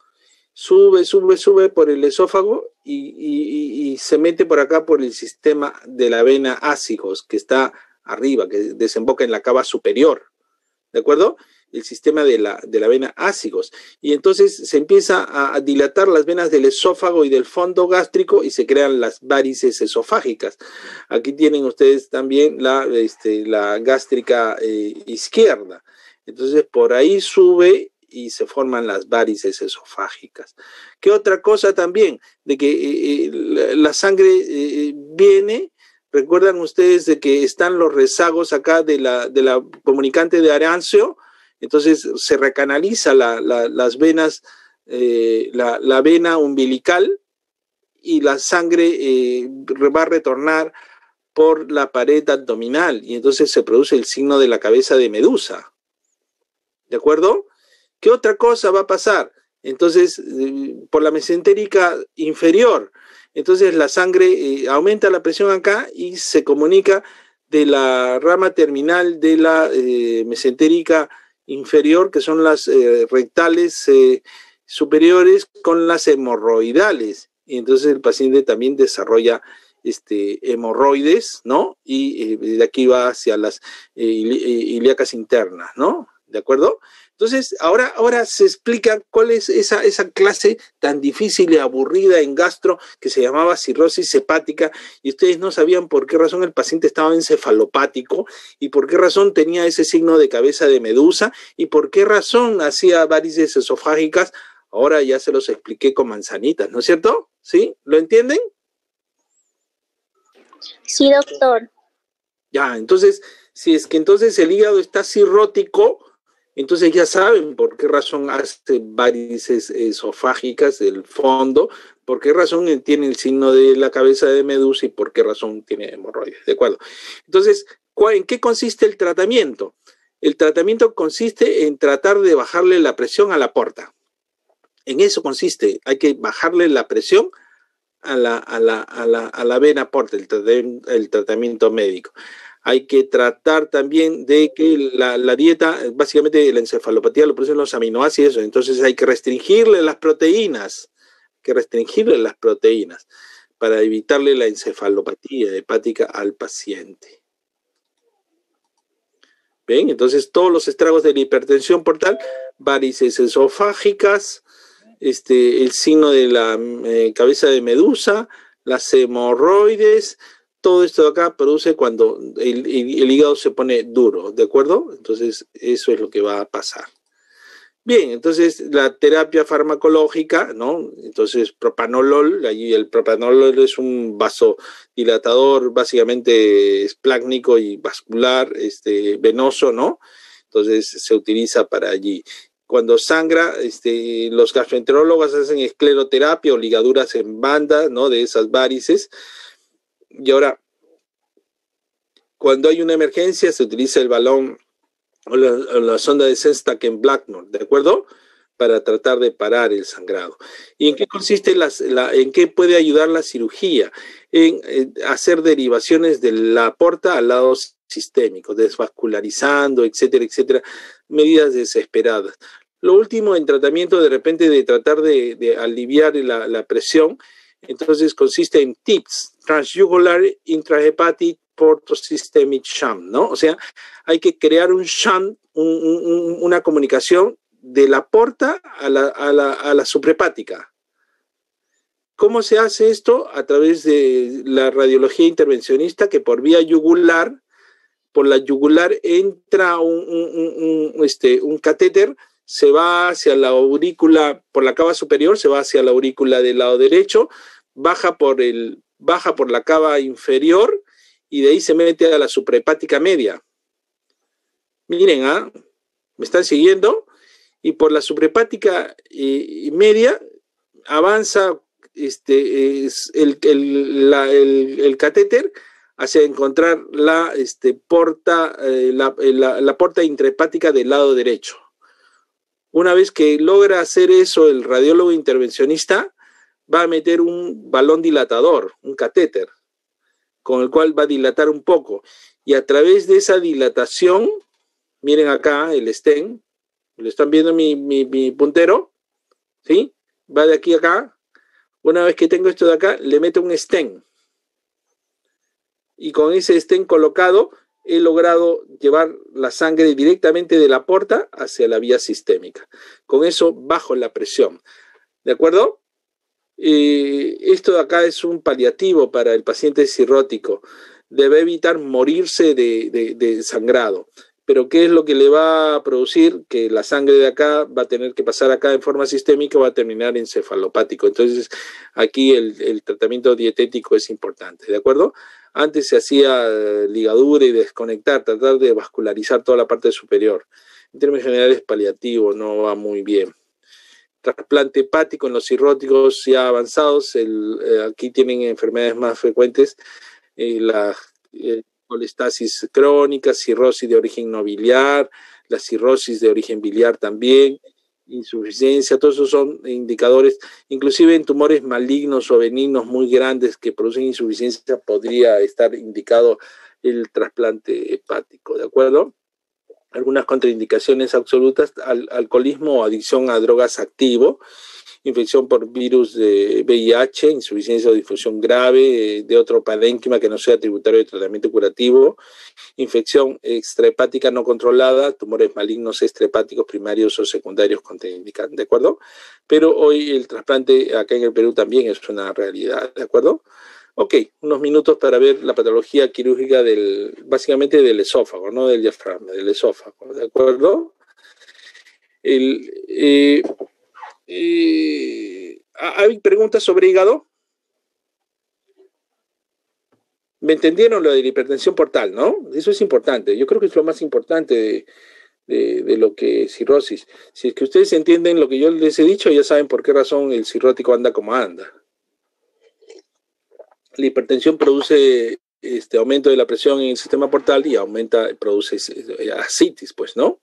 Sube por el esófago y se mete por acá por el sistema de la vena ácigos, que está arriba, que desemboca en la cava superior. ¿De acuerdo? El sistema de la vena ácigos. Y entonces se empieza a dilatar las venas del esófago y del fondo gástrico y se crean las varices esofágicas. Aquí tienen ustedes también la gástrica izquierda. Entonces por ahí sube y se forman las varices esofágicas. ¿Qué otra cosa también? De que la sangre viene. ¿Recuerdan ustedes de que están los rezagos acá de la comunicante de Arancio? Entonces se recanaliza las venas, la vena umbilical, y la sangre va a retornar por la pared abdominal, y entonces se produce el signo de la cabeza de Medusa. ¿De acuerdo? ¿Qué otra cosa va a pasar? Entonces, por la mesentérica inferior, entonces la sangre aumenta la presión acá y se comunica de la rama terminal de la mesentérica inferior, que son las rectales superiores, con las hemorroidales. Y entonces el paciente también desarrolla hemorroides, ¿no? Y de aquí va hacia las ilíacas internas, ¿no? ¿De acuerdo? Entonces, ahora se explica cuál es esa clase tan difícil y aburrida en gastro que se llamaba cirrosis hepática, y ustedes no sabían por qué razón el paciente estaba encefalopático y por qué razón tenía ese signo de cabeza de Medusa y por qué razón hacía varices esofágicas. Ahora ya se los expliqué con manzanitas, ¿no es cierto? ¿Sí? ¿Lo entienden? Sí, doctor. Ya, entonces, si es que entonces el hígado está cirrótico, entonces ya saben por qué razón hace varices esofágicas del fondo, por qué razón tiene el signo de la cabeza de Medusa y por qué razón tiene hemorroides. ¿De acuerdo? Entonces, ¿en qué consiste el tratamiento? El tratamiento consiste en tratar de bajarle la presión a la porta. En eso consiste. Hay que bajarle la presión a la vena porta, el tratamiento médico. Hay que tratar también de que la dieta, básicamente la encefalopatía lo producen los aminoácidos, entonces hay que restringirle las proteínas, para evitarle la encefalopatía hepática al paciente. ¿Ven? Entonces todos los estragos de la hipertensión portal, varices esofágicas, el signo de la cabeza de Medusa, las hemorroides, todo esto de acá produce cuando el hígado se pone duro, ¿de acuerdo? Entonces, eso es lo que va a pasar. Bien, entonces la terapia farmacológica, ¿no? Entonces, propanolol, allí el propanolol es un vasodilatador básicamente esplácnico y vascular, venoso, ¿no? Entonces, se utiliza para allí. Cuando sangra, los gastroenterólogos hacen escleroterapia o ligaduras en banda, ¿no? De esas varices. Y ahora, cuando hay una emergencia, se utiliza el balón o la sonda de Sengstaken-Blackmore, ¿de acuerdo? Para tratar de parar el sangrado. ¿Y en qué consiste en qué puede ayudar la cirugía? En hacer derivaciones de la porta al lado sistémico, desvascularizando, etcétera, etcétera, medidas desesperadas. Lo último en tratamiento, de repente, de tratar de aliviar la presión, entonces consiste en TIPS, Transjugular Intrahepatic Portosystemic Shunt, ¿no? O sea, hay que crear un shunt, una comunicación de la porta a la suprahepática. ¿Cómo se hace esto? A través de la radiología intervencionista, que por vía yugular, por la yugular entra un catéter, se va hacia la aurícula, por la cava superior, se va hacia la aurícula del lado derecho, baja por la cava inferior y de ahí se mete a la suprahepática media. Miren, ¿me están siguiendo? Y por la suprahepática media avanza el catéter hacia encontrar la porta intrahepática del lado derecho. Una vez que logra hacer eso el radiólogo intervencionista, va a meter un balón dilatador, un catéter, con el cual va a dilatar un poco. Y a través de esa dilatación, miren acá el stent, ¿lo están viendo mi puntero? ¿Sí? Va de aquí a acá. Una vez que tengo esto de acá, le meto un stent. Y con ese stent colocado, he logrado llevar la sangre directamente de la porta hacia la vía sistémica. Con eso bajo la presión. ¿De acuerdo? Esto de acá es un paliativo para el paciente cirrótico. Debe evitar morirse de sangrado. Pero ¿qué es lo que le va a producir? Que la sangre de acá va a tener que pasar acá en forma sistémica, va a terminar encefalopático. Entonces, aquí el tratamiento dietético es importante, ¿de acuerdo? Antes se hacía ligadura y desconectar, tratar de vascularizar toda la parte superior. En términos generales, paliativo, no va muy bien. Trasplante hepático en los cirróticos ya avanzados, aquí tienen enfermedades más frecuentes, la colestasis crónica, cirrosis de origen no biliar, la cirrosis de origen biliar también, insuficiencia, todos esos son indicadores, inclusive en tumores malignos o benignos muy grandes que producen insuficiencia podría estar indicado el trasplante hepático, ¿de acuerdo? Algunas contraindicaciones absolutas, alcoholismo o adicción a drogas activo, infección por virus de VIH, insuficiencia o difusión grave de otro parénquima que no sea tributario de tratamiento curativo, infección extrahepática no controlada, tumores malignos extrahepáticos primarios o secundarios contraindicados, ¿de acuerdo? Pero hoy el trasplante acá en el Perú también es una realidad, ¿de acuerdo? Ok, unos minutos para ver la patología quirúrgica básicamente del esófago, no del diafragma, del esófago, ¿de acuerdo? ¿Hay preguntas sobre hígado? ¿Me entendieron lo de la hipertensión portal, no? Eso es importante. Yo creo que es lo más importante de lo que es cirrosis. Si es que ustedes entienden lo que yo les he dicho, ya saben por qué razón el cirrótico anda como anda. La hipertensión produce aumento de la presión en el sistema portal y produce ascitis, pues, ¿no?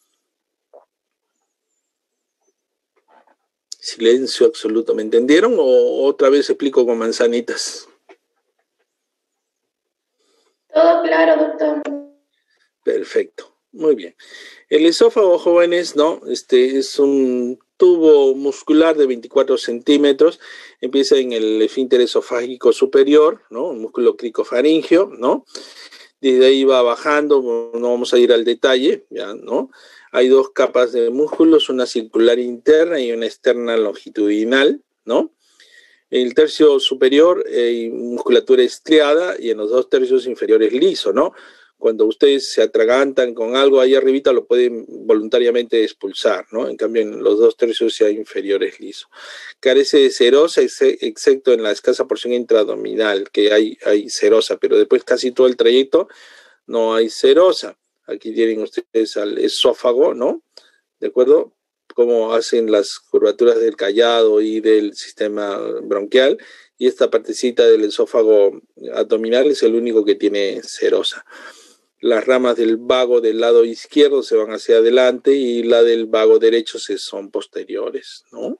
Silencio absoluto. ¿Me entendieron o otra vez explico con manzanitas? Todo claro, doctor. Perfecto. Muy bien. El esófago, jóvenes, ¿no? Es un tubo muscular de 24 centímetros. Empieza en el esfínter esofágico superior, ¿no? Un músculo cricofaringeo, ¿no? Desde ahí va bajando, no vamos a ir al detalle, ¿ya? ¿No? Hay dos capas de músculos, una circular interna y una externa longitudinal, ¿no? En el tercio superior hay musculatura estriada y en los 2 tercios inferiores liso, ¿no? Cuando ustedes se atragantan con algo ahí arribita lo pueden voluntariamente expulsar, ¿no? En cambio en los 2 tercios ya inferiores liso. Carece de serosa, excepto en la escasa porción intraabdominal, que hay serosa, pero después casi todo el trayecto no hay serosa. Aquí tienen ustedes al esófago, ¿no? ¿De acuerdo? Cómo hacen las curvaturas del callado y del sistema bronquial, y esta partecita del esófago abdominal es el único que tiene serosa. Las ramas del vago del lado izquierdo se van hacia adelante y la del vago derecho son posteriores, ¿no?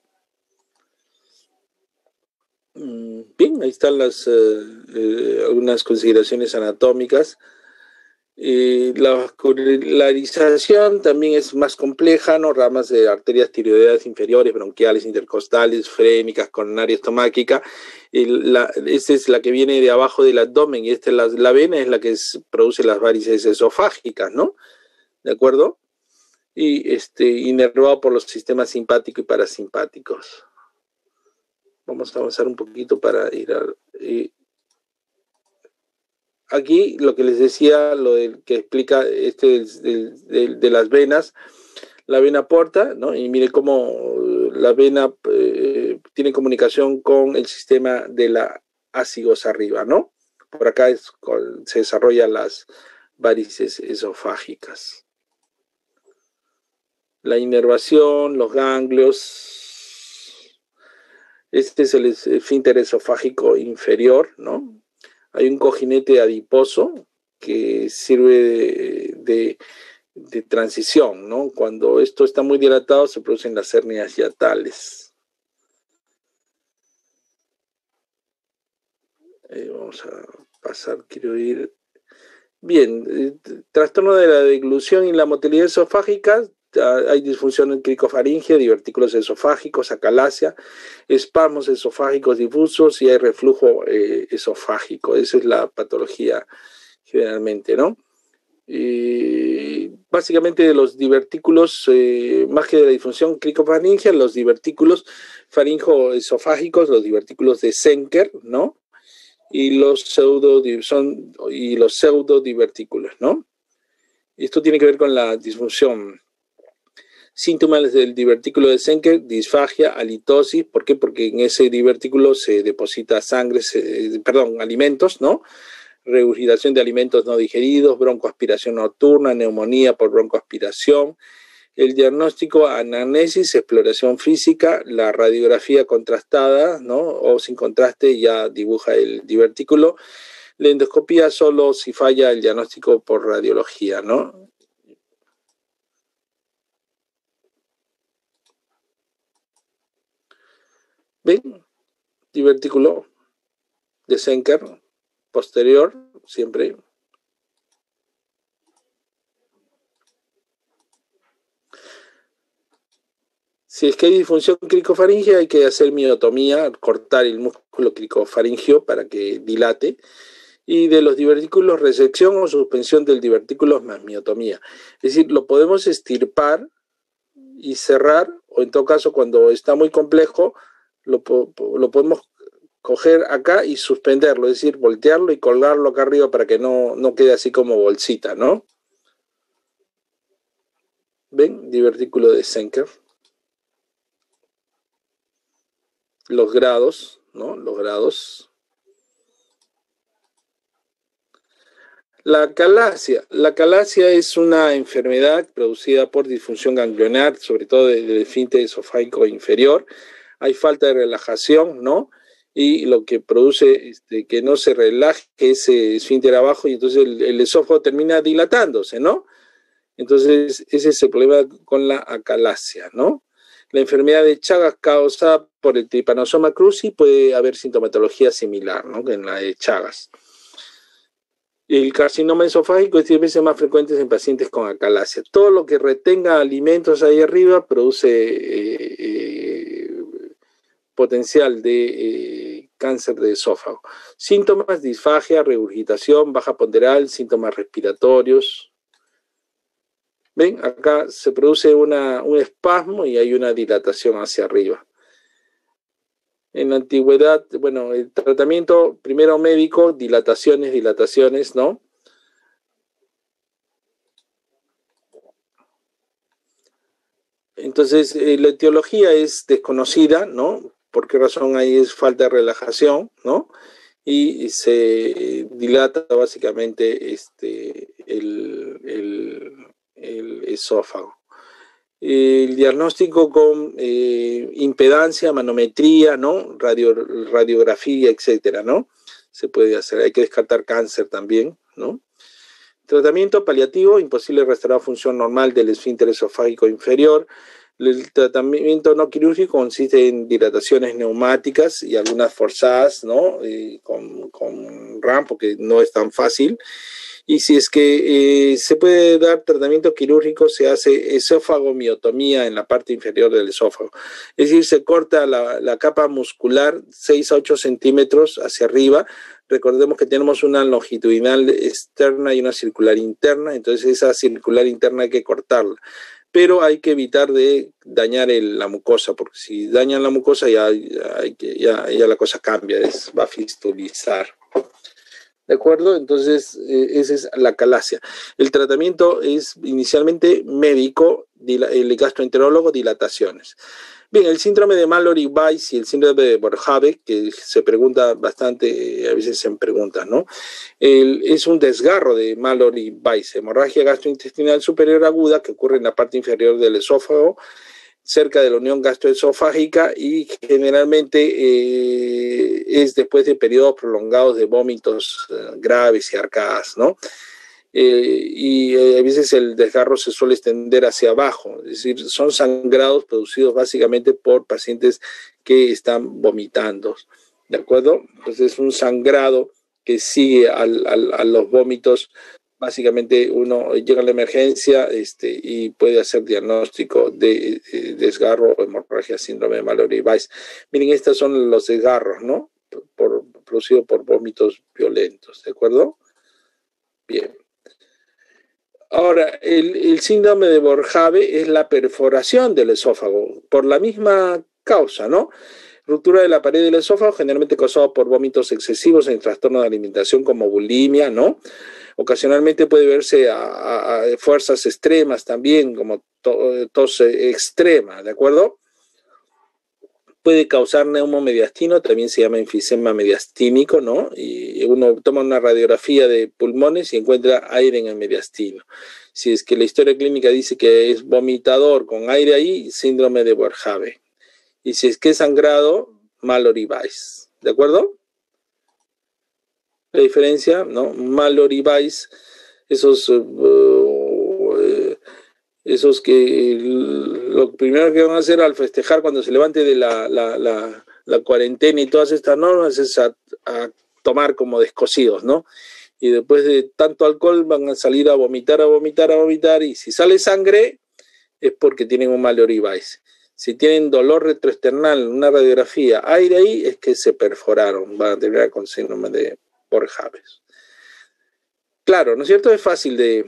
Bien, ahí están algunas consideraciones anatómicas. La vascularización también es más compleja, ¿no? Ramas de arterias tiroideas inferiores, bronquiales, intercostales, frénicas, coronaria, estomáquica. Esta es la que viene de abajo del abdomen y esta es la vena es la que produce las varices esofágicas, ¿no? ¿De acuerdo? Y inervado por los sistemas simpático y parasimpáticos. Vamos a avanzar un poquito para ir a... aquí lo que les decía, lo del que explica de las venas, la vena porta, ¿no? Y mire cómo la vena tiene comunicación con el sistema de la ácigos arriba, ¿no? Por acá se desarrollan las varices esofágicas. La inervación, los ganglios. Este es el esfínter esofágico inferior, ¿no? Hay un cojinete adiposo que sirve de transición, ¿no? Cuando esto está muy dilatado se producen las hernias hiatales. Vamos a pasar, quiero ir... Bien, trastorno de la deglución y la motilidad esofágica. Hay disfunción cricofaringia, divertículos esofágicos, acalasia, espasmos esofágicos difusos y hay reflujo esofágico. Esa es la patología generalmente, ¿no? Básicamente de los divertículos, más que de la disfunción cricofaringia, los divertículos faringoesofágicos, los divertículos de Zenker, ¿no? Y los pseudodivertículos, ¿no? Esto tiene que ver con la disfunción. Síntomas del divertículo de Zenker: disfagia, halitosis. ¿Por qué? Porque en ese divertículo se deposita sangre, alimentos, ¿no? Regurgitación de alimentos no digeridos, broncoaspiración nocturna, neumonía por broncoaspiración. El diagnóstico: anamnesis, exploración física, la radiografía contrastada, ¿no? O sin contraste ya dibuja el divertículo. La endoscopía solo si falla el diagnóstico por radiología, ¿no? ¿Ven? Divertículo de Zenker, posterior, siempre. Si es que hay disfunción cricofaringea, hay que hacer miotomía, cortar el músculo cricofaringio para que dilate. Y de los divertículos, resección o suspensión del divertículo más miotomía. Es decir, lo podemos estirpar y cerrar, o en todo caso, cuando está muy complejo, lo podemos coger acá y suspenderlo, es decir, voltearlo y colgarlo acá arriba para que no quede así como bolsita, ¿no? ¿Ven? Divertículo de Zenker. Los grados, ¿no? Los grados. La acalasia es una enfermedad producida por disfunción ganglionar, sobre todo del esfínter esofágico inferior. Hay falta de relajación, ¿no? Y lo que produce que no se relaje ese esfínter abajo y entonces el esófago termina dilatándose, ¿no? Entonces ese es el problema con la acalasia, ¿no? La enfermedad de Chagas causada por el Trypanosoma cruzi puede haber sintomatología similar, ¿no? En la de Chagas. El carcinoma esofágico es 10 veces más frecuente en pacientes con acalasia. Todo lo que retenga alimentos ahí arriba produce potencial de cáncer de esófago. Síntomas: disfagia, regurgitación, baja ponderal, síntomas respiratorios. ¿Ven? Acá se produce un espasmo y hay una dilatación hacia arriba. En la antigüedad, bueno, el tratamiento primero médico, dilataciones, ¿no? Entonces, la etiología es desconocida, ¿no? ¿Por qué razón ahí es falta de relajación, ¿no? Y se dilata básicamente el esófago. El diagnóstico con impedancia, manometría, ¿no? Radiografía, etcétera, ¿no? Se puede hacer. Hay que descartar cáncer también, ¿no? Tratamiento paliativo: imposible restaurar función normal del esfínter esofágico inferior. El tratamiento no quirúrgico consiste en dilataciones neumáticas y algunas forzadas, ¿no? Con RAM, porque no es tan fácil. Y si es que se puede dar tratamiento quirúrgico, se hace esofagomiotomía en la parte inferior del esófago. Es decir, se corta la capa muscular 6 a 8 centímetros hacia arriba. Recordemos que tenemos una longitudinal externa y una circular interna, entonces esa circular interna hay que cortarla. pero hay que evitar de dañar la mucosa, porque si dañan la mucosa ya la cosa cambia, va a fistulizar. ¿De acuerdo? Entonces, esa es la calasia. El tratamiento es inicialmente médico, el gastroenterólogo, dilataciones. Bien, el síndrome de Mallory-Weiss y el síndrome de Boerhaave, que se pregunta bastante, a veces se preguntan, ¿no? Es un desgarro de Mallory-Weiss, hemorragia gastrointestinal superior aguda que ocurre en la parte inferior del esófago, cerca de la unión gastroesofágica, y generalmente es después de periodos prolongados de vómitos graves y arcadas, ¿no? A veces el desgarro se suele extender hacia abajo, es decir, son sangrados producidos básicamente por pacientes que están vomitando, ¿de acuerdo? Entonces es un sangrado que sigue a los vómitos. Básicamente uno llega a la emergencia y puede hacer diagnóstico de desgarro o hemorragia, síndrome de Mallory-Weiss. Miren, estos son los desgarros, ¿no? Producidos por vómitos violentos, ¿de acuerdo? Bien. Ahora, el síndrome de Boerhaave es la perforación del esófago por la misma causa, ¿no? Ruptura de la pared del esófago, generalmente causada por vómitos excesivos en trastornos de alimentación como bulimia, ¿no? Ocasionalmente puede verse a fuerzas extremas también, como tos extrema, ¿de acuerdo? Puede causar neumomediastino, también se llama enfisema mediastínico, ¿no? Y uno toma una radiografía de pulmones y encuentra aire en el mediastino. Si es que la historia clínica dice que es vomitador con aire ahí, síndrome de Boerhaave. Y si es que es sangrado, Mallory-Weiss, ¿de acuerdo? La diferencia, ¿no? Mallory-Weiss, esos que lo primero que van a hacer al festejar cuando se levante de la cuarentena y todas estas normas es a tomar como descosidos, ¿no? Y después de tanto alcohol van a salir a vomitar, y si sale sangre es porque tienen un Mallory-Weiss. Si tienen dolor retroesternal, una radiografía, aire ahí, es que se perforaron, van a terminar con síndrome de Boerhaave. Claro, ¿no es cierto? Es fácil de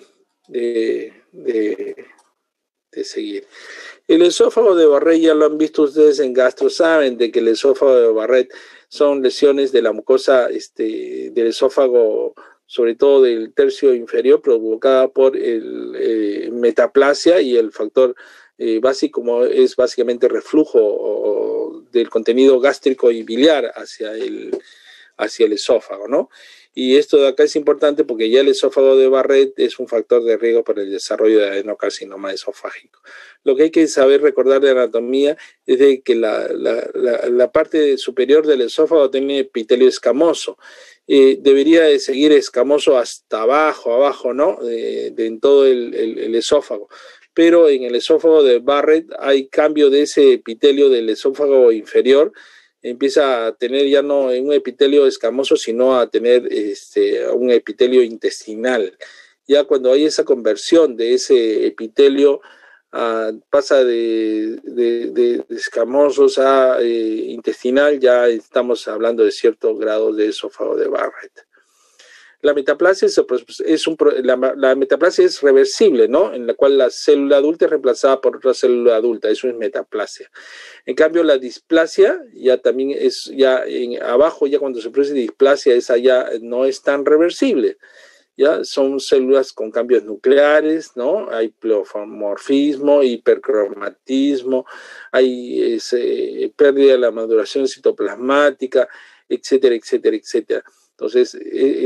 seguir. El esófago de Barrett, ya lo han visto ustedes en gastro, saben de que el esófago de Barrett son lesiones de la mucosa del esófago, sobre todo del tercio inferior, provocada por metaplasia, y el factor básico es básicamente reflujo del contenido gástrico y biliar hacia el esófago, ¿no? Y esto de acá es importante porque ya el esófago de Barrett es un factor de riesgo para el desarrollo de adenocarcinoma esofágico. Lo que hay que saber recordar de anatomía es de que la parte superior del esófago tiene epitelio escamoso. Debería de seguir escamoso hasta abajo, ¿no? En todo el esófago. Pero en el esófago de Barrett hay cambio de ese epitelio del esófago inferior, empieza a tener ya no un epitelio escamoso, sino a tener un epitelio intestinal. Ya cuando hay esa conversión de ese epitelio, pasa de escamosos a intestinal, ya estamos hablando de cierto grado de esófago de Barrett. La metaplasia la metaplasia es reversible, ¿no? En la cual la célula adulta es reemplazada por otra célula adulta, eso es metaplasia. En cambio, la displasia ya también es, abajo, ya cuando se produce displasia, esa ya no es tan reversible. Ya son células con cambios nucleares, ¿no? Hay pleomorfismo, hipercromatismo, hay pérdida de la maduración citoplasmática, etcétera, etcétera, etcétera. Entonces,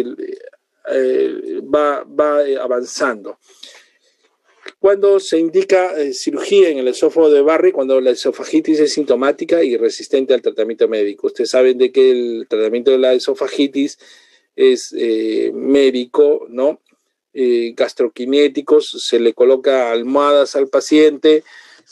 va avanzando. Cuando se indica cirugía en el esófago de Barrett, cuando la esofagitis es sintomática y resistente al tratamiento médico. Ustedes saben de que el tratamiento de la esofagitis es médico, ¿no? Gastroquinéticos, se le coloca almohadas al paciente,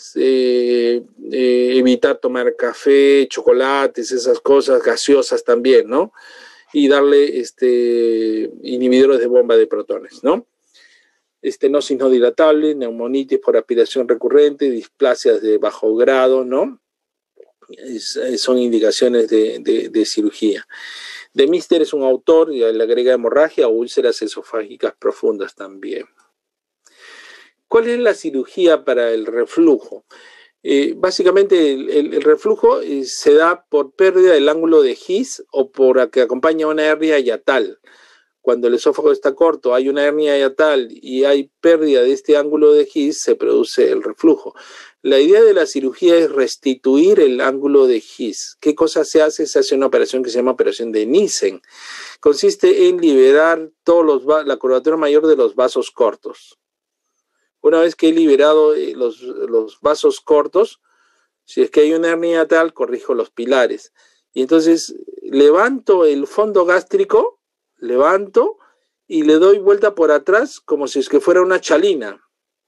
evitar tomar café, chocolates, esas cosas, gaseosas también, ¿no? Y darle inhibidores de bomba de protones, ¿no? Estenosis no dilatable, neumonitis por aspiración recurrente, displasias de bajo grado, ¿no? Son indicaciones de cirugía. De Mister es un autor, y le agrega hemorragia o úlceras esofágicas profundas también. ¿Cuál es la cirugía para el reflujo? Básicamente el reflujo se da por pérdida del ángulo de His o por que acompaña una hernia hiatal. Cuando el esófago está corto, hay una hernia hiatal y hay pérdida de este ángulo de His, se produce el reflujo. La idea de la cirugía es restituir el ángulo de His. ¿Qué cosa se hace? Se hace una operación que se llama operación de Nissen. Consiste en liberar la curvatura mayor de los vasos cortos. Una vez que he liberado los vasos cortos, si es que hay una hernia hiatal, corrijo los pilares. Y entonces levanto el fondo gástrico, levanto y le doy vuelta por atrás como si es que fuera una chalina.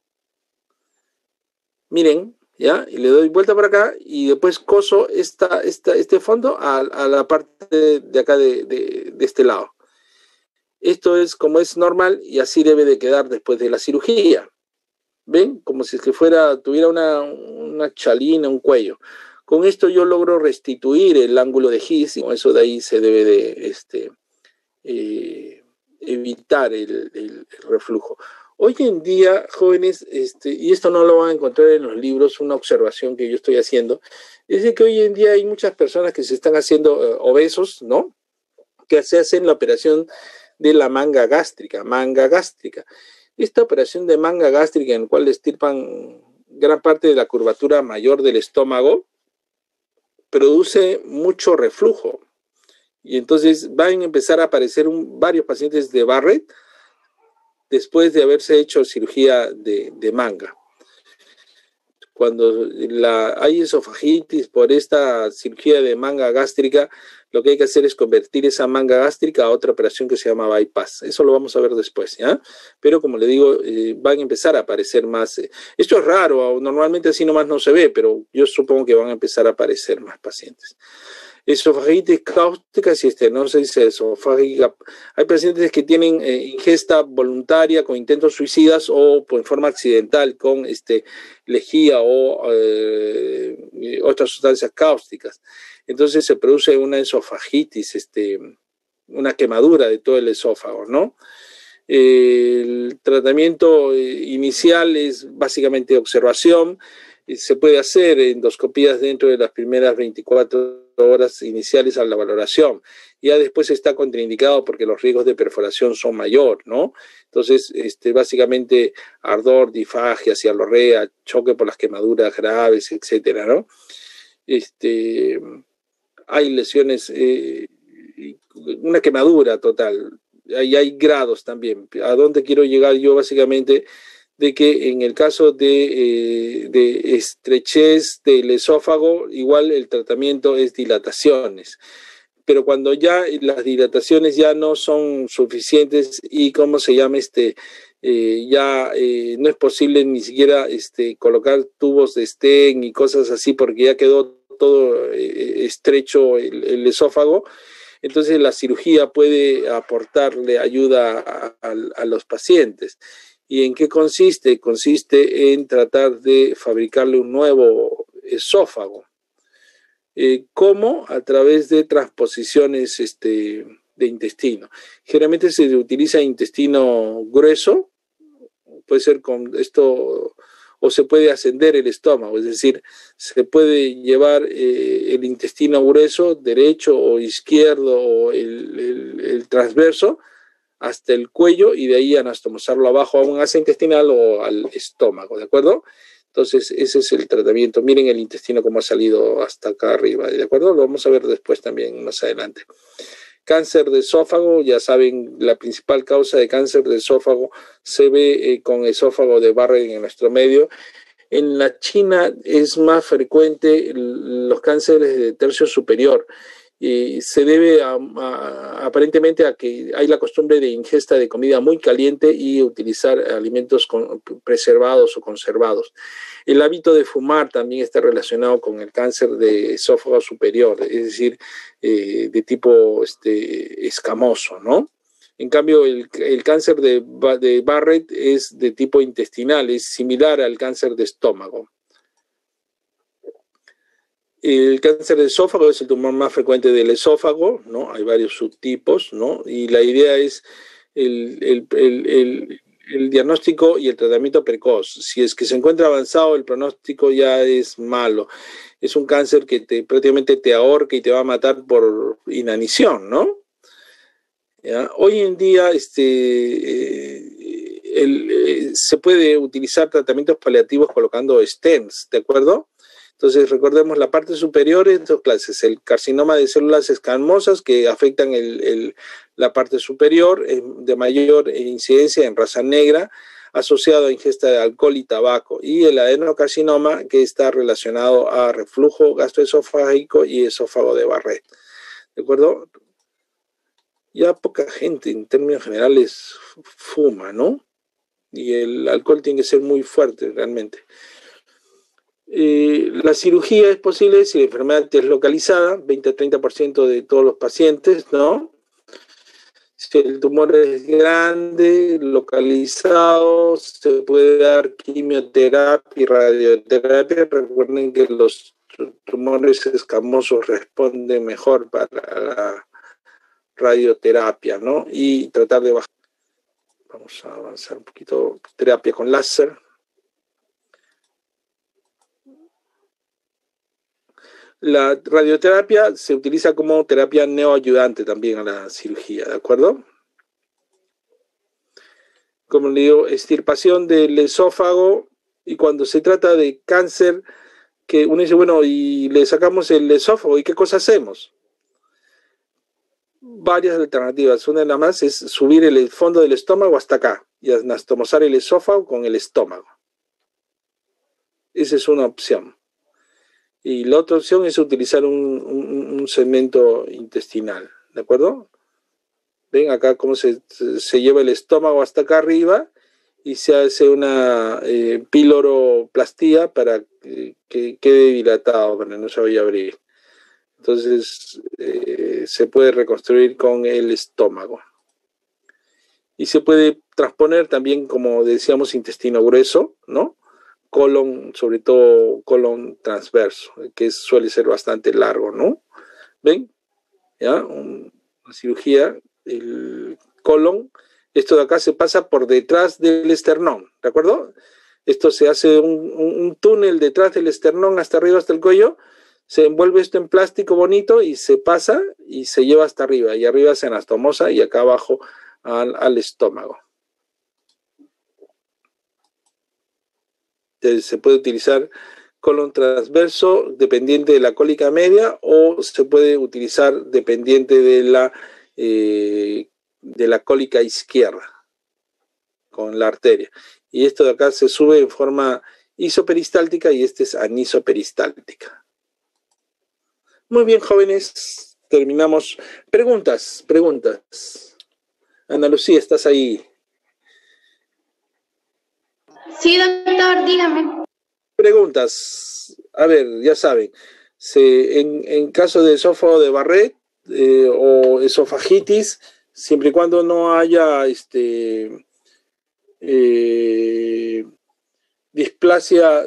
Miren, ¿ya? Y le doy vuelta por acá y después coso este fondo a la parte de acá de este lado. Esto es como es normal y así debe de quedar después de la cirugía. ¿Ven? Como si es que tuviera una chalina, un cuello. Con esto yo logro restituir el ángulo de His y con eso de ahí se debe de evitar el reflujo. Hoy en día, jóvenes, y esto no lo van a encontrar en los libros, una observación que yo estoy haciendo, es de que hoy en día hay muchas personas que se están haciendo obesos, ¿no? Que se hacen la operación de la manga gástrica. Esta operación de manga gástrica en la cual estirpan gran parte de la curvatura mayor del estómago produce mucho reflujo. Y entonces van a empezar a aparecer varios pacientes de Barrett después de haberse hecho cirugía de manga. Cuando hay esofagitis por esta cirugía de manga gástrica, lo que hay que hacer es convertir esa manga gástrica a otra operación que se llama bypass. Eso lo vamos a ver después, ¿ya? Pero como le digo, van a empezar a aparecer más. Esto es raro, normalmente así nomás no se ve, pero yo supongo que van a empezar a aparecer más pacientes. Esofagitis cáustica, si estenosis esofágica. Hay pacientes que tienen ingesta voluntaria con intentos suicidas o en forma accidental con lejía o otras sustancias cáusticas. Entonces se produce una esofagitis, una quemadura de todo el esófago, ¿no? El tratamiento inicial es básicamente observación. Se puede hacer endoscopías dentro de las primeras 24 horas iniciales a la valoración. Ya después está contraindicado porque los riesgos de perforación son mayor, ¿no? Entonces, básicamente, ardor, disfagia, cialorrea, choque por las quemaduras graves, etcétera, ¿no? Hay lesiones, una quemadura total. Hay grados también. ¿A dónde quiero llegar yo? Básicamente, de que en el caso de estrechez del esófago, igual el tratamiento es dilataciones. Pero cuando ya las dilataciones ya no son suficientes y, ¿cómo se llama? Ya no es posible ni siquiera colocar tubos de Sten y cosas así porque ya quedó todo estrecho el esófago. Entonces la cirugía puede aportarle ayuda a los pacientes. ¿Y en qué consiste? Consiste en tratar de fabricarle un nuevo esófago. ¿Cómo? A través de transposiciones de intestino. Generalmente se utiliza intestino grueso, puede ser con esto, o se puede ascender el estómago, es decir, se puede llevar el intestino grueso, derecho o izquierdo, o el transverso, hasta el cuello y de ahí anastomosarlo abajo a un asa intestinal o al estómago, ¿de acuerdo? Entonces, ese es el tratamiento. Miren el intestino cómo ha salido hasta acá arriba, ¿de acuerdo? Lo vamos a ver después también, más adelante. Cáncer de esófago, ya saben, la principal causa de cáncer de esófago se ve con esófago de Barrett en nuestro medio. En la China es más frecuente los cánceres de tercio superior. Se debe aparentemente a que hay la costumbre de ingesta de comida muy caliente y utilizar alimentos preservados o conservados. El hábito de fumar también está relacionado con el cáncer de esófago superior, es decir, de tipo escamoso, ¿no? En cambio, el cáncer de Barrett es de tipo intestinal, es similar al cáncer de estómago. El cáncer de esófago es el tumor más frecuente del esófago, ¿no? Hay varios subtipos, ¿no? Y la idea es el el diagnóstico y el tratamiento precoz. Si es que se encuentra avanzado, el pronóstico ya es malo. Es un cáncer que prácticamente te ahorca y te va a matar por inanición, ¿no? ¿Ya? Hoy en día se puede utilizar tratamientos paliativos colocando stents, ¿de acuerdo? Entonces, recordemos la parte superior en dos clases, el carcinoma de células escamosas que afectan la parte superior de mayor incidencia en raza negra, asociado a ingesta de alcohol y tabaco, y el adenocarcinoma que está relacionado a reflujo gastroesofágico y esófago de Barrett, ¿de acuerdo? Ya poca gente en términos generales fuma, ¿no? Y el alcohol tiene que ser muy fuerte realmente. La cirugía es posible si la enfermedad es localizada, 20-30% de todos los pacientes, ¿no? Si el tumor es grande, localizado, se puede dar quimioterapia y radioterapia. Recuerden que los tumores escamosos responden mejor para la radioterapia, ¿no? Y tratar de bajar. Vamos a avanzar un poquito. Terapia con láser. La radioterapia se utiliza como terapia neoayudante también a la cirugía, ¿de acuerdo? Como le digo, extirpación del esófago, y cuando se trata de cáncer, que uno dice, bueno, y le sacamos el esófago, ¿y qué cosa hacemos? Varias alternativas. Una de las más es subir el fondo del estómago hasta acá y anastomosar el esófago con el estómago. Esa es una opción. Y la otra opción es utilizar un segmento intestinal, ¿de acuerdo? Ven acá cómo se lleva el estómago hasta acá arriba y se hace una piloroplastia para que quede dilatado, para que no se vaya a abrir. Entonces se puede reconstruir con el estómago. Y se puede transponer también, como decíamos, intestino grueso, ¿no? Colon, sobre todo colon transverso, que suele ser bastante largo, ¿no? ¿Ven? ¿Ya? Una cirugía, el colon, esto de acá se pasa por detrás del esternón, ¿de acuerdo? Esto se hace un túnel detrás del esternón hasta arriba, hasta el cuello, se envuelve esto en plástico bonito y se pasa y se lleva hasta arriba, y arriba se anastomosa y acá abajo al estómago. Se puede utilizar colon transverso dependiente de la cólica media, o se puede utilizar dependiente de la cólica izquierda con la arteria. Y esto de acá se sube en forma isoperistáltica y este es anisoperistáltica. Muy bien, jóvenes, terminamos. Preguntas. Ana Lucía, ¿estás ahí? Sí, doctor, dígame. Preguntas. A ver, ya saben, en caso de esófago de Barrett o esofagitis, siempre y cuando no haya displasia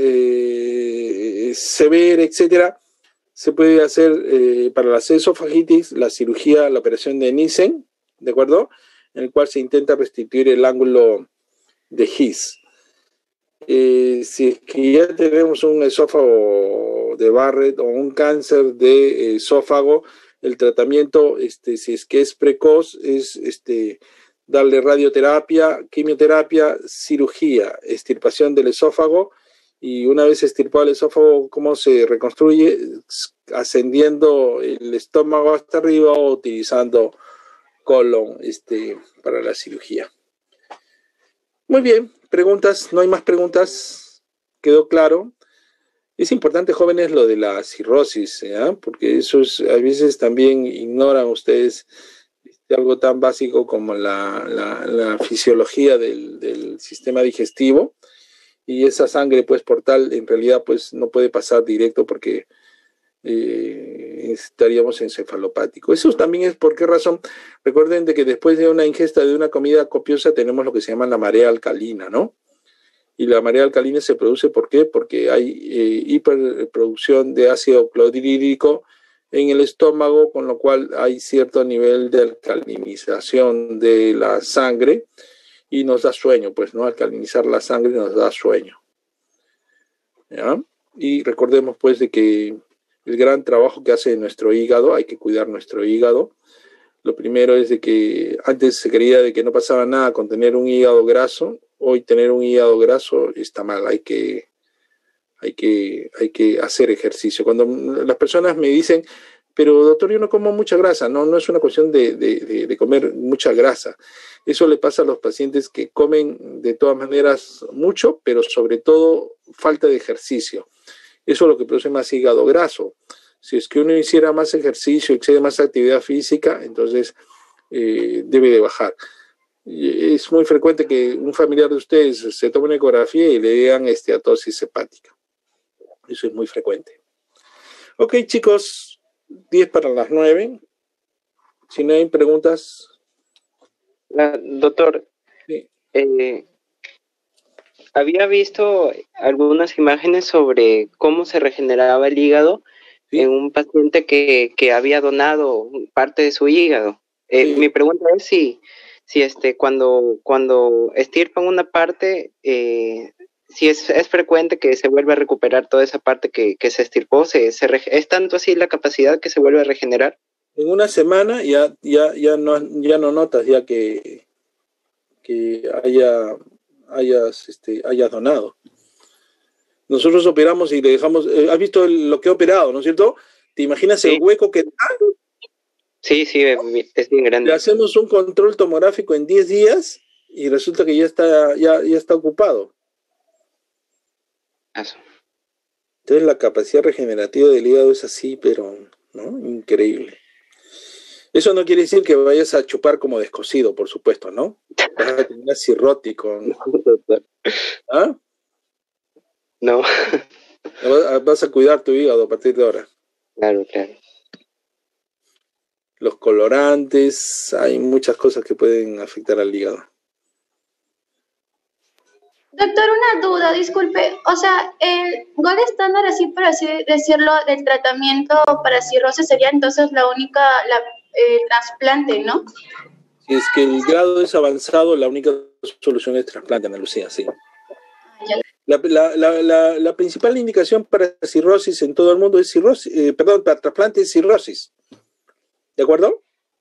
severa, etcétera, se puede hacer para la esofagitis la cirugía, la operación de Nissen, ¿de acuerdo? En el cual se intenta restituir el ángulo de His. Si es que ya tenemos un esófago de Barrett o un cáncer de esófago, el tratamiento, si es que es precoz, es darle radioterapia, quimioterapia, cirugía, extirpación del esófago, y una vez extirpado el esófago, ¿cómo se reconstruye? Ascendiendo el estómago hasta arriba o utilizando colon para la cirugía. Muy bien, preguntas, no hay más preguntas, quedó claro. Es importante, jóvenes, lo de la cirrosis, porque eso a veces también ignoran ustedes algo tan básico como la fisiología del sistema digestivo, y esa sangre pues portal en realidad pues no puede pasar directo porque estaríamos encefalopático. Eso también es por qué razón. Recuerden de que después de una ingesta de una comida copiosa tenemos lo que se llama la marea alcalina, ¿no? Y la marea alcalina se produce, ¿por qué? Porque hay hiperproducción de ácido clorhídrico en el estómago, con lo cual hay cierto nivel de alcalinización de la sangre, y nos da sueño, pues, ¿no? Alcalinizar la sangre nos da sueño. ¿Ya? Y recordemos, pues, de que el gran trabajo que hace nuestro hígado, hay que cuidar nuestro hígado. Lo primero es de que antes se creía de que no pasaba nada con tener un hígado graso. Hoy tener un hígado graso está mal, hay que hacer ejercicio. Cuando las personas me dicen, pero doctor, yo no como mucha grasa, no es una cuestión de comer mucha grasa. Eso le pasa a los pacientes que comen de todas maneras mucho, pero sobre todo falta de ejercicio. Eso es lo que produce más hígado graso. Si es que uno hiciera más ejercicio, excede más actividad física, entonces debe de bajar. Es muy frecuente que un familiar de ustedes se tome una ecografía y le digan esteatosis hepática. Eso es muy frecuente. Ok, chicos, 10 para las 9. Si no hay preguntas. Doctor, sí. Había visto algunas imágenes sobre cómo se regeneraba el hígado, ¿sí?, en un paciente que había donado parte de su hígado. Sí. Mi pregunta es si cuando estirpan una parte, si es frecuente que se vuelva a recuperar toda esa parte que se estirpó. ¿Es tanto así la capacidad que se vuelve a regenerar? En una semana ya no notas ya que hayas donado. Nosotros operamos y le dejamos, ¿has visto lo que he operado, no es cierto? ¿Te imaginas el hueco que da? Sí, es bien grande. Le hacemos un control tomográfico en 10 días y resulta que ya está ocupado. Eso. Entonces la capacidad regenerativa del hígado es así, pero ¿no? Increíble. Eso no quiere decir que vayas a chupar como descosido, por supuesto, ¿no? Vas a terminar cirrótico. ¿Ah? No. Vas a cuidar tu hígado a partir de ahora. Claro. Los colorantes, hay muchas cosas que pueden afectar al hígado. Doctor, una duda, disculpe. O sea, el gold estándar, así por así decirlo, del tratamiento para cirrosis sería entonces trasplante, ¿no? Si es que el grado es avanzado, la única solución es trasplante, Ana Lucía, sí. La principal indicación para cirrosis en todo el mundo es cirrosis, para trasplante es cirrosis. ¿De acuerdo?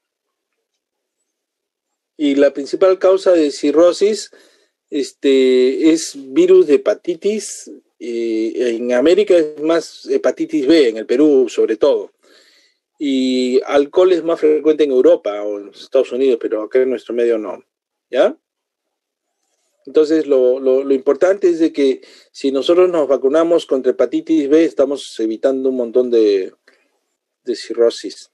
Y la principal causa de cirrosis es virus de hepatitis. En América es más hepatitis B, en el Perú sobre todo. Y alcohol es más frecuente en Europa o en Estados Unidos, pero acá en nuestro medio no. ¿Ya? Entonces lo importante es de que si nosotros nos vacunamos contra hepatitis B, estamos evitando un montón de cirrosis.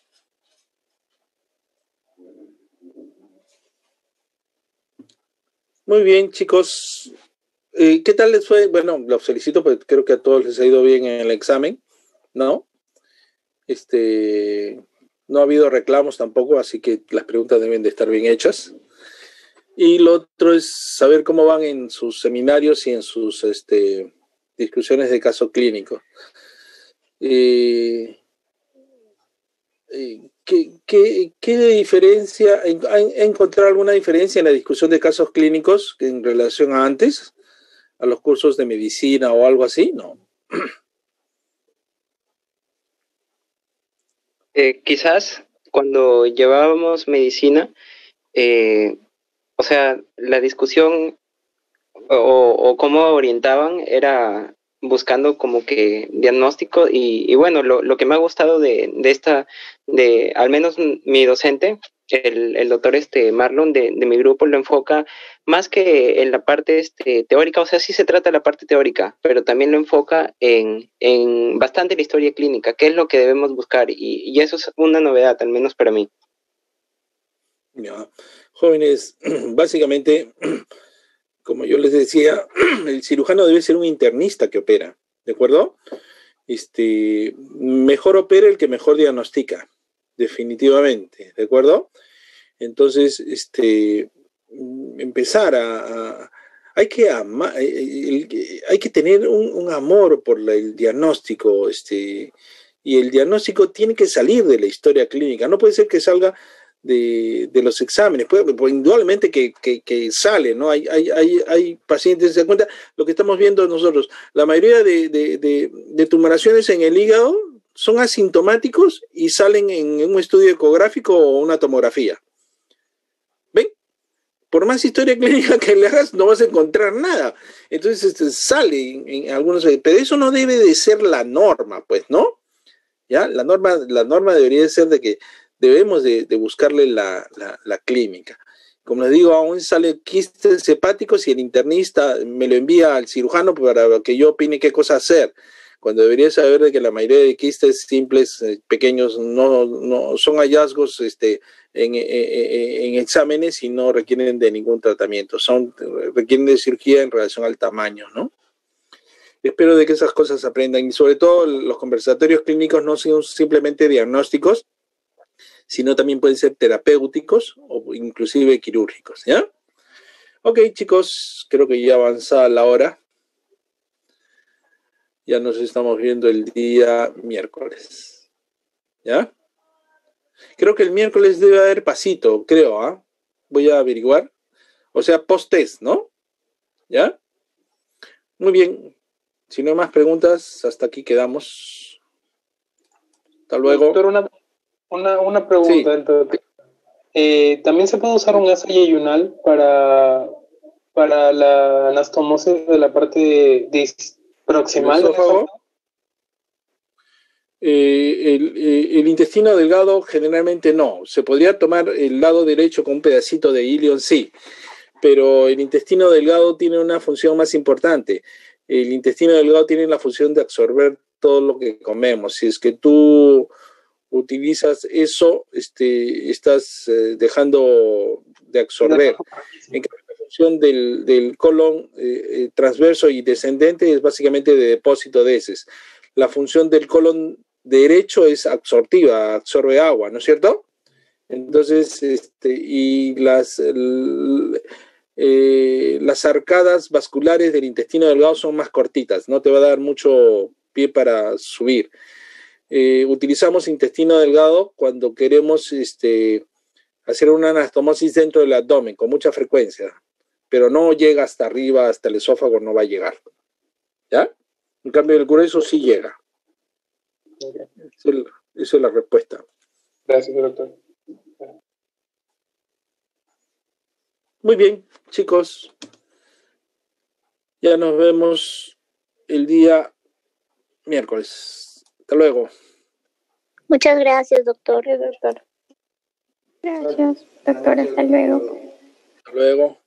Muy bien, chicos. ¿Qué tal les fue? Bueno, los felicito porque creo que a todos les ha ido bien en el examen, ¿no? No ha habido reclamos tampoco, así que las preguntas deben de estar bien hechas. Y lo otro es saber cómo van en sus seminarios y en sus discusiones de caso clínico. ¿Qué diferencia, ha encontrado alguna diferencia en la discusión de casos clínicos en relación a antes, a los cursos de medicina o algo así? No. Quizás cuando llevábamos medicina, o sea, la discusión o cómo orientaban era buscando como que diagnóstico y bueno, lo que me ha gustado de al menos mi docente, el doctor Marlon de mi grupo, lo enfoca más que en la parte teórica. O sea, sí se trata la parte teórica, pero también lo enfoca en bastante la historia clínica, que es lo que debemos buscar, y eso es una novedad, al menos para mí. Ya. Jóvenes, básicamente, como yo les decía, el cirujano debe ser un internista que opera, ¿de acuerdo? Mejor opera el que mejor diagnostica, definitivamente, ¿de acuerdo? Entonces, empezar hay que tener un amor por el diagnóstico, y el diagnóstico tiene que salir de la historia clínica. No puede ser que salga los exámenes. Pues indudablemente que sale, ¿no? Hay pacientes, se dan cuenta, lo que estamos viendo nosotros, la mayoría de tumoraciones en el hígado son asintomáticos y salen en un estudio ecográfico o una tomografía. ¿Ven? Por más historia clínica que le hagas, no vas a encontrar nada. Entonces sale en algunos, pero eso no debe de ser la norma, pues, ¿no? ¿Ya? La norma debería ser de que debemos de buscarle la clínica. Como les digo, aún sale quistes hepáticos y el internista me lo envía al cirujano para que yo opine qué cosa hacer, cuando debería saber de que la mayoría de quistes simples, pequeños, no son hallazgos en exámenes y no requieren de ningún tratamiento, requieren de cirugía en relación al tamaño, ¿no? Espero de que esas cosas aprendan, y sobre todo los conversatorios clínicos no son simplemente diagnósticos, sino también pueden ser terapéuticos o inclusive quirúrgicos, ¿ya? Ok, chicos, creo que ya avanza la hora. Ya nos estamos viendo el día miércoles, ¿ya? Creo que el miércoles debe haber pasito, creo, ¿ah? Voy a averiguar. O sea, post-test, ¿no? ¿Ya? Muy bien. Si no hay más preguntas, hasta aquí quedamos. Hasta luego. Doctor, una pregunta. Sí. Entonces, ¿también se puede usar un asa yeyunal para la anastomosis de la parte proximal del esófago? El intestino delgado generalmente no. Se podría tomar el lado derecho con un pedacito de ilion, sí, pero el intestino delgado tiene una función más importante. El intestino delgado tiene la función de absorber todo lo que comemos. Si es que tú utilizas eso, estás dejando de absorber. En cambio, la función del colon transverso y descendente es básicamente de depósito de heces. La función del colon derecho es absortiva, absorbe agua, ¿no es cierto? Entonces, y las arcadas vasculares del intestino delgado son más cortitas, no te va a dar mucho pie para subir. Utilizamos intestino delgado cuando queremos hacer una anastomosis dentro del abdomen con mucha frecuencia, pero no llega hasta arriba, hasta el esófago no va a llegar, ¿ya? En cambio el grueso sí llega. Esa es la respuesta. Gracias, doctor. Muy bien, chicos. Ya nos vemos el día miércoles. Hasta luego. Muchas gracias, doctor. Gracias, doctor. Hasta luego. Hasta luego.